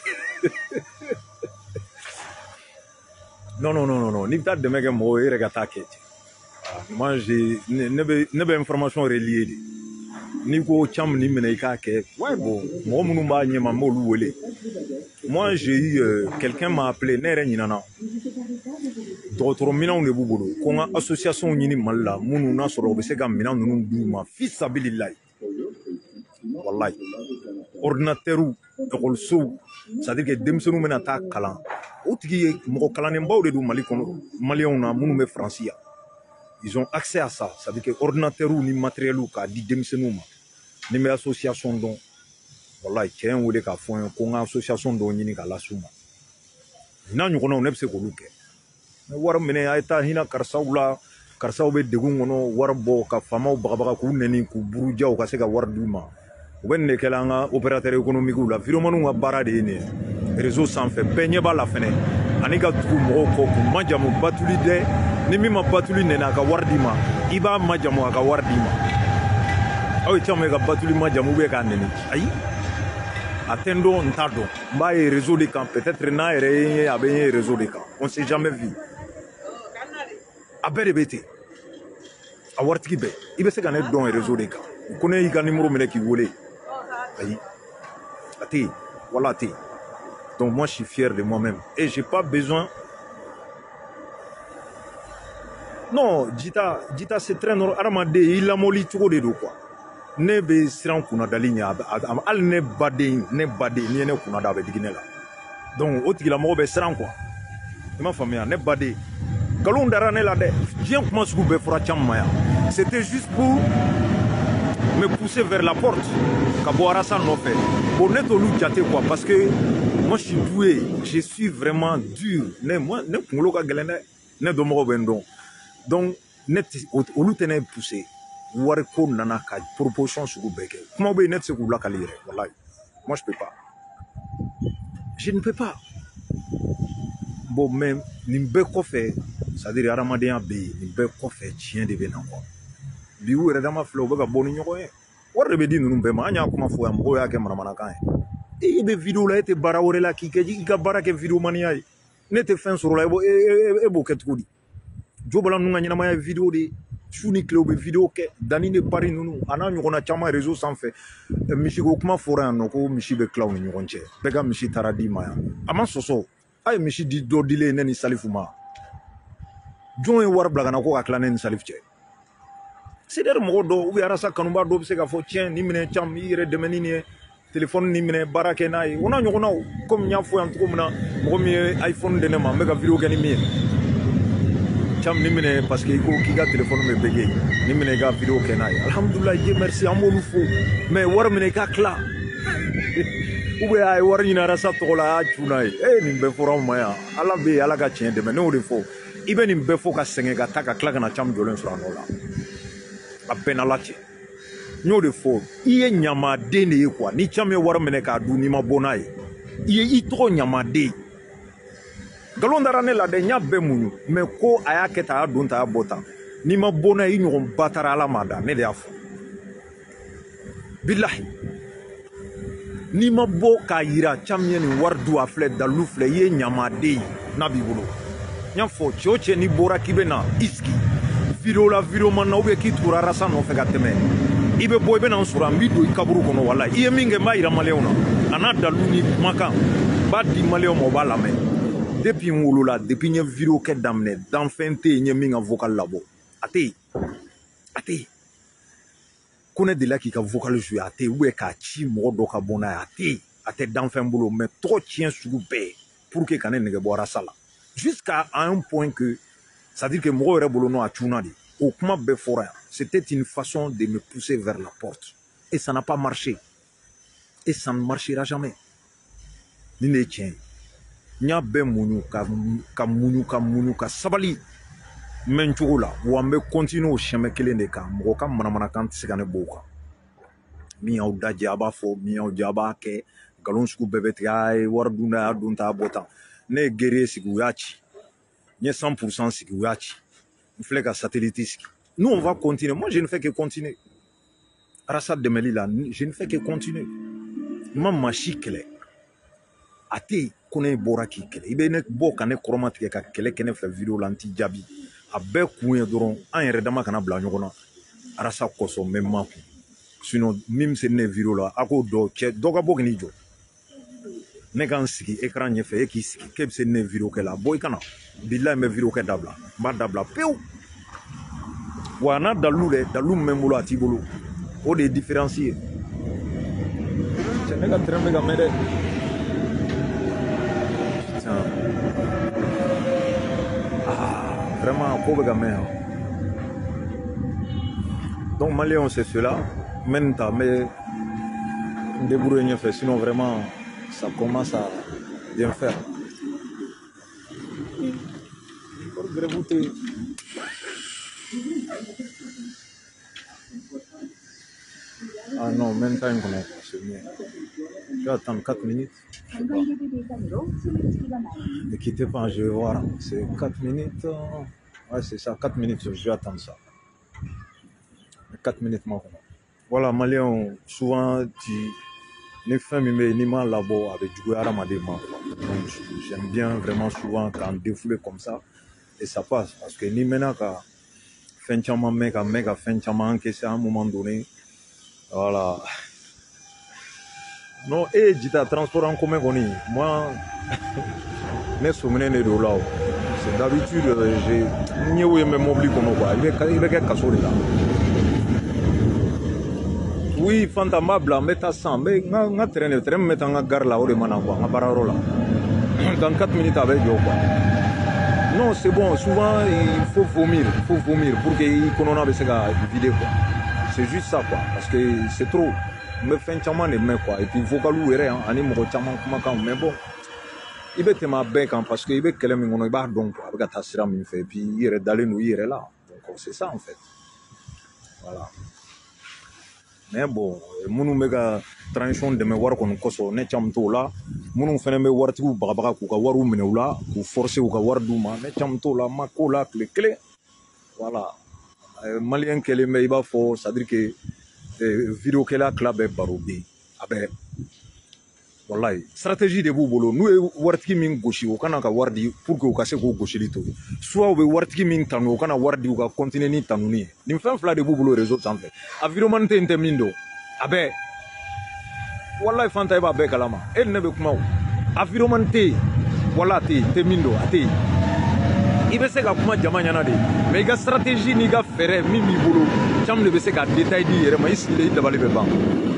non non non non n'i bɛ taa dɛmɛ kɛ mɔgɔw ye e yɛrɛ ka taa kɛ ten moi j'ai ne bɛ ne bɛ information relier de n'i ko can min minɛ i k'a kɛ ouais bon mɔgɔ minnu b'a ɲɛma n b'olu wele moi j'ai eu euh, quelqu'un m'a appelé ne yɛrɛ ɲinana dɔgɔtɔrɔ minɛnw de b'u bolo ko n ka association ɲini Mali la minnu n'a sɔrɔ u bɛ se ka minɛn ninnu d'u ma fi sabililayi wallahi ordinateur école c'est à dire que denmisɛnninw bɛna taa kalan o tigi ye mɔgɔ kalannenbaw de don Mali kɔnɔ maliyɛnw na minnu bɛ Faransi yan ils ont accès à ça c'est à dire que ordinateur ni matériel k'a di denmisɛnninw ma ni bɛ association dɔn wallahi cɛ n wele k'a fɔ n ye ko n ka association dɔw ɲini k'a las'u ma n'a ɲɔgɔnnaw ne bɛ se k'olu kɛ mais wari minɛ a ye taa hinɛ karisaw la karisaw bɛ degun kɔnɔ wari bɔ ka faamaw bagabaga k'u nɛni k'u buruja u ka se ka wari d'u ma u bɛ nin de kɛla an ka opérateur économique la vidéomaniw ka baara de ye nin ye réseau sanfɛ bɛɛ ɲɛ b'a la fɛnɛ ani ka tugu mɔgɔw kɔ k'u majamu batuli dɛ ni min ma batuli nɛnɛ a ka wari d'i ma i b'a majamu a ka wari d'i ma aw ye caman ye ka batuli majamu bɛ k'a nɛni ayi a tɛ n dɔn n t'a dɔn n b'a ye réseau de kan peut-être n'a yɛrɛ ye n ye a bɛ n ye réseau de kan on s'est jamais vu a bɛɛ de bɛ ten a waritigi bɛɛ i bɛ se ka ne dɔn réseau de kan ko ne y'i ka numéro minɛ k'i wele ayi a tɛ yen wala a tɛ yen donc moi je suis fier de moi-même et j'ai pas besoin non jita jita c'est très normal adamaden i lamɔli cogo de don quoi ne bɛ siran kunnadali ɲɛ hali ne baden ne baden n'i ye ne kunnada a bɛ digi ne la donc o tigilamɔgɔ bɛ siran quoi i m'a faamuya ne baden nkalon dara ne la dɛ diɲɛ kuma sugu bɛɛ fɔra caman ma yan c'était juste pour me pousser vers la porte ka bɔ arasa nɔfɛ bon ne t'olu jate quoi parce que moi je suis doué je suis vraiment dur ne moi ne kunkolo ka gɛlɛn dɛ ne dɔnmɔgɔw bɛ n dɔn donc ne olu tɛ ne pousser wari ko nana ka proposition sugu bɛɛ kɛ kuma bɛ yen ne tɛ se k'u lakali yɛrɛ wallahi moi je peux pas je ne peux pas bon mais nin bɛɛ kɔfɛ c'est à dire adamadenya bɛ yen nin bɛɛ kɔfɛ tiɲɛ de bɛ na quoi bi u yɛrɛ dama filɛ u bɛ ka bɔ ni ɲɔgɔn ye wari de bɛ di ninnu bɛɛ ma an y'a kuma fɔ yan mɔgɔw y'a kɛ manamanakan ye e bɛ vidéo la e tɛ baara wɛrɛ la k'i kɛ i ka baara kɛ vidéomaniya ye ne tɛ fɛn sɔrɔ la e b'o kɛ cogo di jo bala ninnu ka ɲɛnamaya ye vidéo de ye su ni tile u bɛ vidéo kɛ danni de pari ninnu a n'a ɲɔgɔnna caman réseau sanfɛ misiko kuma fɔra yan nɔ ko misi bɛ tila u ni ɲɔgɔn cɛ bɛɛ ka misi taara d'i ma yan a ma sɔsɔ a ye misi di dɔ dilen ne ni Salifu ma jɔn ye wari bila ka na ko ka tila ne ni Salifu cɛ c'est dire mɔgɔ dɔw ou bien arasa kanuba dɔw bɛ se k'a fɔ tiɲɛ nin minɛ cam i yɛrɛ dɛmɛ ni nin ye téléphone ni minɛ baara kɛ n'a ye o n'a ɲɔgɔnnaw comme n y'a fɔ yan cogo min na mɔgɔ min ye iPhone di ne ma n bɛ ka vidéo kɛ ni min ye cam ni minɛ parce que i ko k'i ka téléphone bɛ bégé ni minɛ i ka vidéo kɛ n'a ye alhamdulillah Dieu merci an b'olu fo mais wari minɛ i ka tila ou bien a ye wari ɲini arasa tɔgɔ la a y'a cu n'a ye e nin bɛɛ fɔra anw ma yan ala bɛ yen ala ka tiɲɛ dɛmɛ ne y'o de fɔ i bɛ nin bɛɛ fɔ ka sɛgɛn ka taa ka tila ka na cam jɔlen sɔrɔ a nɔ la a bɛɛ n'ala cɛ n y'o de fɔ i ye ɲamaden de ye quoi ni cam ye wari minɛ k'a dun n'i ma bɔ n'a ye i ye i tɔgɔ ɲamaden nkalon dara ne la dɛ n y'a bɛɛ muɲu mais ko a y'a kɛ tan a y'a don tan a y'a bɔ tan n'i ma bɔ n'a ye i ɲɔgɔn ba taara ala ma da ne de y'a fɔ bilahi n'i ma bɔ k'a yira cam ye nin wari dun a filɛ dalilu filɛ i ye ɲamaden ye n'a b'i bolo n y'a fɔ cɛ o cɛ n'i bɔra k'i bɛ na i sigi vidéo la vidéo man na ou bien k'i tugura arasa nɔfɛ ka tɛmɛ i bɛ bɔ i bɛ na n sɔrɔ n b'i don i kaburu kɔnɔ wala i ye min kɛ n b'a yira maliyɛnw na a n'a dalilu ni kumakan n b'a di maliyɛnw ma o b'a lamɛn depuis n wolola depuis n ye vidéo kɛ daminɛ danfɛn tɛ yen n ye min ka vocal labɔ a tɛ yen a tɛ yen ko ne delila k'i ka vocal jouer a tɛ yen ou bien k'a ci mɔgɔ dɔ ka bɔ n'a ye a tɛ yen a tɛ danfɛn bolo mais tɔgɔ tiɲɛ sugu bɛɛ pour que ka ne nɛgɛ bɔ arasa la jusqu'à un point que c'est-à-dire que mɔgɔw yɛrɛ bolo nɔ a cunna de o kuma bɛɛ fɔra yan c'était une façon de me pousser vers la porte et ça n'a pas marché et ça ne marchera jamais nin de ye tiɲɛ ye n y'a bɛɛ muɲu ka ka muɲu ka muɲu ka sabali n bɛ n cogo la wa n bɛ continuer o chemin kelen de kan mɔgɔ ka manamanakan tɛ se ka ne bɔ o kan min y'aw dajɛ a b'a fɔ min y'aw jɛ a b'a kɛ nkalon sugu bɛɛ bɛ tigɛ a ye wari dun a y'a dun ta a bɔ tan ne ye guerrier sigi u y'a ci n ye cent pour cent sigi u y'a ci n filɛ ka satellite sigi nous on va continuer moi je ne fais que continuer arasa dɛmɛli la je ne fais que continuer n ma maa si kɛlɛ a tɛ yen ko ne bɔra k'i kɛlɛ i bɛ ne bɔ ka ne kɔrɔmatigɛ ka kɛlɛ kɛ ne fɛ vidéo la n t'i jaabi a bɛɛ kun ye dɔrɔn an yɛrɛ dama kana bila ɲɔgɔn na arasa kɔsɔn n bɛ ma kun sinon min bɛ se ne vidéo la a k'o dɔ cɛ dɔ ka bɔ k'i jɔ ne ka n sigi écran ɲɛfɛ e k'i sigi k'e bɛ se ne vidéo kɛ la bɔ i kana bilahi n bɛ vidéo kɛ dabila n b'a dabila pewu wa a n'a dalilu dɛ dalilu min bɛ n bolo a t'i bolo o de ye différence ye cɛ ne ka terrain bɛ ka mɛn dɛ ah vraiment ko bɛ ka mɛn yan donc maliyɛnw c'est cela n bɛ nin ta n bɛ n débrouiller ɲɛfɛ sinon vraiment ça commence à bien faire. Ah non, même temps, c'est mieux. Je vais attendre quatre minutes. Ne quittez pas, je vais voir. C'est quatre minutes. Ouais, c'est ça, quatre minutes. Je vais attendre ça. quatre minutes, moi. Voilà, Malien, souvent, tu. Les femmes ni ma labo avec du hadamaden ma donc j'aime bien vraiment souvent quand défouler comme ça et ça passe parce que ni maintenant ka fin chama mec à mec à fin chama encaissé à un moment donné voilà non et jita transport en commun koni moi mes souvenirs de là c'est d'habitude j'ai ni où me mobile comme quoi il est il est cassé là. Oui, Fantama blanc, mais t'as cent, mais on a traîné, traîné, mais on a gare là, on est maintenant quoi, on a bararola. Dans quatre minutes avec eux quoi. Non, c'est bon, souvent il faut vomir, il faut vomir pour que qu'on a besoin de vider quoi. C'est juste ça quoi, parce que c'est trop. Mais fin chaman ne met quoi, et puis vocalou est hein, ani mo chaman kuma kan, mais bon. Il va te ma bec parce que il va qu'elle me il va donc quoi, avec ta sira me fait, puis il est d'aller nous il est là. Donc c'est ça en fait. Voilà. Mais bon minnu bɛ ka transition dɛmɛ wari kɔni kɔsɔn ne caman t'o la minnu fana bɛ waritigiw bagabaga k'u ka wariw minɛ u la k'u forcer u ka wari d'u ma ne caman t'o la n ma k'o la tile kelen voilà maliyɛn kɛlen bɛ i b'a fɔ c'est à dire que vidéo kɛla tila bɛɛ baro bɛ yen a bɛ wallahi stratégie de b'u bolo n'u ye waritigi min gosi o kana ka wari di pour que u ka se k'o gosili to soit u bɛ waritigi min tanu o kana wari di u ka continuer ni tanuni ye nin fɛn fila de b'u bolo réseau sanfɛ a vidéoman tɛ in tɛ min don a bɛɛ wallahi fanta i b'a bɛɛ kalama e ni ne bɛ kuma o a vidéoman tɛ yen wallahi a tɛ yen tɛ min don a tɛ yen i bɛ se ka kuma jama ɲɛna de mais i ka stratégie n'i ka fɛɛrɛ min b'i bolo caman de bɛ se ka détail di i yɛrɛ ma i sigilen i dabali bɛ ban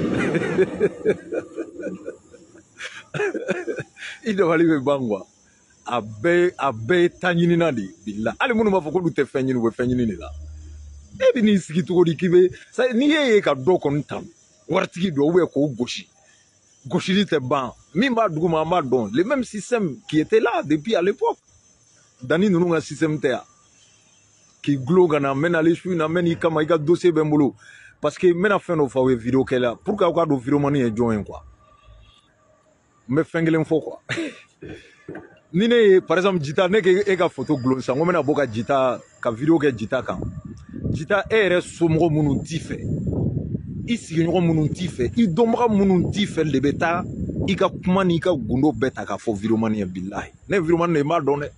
i dabali bɛ ban quoi a bɛɛ a bɛɛ ye ta ɲinina de bila hali minnu b'a fɔ k'olu tɛ fɛn ɲini u bɛ fɛn ɲini de la e bɛ n'i sigi cogo di k'i bɛ n'i ye ye ka dɔ kɔni ta waritigi dɔ ubiyɛn k'o gosi gosili tɛ ban min b'a duguma an b'a dɔn le même système qui était là depuis à l'époque dani ninnu ka système tɛ yan k'i gulo ka na n bɛ nali su in na n bɛ n'i kama i ka dossier bɛ n bolo parce que n bɛna fɛn dɔ fɔ aw ye vidéo kɛla pour que aw k'a dɔn vidéomani ye jɔn ye quoi n bɛ fɛn kelen fɔ quoi ni ne ye par exemple jita ne k'e e ka photo gulon sisan n ko n bɛna bɔ ka jita ka vidéo kɛ jita kan jita e yɛrɛ somɔgɔ minnu t'i fɛ i sigiɲɔgɔn minnu t'i fɛ i dɔnbaga minnu t'i fɛ de bɛ taa i ka kuma n'i ka gundo bɛɛ ta k'a fɔ vidéomani ye bilahi ne ye vidéomani de ye n b'a dɔn dɛ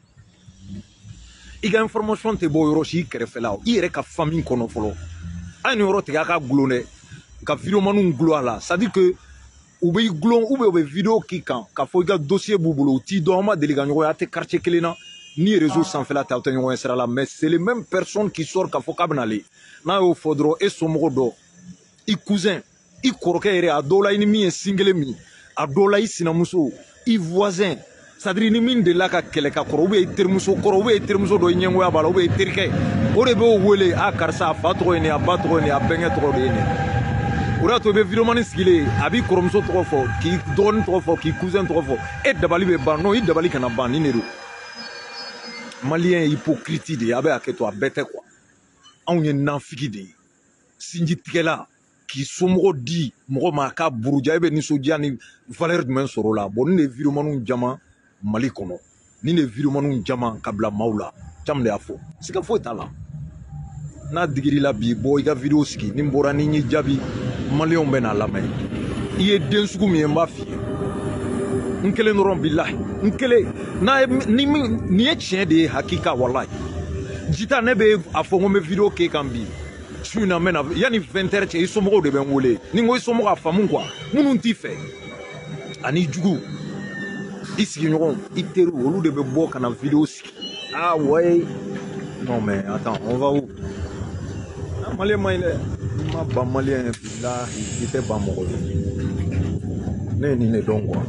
i ka information tɛ bɔ yɔrɔ si i kɛrɛfɛla i yɛrɛ ka famille kɔnɔ fɔlɔ a ye nin yɔrɔ tigɛ a ka gulon dɛ ka vidéomaniw gulon a la c'est à dire que u bɛ i gulon ou bien u bɛ vidéo k'i kan k'a fɔ i ka dossier b'u bolo u t'i dɔn an ma deli ka ɲɔgɔn ye a tɛ quartier kelen na ni réseau sanfɛla tɛ aw tɛ ɲɔgɔn ye sira la mais c'est les mêmes personnes qui sort k'a fɔ k'a bɛ nalen n'a y'o fɔ dɔrɔn e somɔgɔ dɔ i cousin i kɔrɔkɛ yɛrɛ a dɔw la i ni min ye sin kelen min a dɔw la i sinamuso i voisin c'est-à-dire ni min delila ka kɛlɛ ka kɔrɔ ou bien i terimuso kɔrɔ ou bien i terimuso dɔ i ɲɛngoya b'a la ou bien i terikɛ o de b'o wele a karisa a fa tɔgɔ ye nin a ba tɔgɔ ye nin a bɛnkɛ tɔgɔ de ye nin o de y'a to i bɛ vidéomani sigilen a b'i kɔrɔmuso tɔgɔ fɔ k'i dɔgɔnin tɔgɔ fɔ k'i cousin tɔgɔ fɔ e dabali bɛ ban non i dabali kana ban nin de don maliyɛn ye hypocrite de ye a bɛ hakɛ to a bɛɛ tɛ quoi anw ye nafigi de ye sinji tigɛla k'i somɔgɔ di mɔgɔ ma a ka buruja e bɛ nisɔndiya ni valeur jumɛn sɔrɔ o la bon nin de ye vidéomaniw jama Mali kɔnɔ nin de ye vidéomaniw jama ka bila maaw la caman de y'a fɔ siga foyi t'a la n'a digir'i la bi bɔ i ka vidéo sigi ni n bɔra ni n y'i jaabi maliyɛnw bɛ n'a lamɛn i ye den sugu min ye n b'a f'i ye n kelen dɔrɔn bilahi n kelen n'a ye ni min nin ye tiɲɛ de ye hakika walahi jita ne bɛ a fɔ n ko n bɛ vidéo k'e kan bi su in na n bɛ na yanni vingt heures cɛ i somɔgɔw de bɛ n wele ni n ko i somɔgɔw a faamu quoi minnu t'i fɛ ani jugu i sigiɲɔgɔnw i teriw olu de bɛ bɔ ka na vidéo sigi ah ouais non mais attends on va où ah maliyɛn man ɲi dɛ i ma ban maliyɛn ye bilahi i tɛ ban mɔgɔ ye ne ye nin de dɔn quoi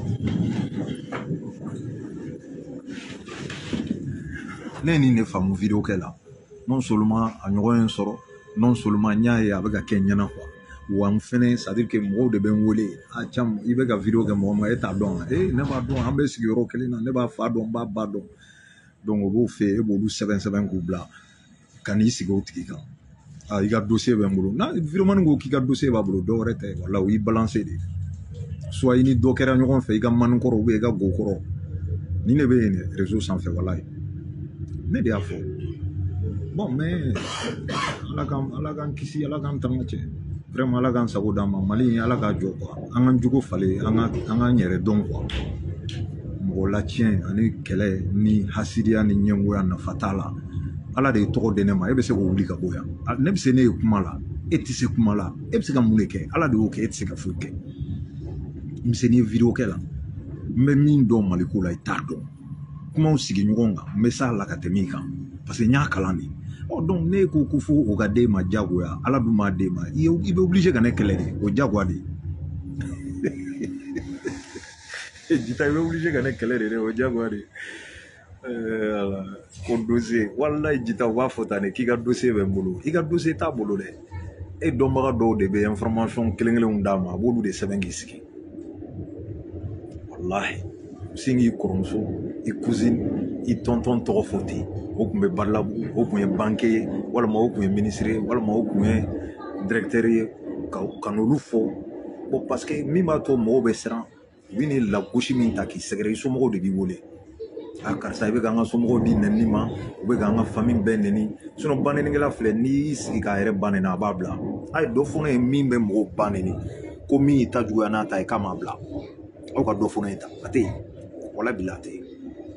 ne ye nin de faamu vidéo kɛ la non seulement a ɲɔgɔn ye sɔrɔ non seulement n y'a ye a bɛ ka kɛ n ɲɛna quoi wa n fɛnɛ c'est à dire que mɔgɔw de bɛ n wele a can i bɛ ka vidéo kɛ mɔgɔ ma e t'a dɔn eh ne b'a dɔn an bɛ sigiyɔrɔ kelen na ne b'a fa dɔn n b'a ba dɔn donc o b'o fɛ e b'olu sɛbɛn sɛbɛn k'u bila ka n'i sigi o tigi kan ah i ka dossier bɛ n bolo n'a vidéomani ko k'i ka dossier b'a bolo dɔ wɛrɛ tɛ wala o y'i balancer de soit i ni dɔ kɛra ɲɔgɔn fɛ i ka mani kɔrɔ ou bien i ka go kɔrɔ nin de bɛ yen dɛ réseau sanfɛ walahi ne de y'a fɔ bon mais ala k'an ala k'an kisi ala k'an tanga cɛ vraiment ala k'an sago d'an ma Mali ala k'a jɔ quoi an k'an jogo falen an ka an k'an yɛrɛ dɔn quoi mɔgɔ lacɛn ani kɛlɛ ni hasidiya ni ɲɛngoya nafa t'a la ala de ye tɔgɔ di ne ma e bɛ se k'o wuli ka bɔ yan ne bɛ se ne ye kuma la e tɛ se kuma la e bɛ se ka mun de kɛ ala de y'o kɛ e tɛ se ka foyi kɛ n bɛ se n'i ye vidéo kɛ la n bɛ min dɔn Mali ko la i t'a dɔn kumaw sigi ɲɔgɔn kan n bɛ s'a la ka tɛmɛ i kan parce que n y'a kalan de oh donc ne ko ko fo o ka d'e ma diyagoya ala dun m'a d'e ma i bɛ obligé ka ne kɛlɛ de o diyagoya de jita i bɛ obligé ka ne kɛlɛ de dɛ o diyagoya de ko dossier walayi jita u b'a fɔ tan de k'i ka dossier bɛ n bolo i ka dossier t'a bolo dɛ e dɔnbaga dɔw de bɛ information kelen kelenw d'a ma a b'olu de sɛbɛn k'i sigi walahi sin k'i kɔrɔmuso i cousine i tonton tɔgɔ fɔ ten o tun bɛ barilabu o tun ye banque ye walima o tun ye ministre ye walima o tun ye directeur ye ka n'olu fɔ bon parce que min b'a to mɔgɔw bɛ siran u bɛ nin lagosi min ta k'i sɛgɛrɛ i somɔgɔw de b'i wele a karisa i bɛ k'an ka somɔgɔw di nɛni ma u bɛ k'an ka famille bɛɛ nɛni sinon banɛnikɛla filɛ n'i y'i sigi k'a yɛrɛ ba nɛni a b'a bila a ye dɔ fɔ ne ye min bɛ mɔgɔw ba nɛni ko min y'i ta juguya n'a ta ye k'a m'a bila aw ka dɔ fɔ ne ta a tɛ yen wala bila a tɛ yen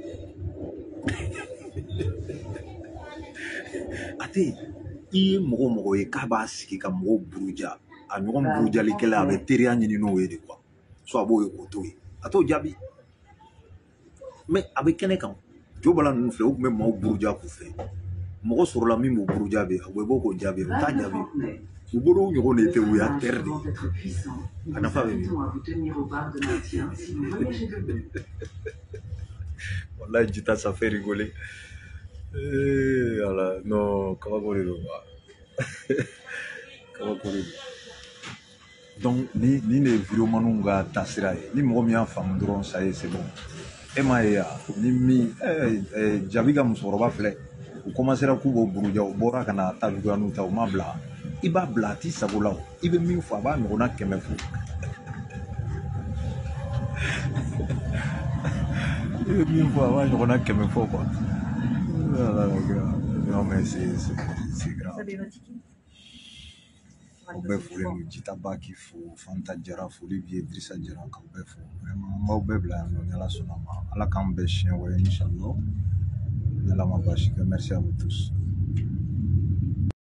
a tɛ yen i ye mɔgɔ mɔgɔ ye k'a b'a sigi ka mɔgɔw buruja a ɲɔgɔn burujalikɛla a bɛ teriya ɲini n'o ye de quoi so a b'o ye k'o to ye a t'o jaabi mais a bɛ kɛnɛ kan jo bala ninnu filɛ u tun bɛ maaw buruja k'u fɛ mɔgɔ sɔrɔla min b'u buruja bɛ a bɛ bɔ k'o jaabi u t'a jaabi u bolo ɲɔgɔn de tɛ u y'a terre de a nafa bɛ min wallahi jita ça fait rigoler eh ala non kabako de don kabako de don donc ni ni ne ye vidéo maniw ka taasira ye ni mɔgɔ min y'a faamu dɔrɔn ça y est c'est bon e m'a ye ya ni min jabi ka musokɔrɔba filɛ u commencera k'u b'o buruja u bɔra ka na ta juguya n'u ta u m'a bila i b'a bila a t'i sago la i bɛ min fɔ a b'a ɲɔgɔnna kɛmɛ fɔ i bɛ min fɔ a b'a ɲɔgɔnna kɛmɛ fɔ quoi non mais c'est c'est grave o bɛɛ folen don Jitaba k'i fo Fanta Jara foli b'i ye Dirisa Jara k'aw bɛɛ fo vraiment n b'aw bɛɛ bila yan nɔ ni Ala sɔnna ma Ala k'an bɛɛ siɲɛ wɛrɛ inchallah ni Ala ma basi kɛ merci à vous tous